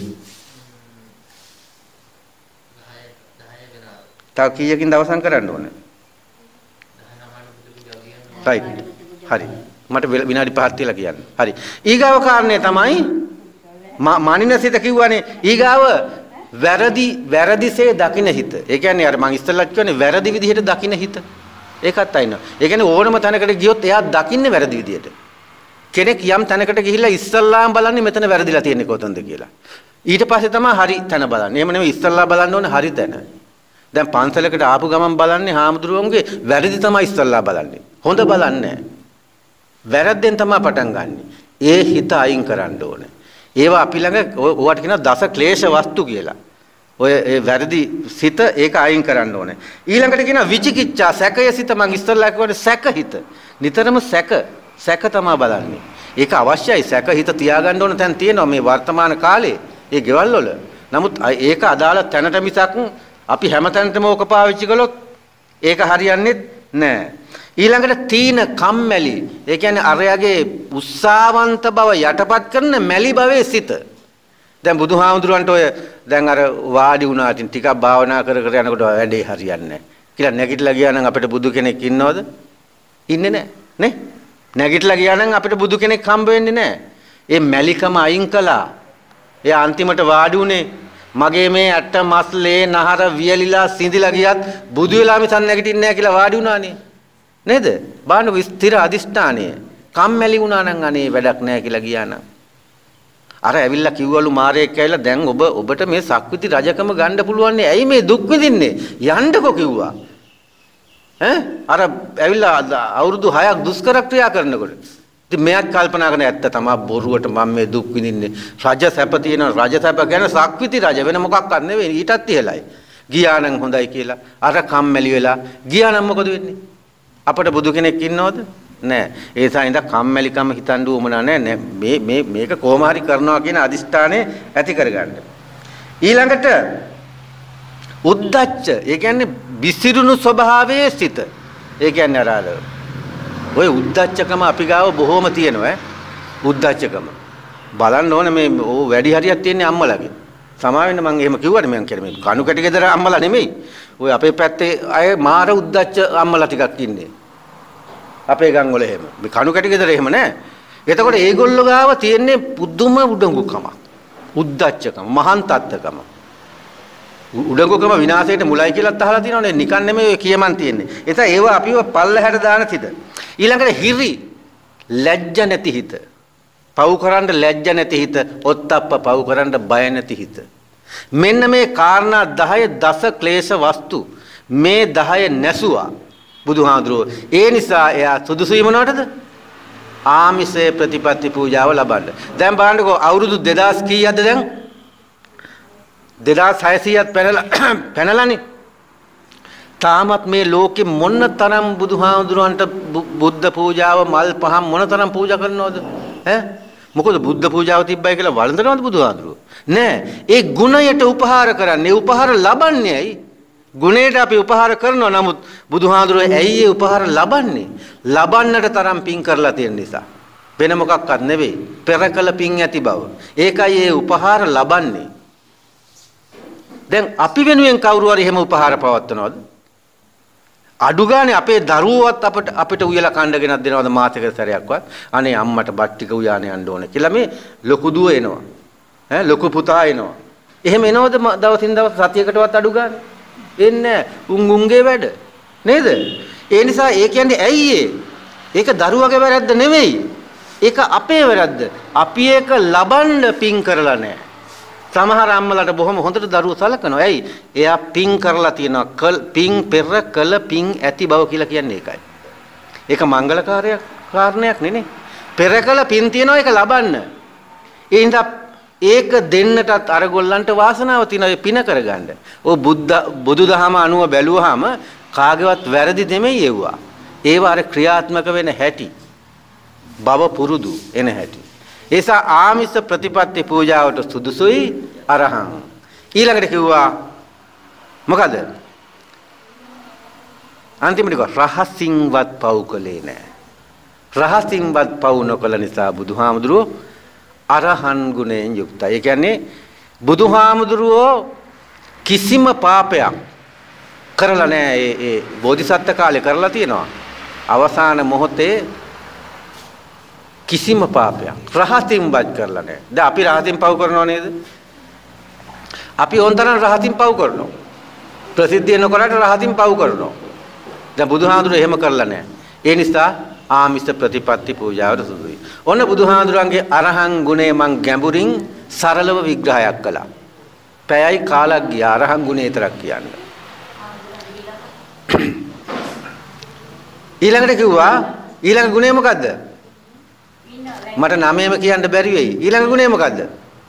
තව කීයකින් දවසම් කරන්න ඕනේ? right. හරි. මට විනාඩි පහක් තියලා කියන්න. හරි. ඊගාව කාරණේ තමයි මානිනසිත කිව්වනේ ඊගාව වැරදි වැරදිසේ දකින්න හිත. ඒ කියන්නේ අර මම ඉස්සෙල්ලත් කියන්නේ වැරදි විදිහට දකින්න හිත. ඒකත් අයින්නවා. ඒ කියන්නේ ඕනම තැනකට ගියොත් එයා දකින්නේ වැරදි විදිහට. කෙනෙක් යම් තැනකට ගිහිල්ලා ඉස්සල්ලාම බලන්නේ මෙතන වැරදිලා තියෙන්නේ කොතනද කියලා. ඊට පස්සේ තමයි හරි තැන බලන්නේ. එහෙම නෙමෙයි ඉස්සල්ලා බලන්න ඕනේ හරි තැන. දැන් පන්සලකට ආපු ගමන් බලන්නේ හාමුදුරුවන්ගේ වැරදි තමයි ඉස්සල්ලා බලන්නේ. හොඳ බලන්නේ නැහැ. වැරද්දෙන් තමයි පටන් ගන්නෙ. ඒ හිත අයින් කරන්න ඕනේ. ඒවා අපි ළඟ ඔයාට කියනවා දස ක්ලේශ වස්තු කියලා. ඔය ඒ වැරදි සිත ඒක අයින් කරන්න ඕනේ. ඊළඟට කියනවා විචිකිච්ඡා සැකය සිත මං ඉස්සල්ලා කිව්වනේ සැක හිත. නිතරම සැක සැක තමයි බලන්නේ. ඒක අවශ්‍යයි. සැක හිත තියාගන්න ඕන තැන් තියෙනවා මේ වර්තමාන කාලේ. ඒ ගෙවල් වල. නමුත් ඒක අදාළ තැනට මිසක් අපි හැමතැනටම ඕක පාවිච්චි කළොත් ඒක හරියන්නේ නැහැ. ඊළඟට තීන කම්මැලි. ඒ කියන්නේ අරයාගේ උත්සාහවන්ත බව යටපත් කරන මැලි භවයේ සිත. දැන් බුදුහාමුදුරන්ට ඔය දැන් අර වාඩි වුණා තින් ටිකක් භාවනා කර කර යනකොට වැඩේ හරියන්නේ නැහැ. කියලා නැගිටලා ගියා නම් අපිට බුදු කෙනෙක් ඉන්නවද? ඉන්නේ නැහැ. නේ? නැගිටලා ගියා නම් අපිට බුදු කෙනෙක් හම්බ වෙන්නේ නැහැ. ඒ මැලිකම අයින් කළා. ඒ අන්තිමට වාඩි උනේ මගේ මේ ඇට මස්ලේ නහර වියලිලා සිඳිලා ගියත් බුදු වෙලා මිසන් නැගිටින්නේ නැහැ කියලා වාඩි වුණානේ. නේද? බාන විස්තර අදිෂ්ඨානය. කම්මැලි වුණා නම් අනේ වැඩක් නැහැ කියලා ගියා නම්. අර ඇවිල්ලා කිව්වලු මාරයෙක් ඇවිල්ලා දැන් ඔබ ඔබට මේ සක්විති රජකම ගන්න පුළුවන් නේ. ඇයි මේ දුක් විඳින්නේ? යන්නකෝ කිව්වා. ඈ අර ඇවිල්ලා අවුරුදු හයක් දුෂ්කර ක්‍රියා කරනකොට. ඉතින් මෙයක් කල්පනා කරන ඇත්ත තමයි බොරුවට මම මේ දුක් විඳින්නේ. රජ සැප තියෙන රජ සැප ගැන සක්විති රජ වෙන මොකක්වත් නෙවෙයි. ඊටත් ඉහළයි. ගියා නම් හොඳයි කියලා. අර කම්මැලි වෙලා ගියා නම් මොකද වෙන්නේ? අපට බුදු කෙනෙක් ඉන්නවද? නෑ. ඒ නිසා ඉඳ කම්මැලිකම හිතන්න උවමනා නෑ. මේ මේ මේක කොහොම හරි කරනවා කියන අදිෂ්ඨානය ඇති කරගන්න. ඊළඟට උද්දච්ච. ඒ කියන්නේ විසිරුණු ස්වභාවයේ සිත. ඒ කියන්නේ අර ඔය උද්දච්චකම අපි ගාව බොහොම තියෙනවා ඈ. උද්දච්චකම. බලන්න ඕනේ මේ ඕ වැඩි හරියක් තියෙන්නේ අම්මලාගේ. සමාවෙන්න මම එහෙම කිව්වට මම කියන්නේ මේ කණු කැටි ගෙදර අම්මලා නෙමෙයි. ඔය අපේ පැත්තේ අය මාර උද්දච්ච අම්මලා ටිකක් ඉන්නේ. අපේ ගම් වල එහෙම. මේ කණු කැටි ගෙදර එහෙම නෑ. එතකොට ඒගොල්ලෝ ගාව තියෙන්නේ පුදුම උඩඟුකම. උද්දච්චකම, මහාන් තත්ත්වකම. උඩඟුකම විනාශයට මුලයි කියලාත් අහලා තියෙනවනේ. නිකන් නෙමෙයි කියමන් තියෙන්නේ. ඒ නිසා ඒවා අපිව පල්ලහැට දාන තිත. ඊළඟට හිරි, ලැජ්ජ නැති හිත. පව් කරන්න ලැජ්ජ නැති හිත, ඔත්තප්ප පව් කරන්න බය නැති හිත. මෙන්න මේ කාරණා දහය දස ක්ලේශ වස්තු මේ දහය නැසුවා බුදුහාඳුරෝ. ඒ නිසා එයා සුදුසුයි මොනවටද? ආමිෂේ ප්‍රතිපත්ති පූජාව ලබන්න. දැන් බලන්නකෝ අවුරුදු දෙදාස් කීයක්ද දැන්? දෙදාස් හයසීයක් පැනලා පැනලානේ. තාමත් මේ ලෝකෙ මොන තරම් බුදුහාඳුරන්ට බුද්ධ පූජාව මල් පහන් මොන තරම් පූජා කරනවද? ඈ මොකද බුද්ධ පූජාව තිබ්බයි කියලා වළඳනවද බුදුහාඳුරෝ? නෑ. ඒ ගුණයට උපහාර කරන්නේ. උපහාර ලබන්නේ ඇයි? ගුණයට අපි උපහාර කරනවා. නමුත් බුදුහාඳුරෝ ඇයි ඒ උපහාර ලබන්නේ? ලබන්නට තරම් පින් කරලා තියෙන නිසා. වෙන මොකක්වත් නෙවෙයි. පෙරකල පින් ඇති බව. ඒකයි ඒ උපහාර ලබන්නේ. දැන් අපි වෙනුවෙන් කවුරු හරි එහෙම උපහාර පවත්වනවද? අඩු ගානේ අපේ දරුවෝවත් අපිට අපිට උයලා කණ්ඩ ගෙනත් දෙනවද මාසෙක සැරයක්වත්? අනේ අම්මට බත් ටික උයාන යන්න ඕනේ කියලා මේ ලොකු දුව එනවා. ඈ ලොකු පුතා එනවා. එහෙම එනවද දවසින් දවස් සතියකටවත් අඩු ගානේ? එන්නේ උන් උන්ගේ වැඩ. නේද? ඒ නිසා ඒ කියන්නේ ඇයි ඒ? ඒක දරුවගේ වැරද්ද නෙවෙයි. ඒක අපේ වැරද්ද. අපි ඒක ලබන්න පින් කරලා නැහැ. සමහර අම්මලාට බොහොම හොඳට දරුවෝ සලකනවා. ඇයි? එයා පින් කරලා තියෙනවා. පින් පෙර කළ පින් ඇති බව කියලා කියන්නේ ඒකයි. ඒක මංගල කාර්යයක් කාරණයක් නෙනේ. පෙර කළ පින් තියනවා ඒක ලබන්න. ඒ හින්දා ඒක දෙන්නටත් අරගොල්ලන්ට වාසනාව තියෙනවා පින කරගන්න. ඔය බුද්ධ බුදුදහම අනුව බැලුවාම කාගේවත් වැරදි නෙමෙයි ඒවා. ඒවා අර ක්‍රියාත්මක වෙන හැටි. බව පුරුදු එන හැටි. ඒසා ආමිෂ ප්‍රතිපත්ති පූජාවට සුදුසුයි අරහං. ඊළඟට කිව්වා මොකද? අන්තිමට කිව්වා රහසින්වත් පව් කළේ නැහැ. රහසින්වත් පව් නොකළ නිසා බුදුහාමුදුරුවෝ අරහන් ගුණයෙන් යුක්තයි. ඒ කියන්නේ බුදුහාමුදුරුවෝ කිසිම පාපයක් කරලා නැහැ. ඒ ඒ බෝධිසත්ත්ව කාලේ කරලා තියෙනවා. අවසාන මොහොතේ කිසිම පාපයක් රහසින්වත් කරලා නැහැ. දැන් අපි රහසින් පව් කරනව නේද? අපි ඕන්තරම් රහසින් පව් කරනවා. ප්‍රසිද්ධිය නොකරට රහසින් පව් කරනවා. දැන් බුදුහාමුදුරුවෝ එහෙම කරලා නැහැ. ඒ නිසා ආමිෂ ප්‍රතිපත්ති පූජාවට සුදුයි. ඔන්න බුදුහාඳුරන්ගේ අරහං ගුණය මං ගැඹුරින් සරලව විග්‍රහයක් කළා. පැයයි කාලක් ගියා අරහං ගුණය විතරක් කියන්න. ඊළඟට කිව්වා ඊළඟ ගුණය මොකද්ද? මට නමේම කියන්න බැරි වෙයි. ඊළඟ ගුණය මොකද්ද?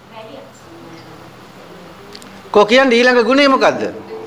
කො කියන්නේ ඊළඟ ගුණය මොකද්ද?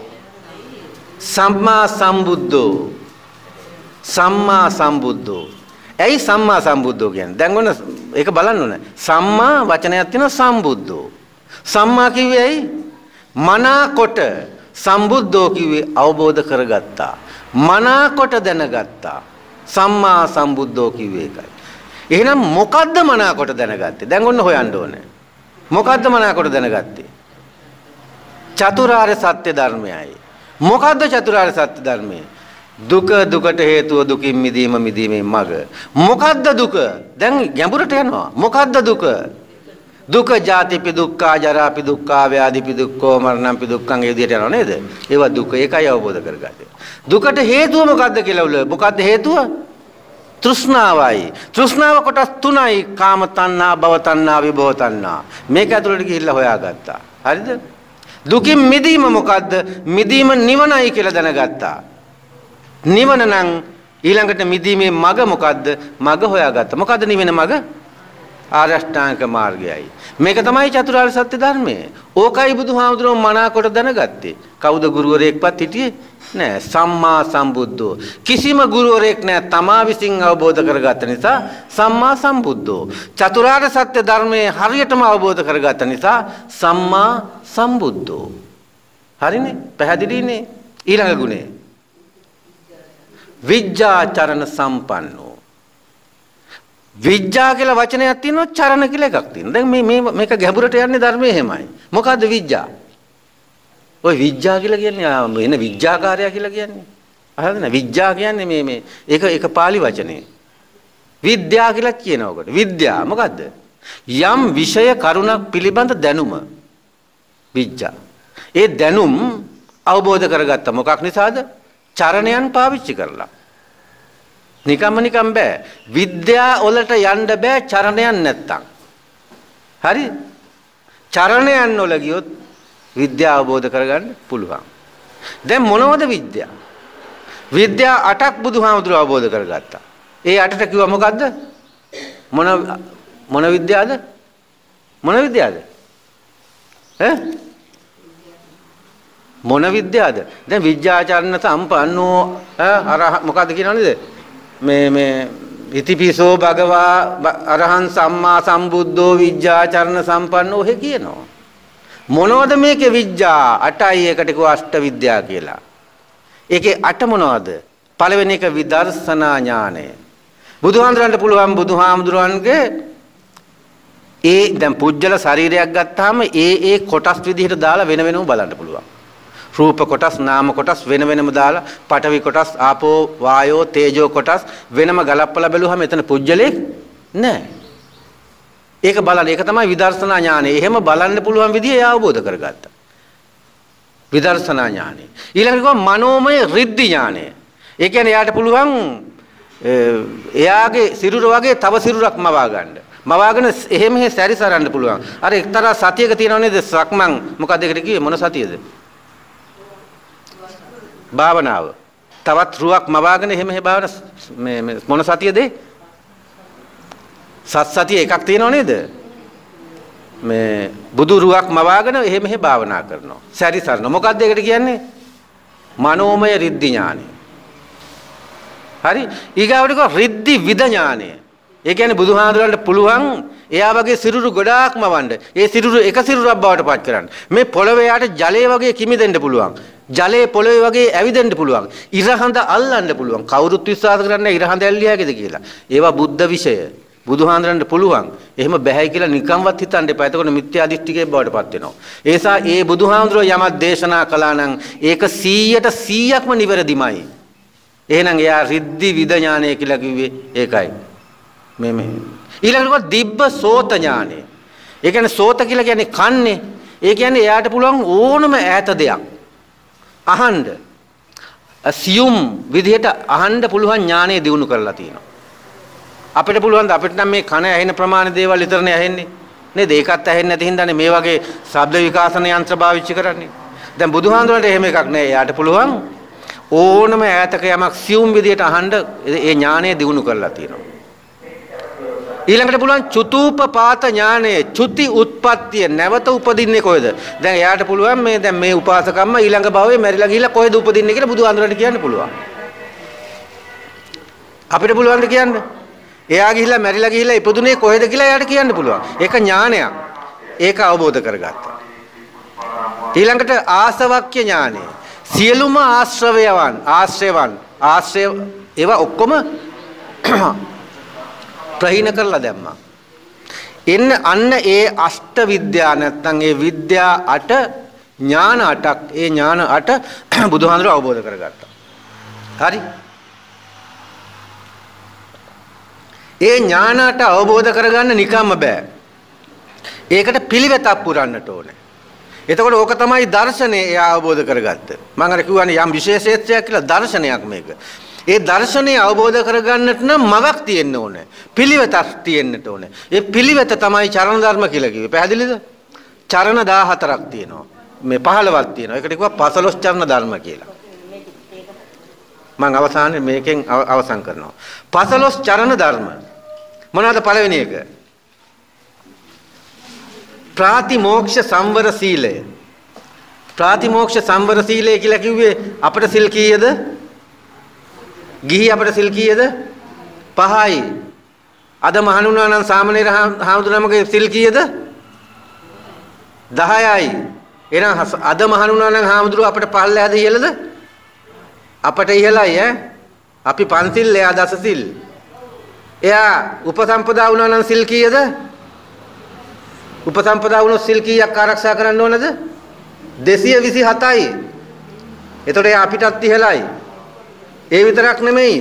සම්මා සම්බුද්ධෝ. සම්මා සම්බුද්ධෝ. ඇයි සම්මා සම්බුද්ධෝ කියන්නේ? දැන් ඔන්න ඒක බලන්න ඕනේ. සම්මා වචනයක් තියෙනවා සම්බුද්ධෝ. සම්මා කිව්වේ ඇයි? මනාකොට සම්බුද්ධෝ කිව්වේ අවබෝධ කරගත්තා. මනාකොට දැනගත්තා. සම්මා සම්බුද්ධෝ කිව්වේ ඒකයි. එහෙනම් මොකද්ද මනාකොට දැනගත්තේ? දැන් ඔන්න හොයන්න ඕනේ. මොකද්ද මනාකොට දැනගත්තේ? චතුරාර්ය සත්‍ය ධර්මයයි. මොකද්ද චතුරාර්ය සත්‍ය ධර්මය? දුක දුකට හේතුව දුකින් මිදීම මිදීමේ මඟ. මොකද්ද දුක? දැන් ගැඹුරට යනවා. මොකද්ද දුක? දුක ජාතිපි දුක්ඛා ජරාපි දුක්ඛා ව්‍යාධිපි දුක්ඛෝ මරණම්පි දුක්ඛං ඒ විදිහට යනවා නේද? ඒවා දුක. ඒකයි අවබෝධ කරගන්නේ. දුකට හේතුව මොකද්ද කියලා උල මොකද්ද හේතුව? තෘෂ්ණාවයි. තෘෂ්ණාව කොටස් තුනයි. කාම තණ්හා, භව තණ්හා, විභව තණ්හා. මේක ඇතුළට ගිහිල්ලා හොයාගත්තා. හරිද? දුකින් මිදීම මොකද්ද? මිදීම නිවනයි කියලා දැනගත්තා. නිවන නම් ඊළඟට මිදීමේ මඟ මොකද්ද? මඟ හොයාගත්තා. මොකද්ද නිවන මඟ? ආර්ය අෂ්ටාංග මාර්ගයයි. මේක තමයි චතුරාර්ය සත්‍ය ධර්මය. ඕකයි බුදුහාමුදුරුවෝ මනාකොට දැනගත්තේ. කවුද ගුරුවරයෙක්වත් හිටියේ නෑ. සම්මා සම්බුද්ධෝ. කිසිම ගුරුවරයෙක් නෑ. තමා විසින් අවබෝධ කරගත්ත නිසා සම්මා සම්බුද්ධෝ. චතුරාර්ය සත්‍ය ධර්මයේ හරියටම අවබෝධ කරගත්ත නිසා සම්මා සම්බුද්ධෝ. හරිනේ? පැහැදිලිනේ? ඊළඟ ගුණය විජ්ජාචරණ සම්පන්නෝ. විජ්ජා කියලා වචනයක් තියෙනවා, චරණ කියලා එකක් තියෙනවා. දැන් මේ මේ මේක ගැඹුරට යන්නේ ධර්මයේ එහෙමයි. මොකද්ද විජ්ජා? ඔය විජ්ජා කියලා කියන්නේ එන විජ්ජාකාරය කියලා කියන්නේ. අහලාද නැ? විජ්ජා කියන්නේ මේ මේ ඒක ඒක පාලි වචනේ. විද්‍යා කියලා කියනවා ඔකට. විද්‍යා මොකද්ද? යම් විෂය කරුණක් පිළිබඳ දැනුම. විජ්ජා. ඒ දැනුම් අවබෝධ කරගත්ත මොකක් නිසාද? චරණයන් පාවිච්චි කරලා. නිකම්ම නිකම් බෑ. විද්‍යා වලට යන්න බෑ චරණයන් නැත්තම්. හරි? චරණයන් වල ගියොත් විද්‍යාව අවබෝධ කරගන්න පුළුවන්. දැන් මොනවද විද්‍යා? විද්‍යා අටක් බුදුහාමුදුරුවෝ අවබෝධ කරගත්තා. ඒ අටට කිව්වා මොකද්ද? මොන මොන විද්‍යාවද? මොන විද්‍යාවද? ඈ? මොන විද්‍යාවද? දැන් විද්‍යාචරණ සම්පන්නෝ අර මොකද්ද කියනවද? මේ මේ ඉතිපිසෝ භගවා අරහං සම්මා සම්බුද්ධෝ විද්‍යාචරණ සම්පන්නෝ ඔහෙ කියනවා. මොනවද මේකේ විද්‍යා? අටයි එකට කිව්ව අෂ්ට විද්‍යා කියලා. ඒකේ අට මොනවද? පළවෙනි එක විදර්ශනා ඥානය. බුදුහාමුදුරන්ට පුළුවන් බුදුහාමුදුරන්ගේ ඒ දැන් පුජ්‍යල ශරීරයක් ගත්තාම ඒ ඒ කොටස් විදිහට දාලා වෙන වෙනම බලන්න පුළුවන්. රූප කොටස්, නාම කොටස් වෙන වෙනම දාලා, පඨවි කොටස්, ආපෝ, වායෝ, තේජෝ කොටස් වෙනම ගලප්පලා බැලුවහම එතන පුජ්‍යලෙක් නැහැ. ඒක බලන්න. ඒක තමයි විදර්ශනා ඥානය. එහෙම බලන්න පුළුවන් විදිය එයා අවබෝධ කරගත්තා. විදර්ශනා ඥානය. ඊළඟට කිව්වා මනෝමය රිද්ධි ඥානය. ඒ කියන්නේ එයාට පුළුවන් එයාගේ සිරුර වගේ තව සිරුරක් මවා ගන්න. මවාගෙන එහෙම එහෙ සැරිසරන්න පුළුවන්. අර එක්තරා සතියක තියෙනව නේද? සක්මන් මොකක්ද ඒකට කිව්වේ? මොන සතියද? භාවනාව. තවත් රුවක් මවාගෙන එහෙම එහෙ භාවන මේ මොන සතියද? සත් සතිය එකක් තියෙනව නේද? මේ බුදු රුවක් මවාගෙන එහෙම එහෙ භාවනා කරනවා. සැරිසරන. මොකක්ද ඒකට කියන්නේ? මනෝමය රිද්ධි ඥානය. හරි? ඊගාවට කෝ රිද්ධි විද ඥානය. ඒ කියන්නේ බුදුහාඳුරන්ට පුළුවන් එයා වගේ සිරුරු ගොඩාක් මවන්න. ඒ සිරුරු එක සිරුරක් බවට පත් කරන්න. මේ පොළවේ යාට ජලය වගේ කිමිදෙන්න පුළුවන්. ජලයේ පොළවේ වගේ ඇවිදෙන්න පුළුවන්. ඉරහඳ අල්ලන්න පුළුවන්. කවුරුත් විශ්වාස කරන්නේ ඉරහඳ ඇල්ලිය හැකිද කියලා. ඒවා බුද්ධ විෂය. බුදුහාඳුරන්ට පුළුවන්. එහෙම බෑයි කියලා නිකම්වත් හිතන්න එපා. එතකොට මිත්‍යා දෘෂ්ටිකේ බවට පත් වෙනවා. ඒ නිසා ඒ බුදුහාඳුරෝ යමක් දේශනා කළා නම් ඒක සීයට සීයක්ම නිවැරදිමයි. එහෙනම් එයා රිද්ධි විද ඥානය කියලා කිව්වේ ඒකයි. මේ මේ ඊළඟට දිබ්බ සෝත ඥානය. ඒ කියන්නේ සෝත කියලා කියන්නේ කන්නේ. ඒ කියන්නේ එයාට පුළුවන් ඕනම ඈත දෙයක් අහන්න. assume විදිහට අහන්න පුළුවන් ඥානය දිනු කරලා තියෙනවා. අපිට පුළුවන් ද අපිට නම් මේ කන ඇහෙන ප්‍රමාණ දේවල් විතරනේ ඇහෙන්නේ. නේද? ඒකත් ඇහෙන්නේ නැති හින්දානේ මේ වගේ ශබ්ද විකාශන යන්ත්‍ර පාවිච්චි කරන්නේ. දැන් බුදුහාඳුනට එහෙම එකක් නෑ. එයාට පුළුවන් ඕනම ඈතක යමක් assume විදිහට අහන්න ඒ ඥානය දිනු කරලා තියෙනවා. ඊළඟට පුළුවන් චුතූපපාත ඥානය. චුති උත්පත්තිය නැවත උපදින්නේ කොහෙද? දැන් එයාට පුළුවන් මේ දැන් මේ උපාසකම්ම ඊළඟ භවයේ මැරිලා ගිහිල්ලා කොහෙද උපදින්නේ කියලා බුදුහාඳුනට කියන්න පුළුවන්. අපිට පුළුවන් ද කියන්න? එයා ගිහිල්ලා මැරිලා ගිහිල්ලා ඉපදුනේ කොහෙද කියලා එයාට කියන්න පුළුවන්. ඒක ඥානයක්. ඒක අවබෝධ කරගත්තා. ඊළඟට ආසවක්ඛ්‍ය ඥානය. සියලුම ආශ්‍රවයවන් ආශ්‍රයවන් ආශ්‍රය ඒවා ඔක්කොම ප්‍රහීන කරලා දැම්මා. එන්න අන්න ඒ අෂ්ට විද්‍යා නැත්නම් ඒ විද්‍යා අට ඥාන අටක් ඒ ඥාන අට බුදුහාඳුර අවබෝධ කරගත්තා. හරි? ඒ ඥාන අට අවබෝධ කරගන්න නිකම්ම බෑ. ඒකට පිළිවෙතක් පුරන්නට ඕනේ. එතකොට ඕක තමයි දර්ශනය එයා අවබෝධ කරගත්තේ. මම අර කිව්වනේ යම් විශේෂත්වයක් කියලා දර්ශනයක් මේක. ඒ දර්ශනය අවබෝධ කරගන්නට නම් මවක් තියෙන්න ඕනේ. පිළිවෙතක් තියෙන්නට ඕනේ. ඒ පිළිවෙත තමයි චරණ ධර්ම කියලා කිව්වේ. පැහැදිලිද? චරණ දාහතරක් තියෙනවා. මේ පහළවක් තියෙනවා. ඒකට කිව්වා පසළොස් චරණ ධර්ම කියලා. මම අවසානයේ මේකෙන් අවසන් කරනවා. පසළොස් චරණ ධර්ම. මොනවාද පළවෙනි එක? ප්‍රාතිමෝක්ෂ සංවර සීලය. ප්‍රාතිමෝක්ෂ සංවර සීලය කියලා කිව්වේ අපිට සිල් කීයද? ගිහි අපිට සිල් කීයද? පහයි. අද මහණුනා නම් සාමණේර හාමුදුරුවෝගේ සිල් කීයද? දහයයි. එහෙනම් අද මහණුනා නම් හාමුදුරුවෝ අපිට පල්ලෙහාද ඉහළද? අපට ඉහළයි ඈ. අපි පන්සිල් එයා දස සිල්. එයා උපසම්පදා වුණා නම් සිල් කීයද? උපසම්පදා වුණොත් සිල් කීයක් ආරක්ෂා කරන්න ඕනද? දෙසිය විසි හතයි. එතකොට එයා අපිටත් ඉහළයි. ඒ විතරක් නෙමෙයි.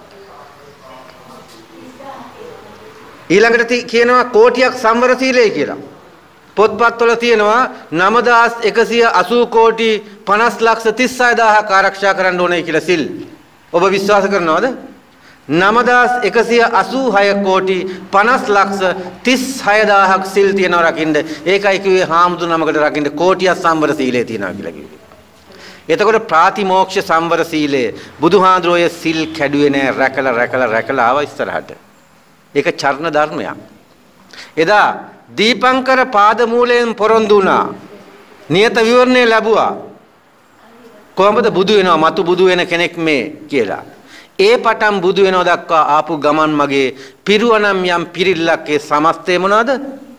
ඊළඟට කියනවා කෝටියක් සංවර සීලය කියලා. පොත්පත්වල තියෙනවා නව දහස් එකසිය අසූ කෝටි පනස් ලක්ෂ තිස් හය දහසක් ආරක්ෂා කරන්න ඕනේ කියලා සිල්. ඔබ විශ්වාස කරනවද? නව දහස් එකසිය අසූ හය කෝටි පනස් ලක්ෂ තිස් හය දහසක් සිල් තියනවා රකින්න. ඒකයි කිව්වේ හාමුදුරු නමකට රකින්න කෝටියක් සංවර සීලය තියනවා කියලා කිව්වේ. එතකොට ප්‍රාතිමෝක්ෂ සංවර සීලය බුදුහාඳුරෝය සිල් කැඩුවේ නෑ. රැකලා රැකලා රැකලා ආව ඉස්සරහට. ඒක චරණ ධර්මයක්. එදා දීපංකර පාදමූලයෙන් පොරොන්දු වුණා. නියත විවරණය ලැබුවා. කොහොමද බුදු වෙනවා මතු බුදු වෙන කෙනෙක් මේ කියලා. ඒ පටන් බුදු වෙනව දක්වා ආපු ගමන් මගේ පිරුවනම් යම් පිරිල්ලක් ඒ සමස්තය මොනවද?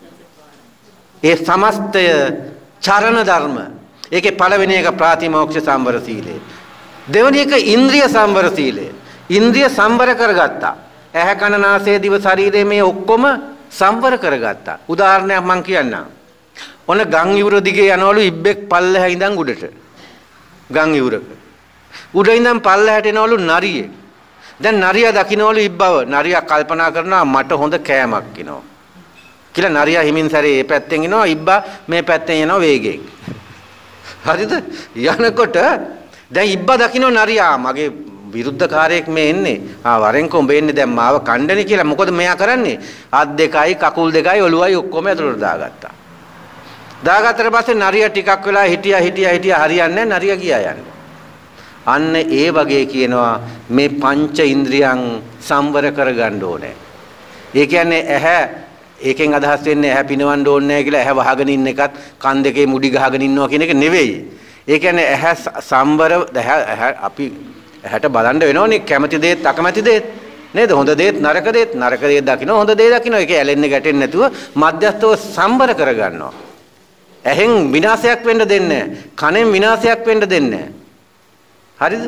ඒ සමස්තය චරණ ධර්ම. ඒකේ පළවෙනි එක ප්‍රාතිමෝක්ෂ සංවර සීලය. දෙවෙනි එක ඉන්ද්‍රිය සංවර සීලය. ඉන්ද්‍රිය සංවර කරගත්තා. ඇහැ කන නාසය දිව ශරීරය මේ ඔක්කොම සංවර කරගත්තා. උදාහරණයක් මම කියන්නම්. ඔන්න ගම් ඉවුර දිගේ යනවලු ඉබ්බෙක් පල්ලෙහා ඉඳන් උඩට. ගම් ඉවුරක. උඩ ඉඳන් පල්ලෙහාට එනවලු නරියෙක්. දැන් නරියා දකින්නවලු ඉබ්බව. නරියා කල්පනා කරනවා මට හොඳ කෑමක් එනවා. කියලා නරියා හිමින් සැරේ මේ පැත්තෙන් එනවා ඉබ්බා මේ පැත්තෙන් එනවා වේගෙන්. හරිද? යනකොට දැන් ඉබ්බා දකින්න නරියා මගේ විරුද්ධකාරයෙක් මේ එන්නේ. ආ වරෙන් කොඹ එන්නේ දැන් මාව කණ්ඩනේ කියලා. මොකද මෙයා කරන්නේ? අත් දෙකයි කකුල් දෙකයි ඔළුවයි ඔක්කොම ඇතුළට දාගත්තා. දාගත්තට පස්සේ නරියා ටිකක් වෙලා හිටියා හිටියා හිටියා හරියන්නේ නැහැ. නරියා ගියා යන්නේ. අන්න ඒ වගේ කියනවා මේ පංච ඉන්ද්‍රියන් සංවර කරගන්න ඕනේ. ඒ කියන්නේ ඇහැ ඒකෙන් අදහස් වෙන්නේ ඇහැ පිනවන්න ඕනේ නැහැ කියලා ඇහැ වහගෙන ඉන්න එකත් කන් දෙකේ මුඩි ගහගෙන ඉන්නවා කියන එක නෙවෙයි. ඒ කියන්නේ ඇහැ සංවර ඇහැ අපි ඇහැට බලන්න වෙනවනේ කැමති දේත් අකමැති දේත් නේද? හොඳ දේත් නරක දේත් නරක දේත් දකින්න හොඳ දේ දකින්න. ඒක ඇලෙන්නේ ගැටෙන්නේ නැතුව මධ්‍යස්ථව සංවර කරගන්නවා. ඇහෙන් විනාශයක් වෙන්න දෙන්නේ නැහැ. කනෙන් විනාශයක් වෙන්න දෙන්නේ නැහැ. හරිද?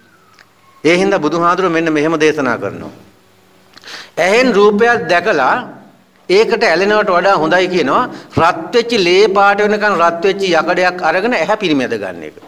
ඒ හින්දා බුදුහාඳුර මෙන්න මෙහෙම දේශනා කරනවා. ඇහෙන් රූපයක් දැකලා ඒකට ඇලෙනවට වඩා හොඳයි කියනවා රත් වෙච්ච ලේ පාට වෙනකන් රත් වෙච්ච යකඩයක් අරගෙන ඇහැ පිරිමැද ගන්න එක.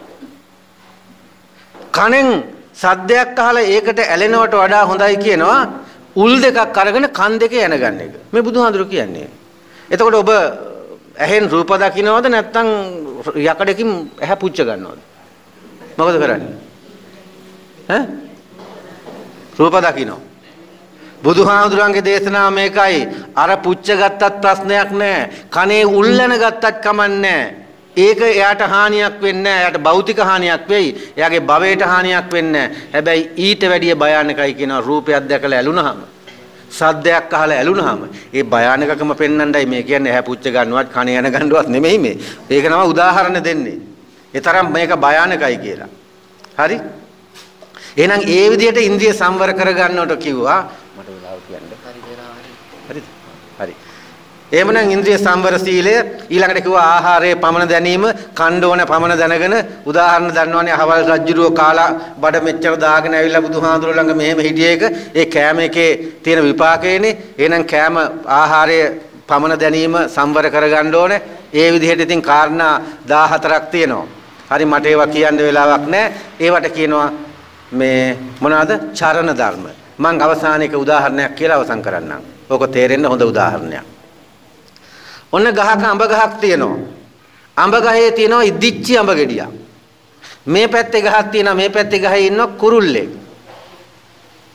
කනෙන් සද්දයක් අහලා ඒකට ඇලෙනවට වඩා හොඳයි කියනවා උල් දෙකක් අරගෙන කන් දෙකේ යන ගන්න එක. මේ බුදුහාඳුර කියන්නේ. එතකොට ඔබ ඇහෙන් රූප දකින්නවද නැත්නම් යකඩකින් ඇහැ පුච්ච ගන්නවද? මොකද කරන්නේ? ඈ? රූප දකින්න. බුදුහාමුදුරන්ගේ දේශනාව මේකයි. අර පුච්ච ගත්තත් ප්‍රශ්නයක් නැහැ. කනේ උල්ලන ගත්තත් කමන්නේ නැහැ. ඒක එයාට හානියක් වෙන්නේ නැහැ. එයාට භෞතික හානියක් වෙයි. එයාගේ භවයට හානියක් වෙන්නේ නැහැ. හැබැයි ඊට වැඩිය භයානකයි කියනවා රූපයක් දැකලා ඇලුනහම. සද්දයක් අහලා ඇලුනහම. ඒ භයානකකම පෙන්වන්නයි මේ කියන්නේ ඇහැ පුච්ච ගන්නවත් කන යන ගන්නවත් නෙමෙයි මේ. ඒක නම උදාහරණ දෙන්නේ. ඒ තරම් මේක භයානකයි කියලා. හරි? එහෙනම් ඒ විදිහට ඉන්ද්‍රිය සංවර කරගන්නවට කිව්වා. මට වෙලාව කියන්න. හරිද? හරි. එහෙමනම් ඉන්ද්‍රිය සංවර සීලය ඊළඟට කිව්වා ආහාරයේ පමණ දැනීම කණ්ඩ ඕන පමණ දැනගෙන උදාහරණ දන්නවනේ අහවල් රජ්ජුරුව කාලා බඩ මෙච්චර දාගෙන ඇවිල්ලා බුදුහාඳුර ළඟ මෙහෙම හිටිය එක ඒ කෑම එකේ තියෙන විපාකයනේ. එහෙනම් කෑම ආහාරයේ පමණ දැනීම සංවර කරගන්න ඕනේ. ඒ විදිහට ඉතින් කාරණා දාහතරක් තියෙනවා. හරි මට ඒවා කියන්න වෙලාවක් නැහැ. ඒවට කියනවා මේ මොනවාද? චරණ ධර්ම. මම අවසානයේක උදාහරණයක් කියලා අවසන් කරන්නම්. ඕක තේරෙන්න හොඳ උදාහරණයක්. ඔන්න ගහක අඹ ගහක් තියෙනවා. අඹ ගහේ තියෙනවා ඉදිච්චි අඹ ගෙඩියක්. මේ පැත්තේ ගහක් තියෙනවා මේ පැත්තේ ගහේ ඉන්න කුරුල්ලෙක්.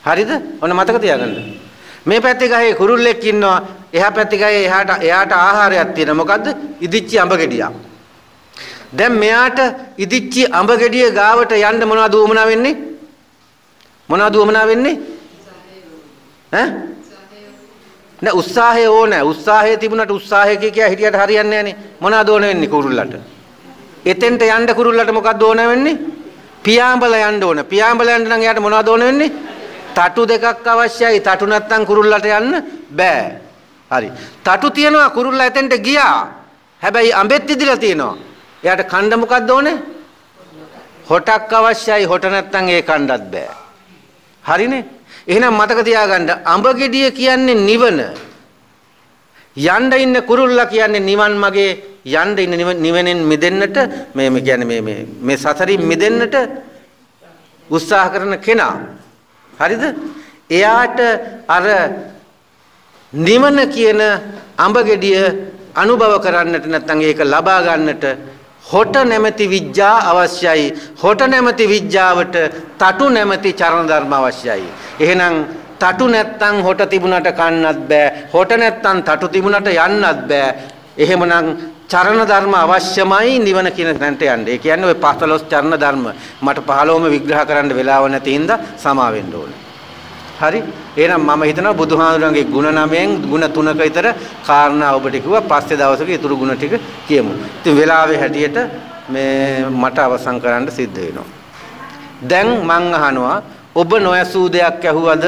හරිද? ඔන්න මතක තියාගන්න. මේ පැත්තේ ගහේ කුරුල්ලෙක් ඉන්නවා. එහා පැත්තේ ගහේ එහාට එයාට ආහාරයක් තියෙනවා. මොකද්ද? ඉදිච්චි අඹ ගෙඩියක්. දැන් මෙයාට ඉදිච්චි අඹ ගෙඩිය ගාවට යන්න මොනවද උවමනා වෙන්නේ? මොනවද උවමනා වෙන්නේ? ඈ? නෑ උත්සාහය ඕනේ. උත්සාහය තිබුණාට උත්සාහය කිය කිය හිටියට හරියන්නේ නැහනේ. මොනවද ඕන වෙන්නේ කුරුල්ලට? එතෙන්ට යන්න කුරුල්ලට මොකද්ද ඕන වෙන්නේ? පියාඹල යන්න ඕන. පියාඹල යන්න නම් එයාට මොනවද ඕන වෙන්නේ? තටු දෙකක් අවශ්‍යයි. තටු නැත්තම් කුරුල්ලට යන්න බෑ. හරි. තටු තියනවා කුරුල්ලා එතෙන්ට ගියා. හැබැයි අඹෙත් ඉදිලා තියෙනවා. එයාට කණ්ඩ මොකද්ද ඕනේ? හොටක් අවශ්‍යයි. හොට නැත්තම් ඒ කණ්ඩත් බෑ. හරිනේ? එහෙනම් මතක තියාගන්න අඹ ගෙඩිය කියන්නේ නිවන. යන්න ඉන්න කුරුල්ලා කියන්නේ නිවන් මගේ යන්න ඉන්න නිවනෙන් මිදෙන්නට මේ මේ කියන්නේ මේ මේ මේ සසරින් මිදෙන්නට උත්සාහ කරන කෙනා. හරිද? එයාට අර නිවන කියන අඹ ගෙඩිය අනුභව කරන්නට නැත්නම් ඒක ලබා ගන්නට හොට නැමැති විඥා අවශ්‍යයි. හොට නැමැති විඥාවට තටු නැමැති චරණ ධර්ම අවශ්‍යයි. එහෙනම් තටු නැත්තම් හොට තිබුණට කන්නත් බෑ. හොට නැත්තම් තටු තිබුණට යන්නත් බෑ. එහෙමනම් චරණ ධර්ම අවශ්‍යමයි නිවන කියන තැනට යන්න. ඒ කියන්නේ ওই පස්වලොස් චරණ ධර්ම මට පහළොවම විග්‍රහ කරන්න වෙලාව නැති හින්දා සමා වෙන්න ඕනේ. හරි? එහෙනම් මම හිතනවා බුදුහාමුදුරන්ගේ ගුණ නවයෙන් ගුණ තුනක විතර කාරණා ඔබට කිව්වා. පස්සේ දවසක ඊටු ගුණ ටික කියමු. ඉතින් වෙලාවේ හැටියට මේ මට අවසන් කරන්න සිද්ධ වෙනවා. දැන් මං අහනවා ඔබ නොයසූ දෙයක් ඇහුවද?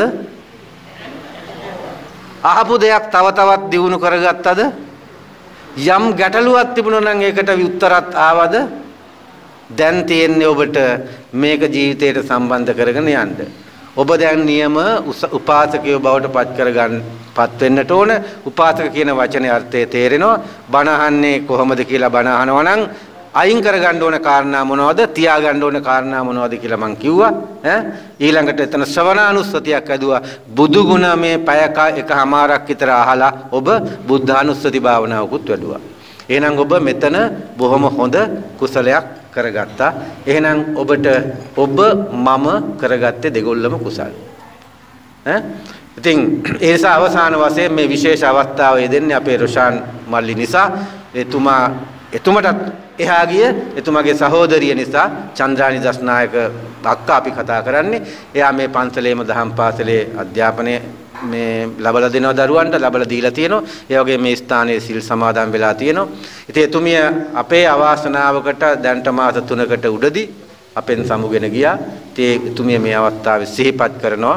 අහපු දෙයක් තව තවත් දියුණු කරගත්තද? යම් ගැටලුවක් තිබුණා නම් ඒකට උත්තරත් ආවද? දැන් තියෙන්නේ ඔබට මේක ජීවිතයට සම්බන්ධ කරගෙන යන්න. ඔබ දැන් නියම උපාසකයෝ බවට පත් කරගන්න පත් වෙන්නට ඕන. උපාසක කියන වචනේ අර්ථය තේරෙනවා. බණ අහන්නේ කොහොමද කියලා බණ අහනවා නම් අයින් කරගන්න ඕන කාරණා මොනවද? තියාගන්න ඕන කාරණා මොනවද කියලා මං කිව්වා. ඈ ඊළඟට එතන ශ්‍රවණානුස්සතියක් ඇදුවා. බුදු ගුණ මේ පැයක එකමාරක් විතර අහලා ඔබ බුද්ධානුස්සති භාවනාවකුත් වැඩුවා. එහෙනම් ඔබ මෙතන බොහොම හොඳ කුසලයක් කරගත්තා. එහෙනම් ඔබට ඔබ මම කරගත්තේ දෙගොල්ලම කුසල්. ඈ ඉතින් ඒ නිසා අවසාන වශයෙන් මේ විශේෂ අවස්ථාව යෙදෙන්නේ අපේ රොෂාන් මල්ලි නිසා. එතුමා එතුමටත් එහා ගිය එතුමාගේ සහෝදරිය නිසා චන්ද්‍රානි දස්නායක අක්කා අපි කතා කරන්නේ. එයා මේ පන්සලේම දහම් පාසලේ අධ්‍යාපනය මේ ලබලා දෙනවා දරුවන්ට ලබලා දීලා තියෙනවා. ඒ වගේ මේ ස්ථානයේ සිල් සමාදන් වෙලා තියෙනවා. ඉතින් එතුමිය අපේ අවාසනාවකට දැන්ට මාස තුනකට උඩදී අපෙන් සමුගෙන ගියා. ඉතින් එතුමිය මේ අවස්ථාවේ සිහිපත් කරනවා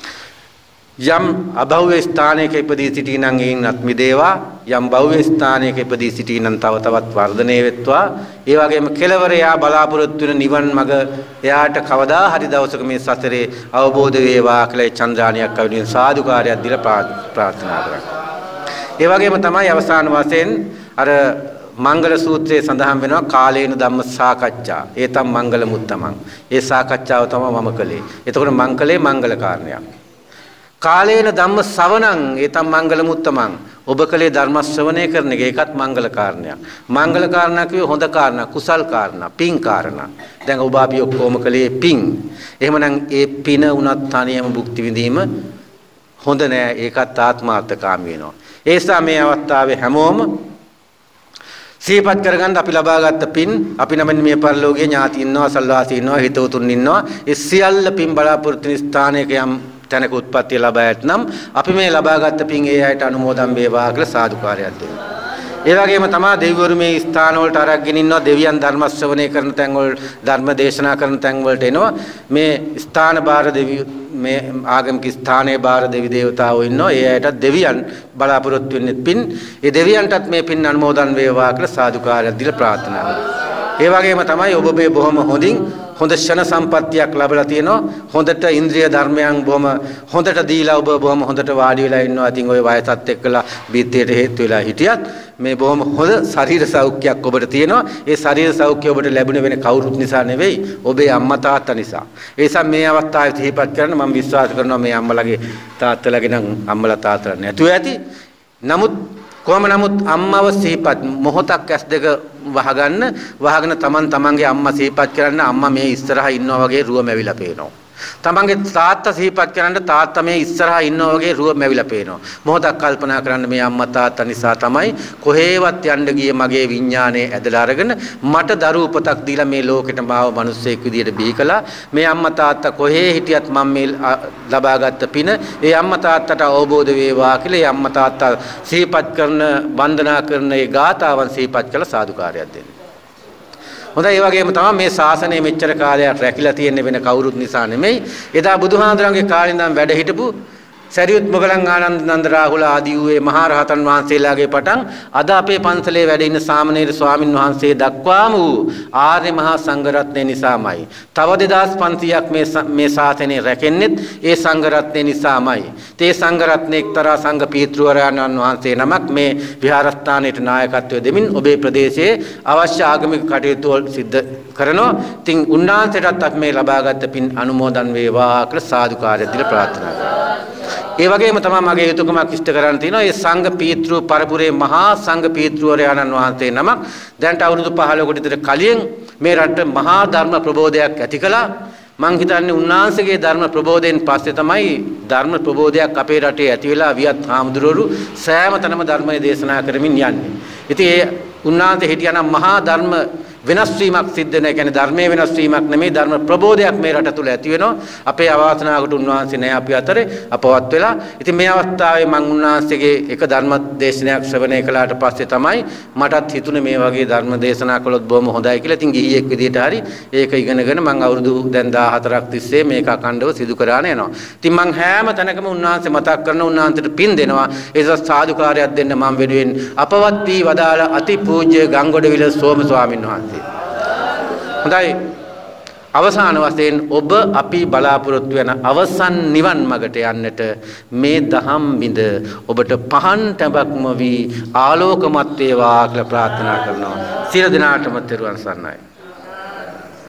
යම් අභව්‍ය ස්ථානයක ඉපදී සිටිනන් ඒනත් මිදේවා. යම් භව්‍ය ස්ථානයක ඉපදී සිටිනන් තව තවත් වර්ධනය වෙත්වා. ඒ වගේම කෙලවර යා බලාපොරොත්තු වෙන නිවන් මඟ එයාට කවදා හරි දවසක මේ සසරේ අවබෝධ වේවා කියලා චන්ද්‍රානියක් අවිදින් සාදුකාරයක් දීලා ප්‍රාර්ථනා කරා. ඒ වගේම තමයි අවසාන වශයෙන් අර මංගල සූත්‍රයේ සඳහන් වෙනවා කාලේන ධම්ම සාකච්ඡා. ඒ තම මංගල මුත්තමං. ඒ සාකච්ඡාව තමයි මම කළේ. එතකොට මං කළේ මංගල කාරණයක්. කාලේන ධම්ම ශ්‍රවණං ඒතම් මංගල මුත්තමං. ඔබ කලේ ධර්ම ශ්‍රවණය කරන එක ඒකත් මංගල කාරණයක්. මංගල කාරණා කිව්වේ හොඳ කාරණා, කුසල් කාරණා, පින් කාරණා. දැන් ඔබ අපි ඔක්කොම කලේ පින්. එහෙමනම් ඒ පින උනත් තනියම භුක්ති විඳීම හොඳ නෑ. ඒකත් ආත්මාර්ථකාමී වෙනවා. ඒ නිසා මේ අවස්ථාවේ හැමෝම සිහිපත් කරගන්න අපි ලබාගත් පින් අපි නම් මේ පරිලෝකීය ඥාති ඉන්නවා, සල්වාසී ඉන්නවා, හිතවතුන් ඉන්නවා. ඒ සියල්ල පින් බලාපොරොත්තු වෙන ස්ථානයක යම් තැනක උත්පත්ති ලබා ඇතනම් අපි මේ ලබාගත් පින් ඒ අයට අනුමෝදන් වේවා කියලා සාදුකාරයක් දෙනවා. ඒ වගේම තමයි දෙවිවරු මේ ස්ථාන වලට අරගෙන ඉන්නවා. දෙවියන් ධර්ම ශ්‍රවණය කරන තැන් වල ධර්ම දේශනා කරන තැන් වලට එනවා. මේ ස්ථාන බාර දෙවි මේ ආගමික ස්ථානයේ බාර දෙවි දේවතාවෝ ඉන්නවා. ඒ අයට දෙවියන් බලාපොරොත්තු වෙන්නේ පින්. ඒ දෙවියන්ටත් මේ පින් අනුමෝදන් වේවා කියලා සාදුකාරයක් දීලා ප්‍රාර්ථනා කරනවා. ඒ වගේම තමයි ඔබ මේ බොහොම හොඳින් හොඳ ෂණ සම්පත්තියක් ලැබලා තියෙනවා. හොඳට ඉන්ද්‍රිය ධර්මයන් බොහොම හොඳට දීලා ඔබ බොහොම හොඳට වාඩි වෙලා ඉන්නවා. ඉතින් ওই වයසත් එක්කලා බීත්‍යයට හේතු වෙලා හිටියත් මේ බොහොම හොඳ ශරීර සෞඛ්‍යයක් ඔබට තියෙනවා. ඒ ශරීර සෞඛ්‍යය ඔබට ලැබුණ වෙන කවුරුත් නිසා නෙවෙයි, ඔබේ අම්මා තාත්තා නිසා. ඒ නිසා මේ අවස්ථාවේ සිහිපත් කරන මම විශ්වාස කරනවා මේ අම්මලාගේ තාත්තලාගේ නම් අම්මලා තාත්තලා නැතුව ඇති. නමුත් කොහොම නමුත් අම්මව සිහිපත් මොහොතක් ඇස් දෙක වහගන්න වහගෙන තමන් තමන්ගේ අම්මා සිහිපත් කරන්න. අම්මා මේ ඉස්සරහා ඉන්නවා වගේ රුව මැවිලා පේනවා. තමන්ගේ තාත්තා සිහිපත් කරන්න තාත්තා මේ ඉස්සරහා ඉන්නා වගේ රුව මැවිලා පේනවා. මොහොතක් කල්පනා කරන්න මේ අම්මා තාත්තා නිසා තමයි කොහේවත් යන්න ගියේ මගේ විඥානයේ ඇදලා අරගෙන මට දරු උපතක් දීලා මේ ලෝකෙට මාව මිනිස්සෙක් විදියට බිහි කළා. මේ අම්මා තාත්තා කොහේ හිටියත් මම මේ ලබාගත් පින ඒ අම්මා තාත්තට අවබෝධ වේවා කියලා ඒ අම්මා තාත්තා සිහිපත් කරන වන්දනා කරන ඒ ගාථාවන් සිහිපත් කළ සාදුකාරයක් දෙන්න. හොඳයි ඒ වගේම තමයි මේ ශාසනය මෙච්චර කාලයක් රැකිලා තියෙන්නේ වෙන කවුරුත් නිසා නෙමෙයි. එදා බුදුහාඳුරන්ගේ කාලේ ඉඳන් වැඩ හිටපු සරියුත් මොගලන් ආනන්ද නන්ද රාහුල ආදී වූ මහා රහතන් වහන්සේලාගේ පටන් අද අපේ පන්සලේ වැඩ ඉන්න සාමණේර ස්වාමින් වහන්සේ දක්වාම වූ ආර්ය මහා සංඝ රත්නය නිසාමයි. තව දෙදාස් පන්සීයක් මේ මේ ශාසනය රැකෙන්නේත් ඒ සංඝ රත්නය නිසාමයි. ඒ සංඝ රත්නයේ එක්තරා සංඝ පීතෘවරයන්න් වහන්සේ නමක් මේ විහාරස්ථානයේ නායකත්වය දෙමින් ඔබේ ප්‍රදේශයේ අවශ්‍ය ආගමික කටයුතු සිද්ධ කරනවා. ඉතින් උන්වහන්සේටත් අපි මේ ලබාගත් පින් අනුමෝදන් වේවා කියලා සාදුකාරය දීලා ප්‍රාර්ථනා කරනවා. ඒ වගේම තමයි මගේ යුතුයකමක් ඉෂ්ට කරන්න තියෙනවා. මේ සංඝ පීතෘ පරපුරේ මහා සංඝ පීතෘවරයන්න් වහන්සේ නමක් දැන්ට අවුරුදු පහළොවකට විතර කලින් මේ රට මහා ධර්ම ප්‍රබෝධයක් ඇති කළා. මං හිතන්නේ උන්වහන්සේගේ ධර්ම ප්‍රබෝධයෙන් පස්සේ තමයි ධර්ම ප්‍රබෝධයක් අපේ රටේ ඇති වෙලා වියත් හාමුදුරුවෝ සෑම තැනම ධර්මයේ දේශනා කරමින් යන්නේ. ඉතින් ඒ උන්වහන්සේ හිටියානම් මහා ධර්ම වෙනස් වීමක් සිද්ධ වෙන. ඒ කියන්නේ ධර්මයේ වෙනස් වීමක් නෙමෙයි ධර්ම ප්‍රබෝධයක් මේ රට තුල ඇති වෙනවා. අපේ අවාසනාවකට උන්වහන්සේ නැහැ අපි අතරේ අපවත් වෙලා. ඉතින් මේ අවස්ථාවේ මම උන්වහන්සේගේ එක ධර්ම දේශනයක් ශ්‍රවණය කළාට පස්සේ තමයි මටත් හිතුනේ මේ වගේ ධර්ම දේශනා කළොත් බොහොම හොඳයි කියලා. ඉතින් ගිහියෙක් විදිහට හරි ඒක ඉගෙනගෙන මම අවුරුදු දැන් දාහතරක් තිස්සේ මේක අඛණ්ඩව සිදු කරාන යනවා. ඉතින් මම හැම තැනකම උන්වහන්සේ මතක් කරන උන්වහන්සේට පින් දෙනවා. ඒසත් සාදුකාරයක් දෙන්න මම වෙනුවෙන් අපවත් වී වදාළ අති පූජ්‍ය ගංගොඩවිල සෝම ස්වාමීන් වහන්සේ. හොඳයි අවසාන වශයෙන් ඔබ අපි බලාපොරොත්තු වෙන අවසන් නිවන් මගට යන්නට මේ දහම් බිඳ ඔබට පහන් තැබක්ම වී ආලෝකමත් වේවා කියලා ප්‍රාර්ථනා කරනවා. සියලු දෙනාටම තෙරුවන් සරණයි.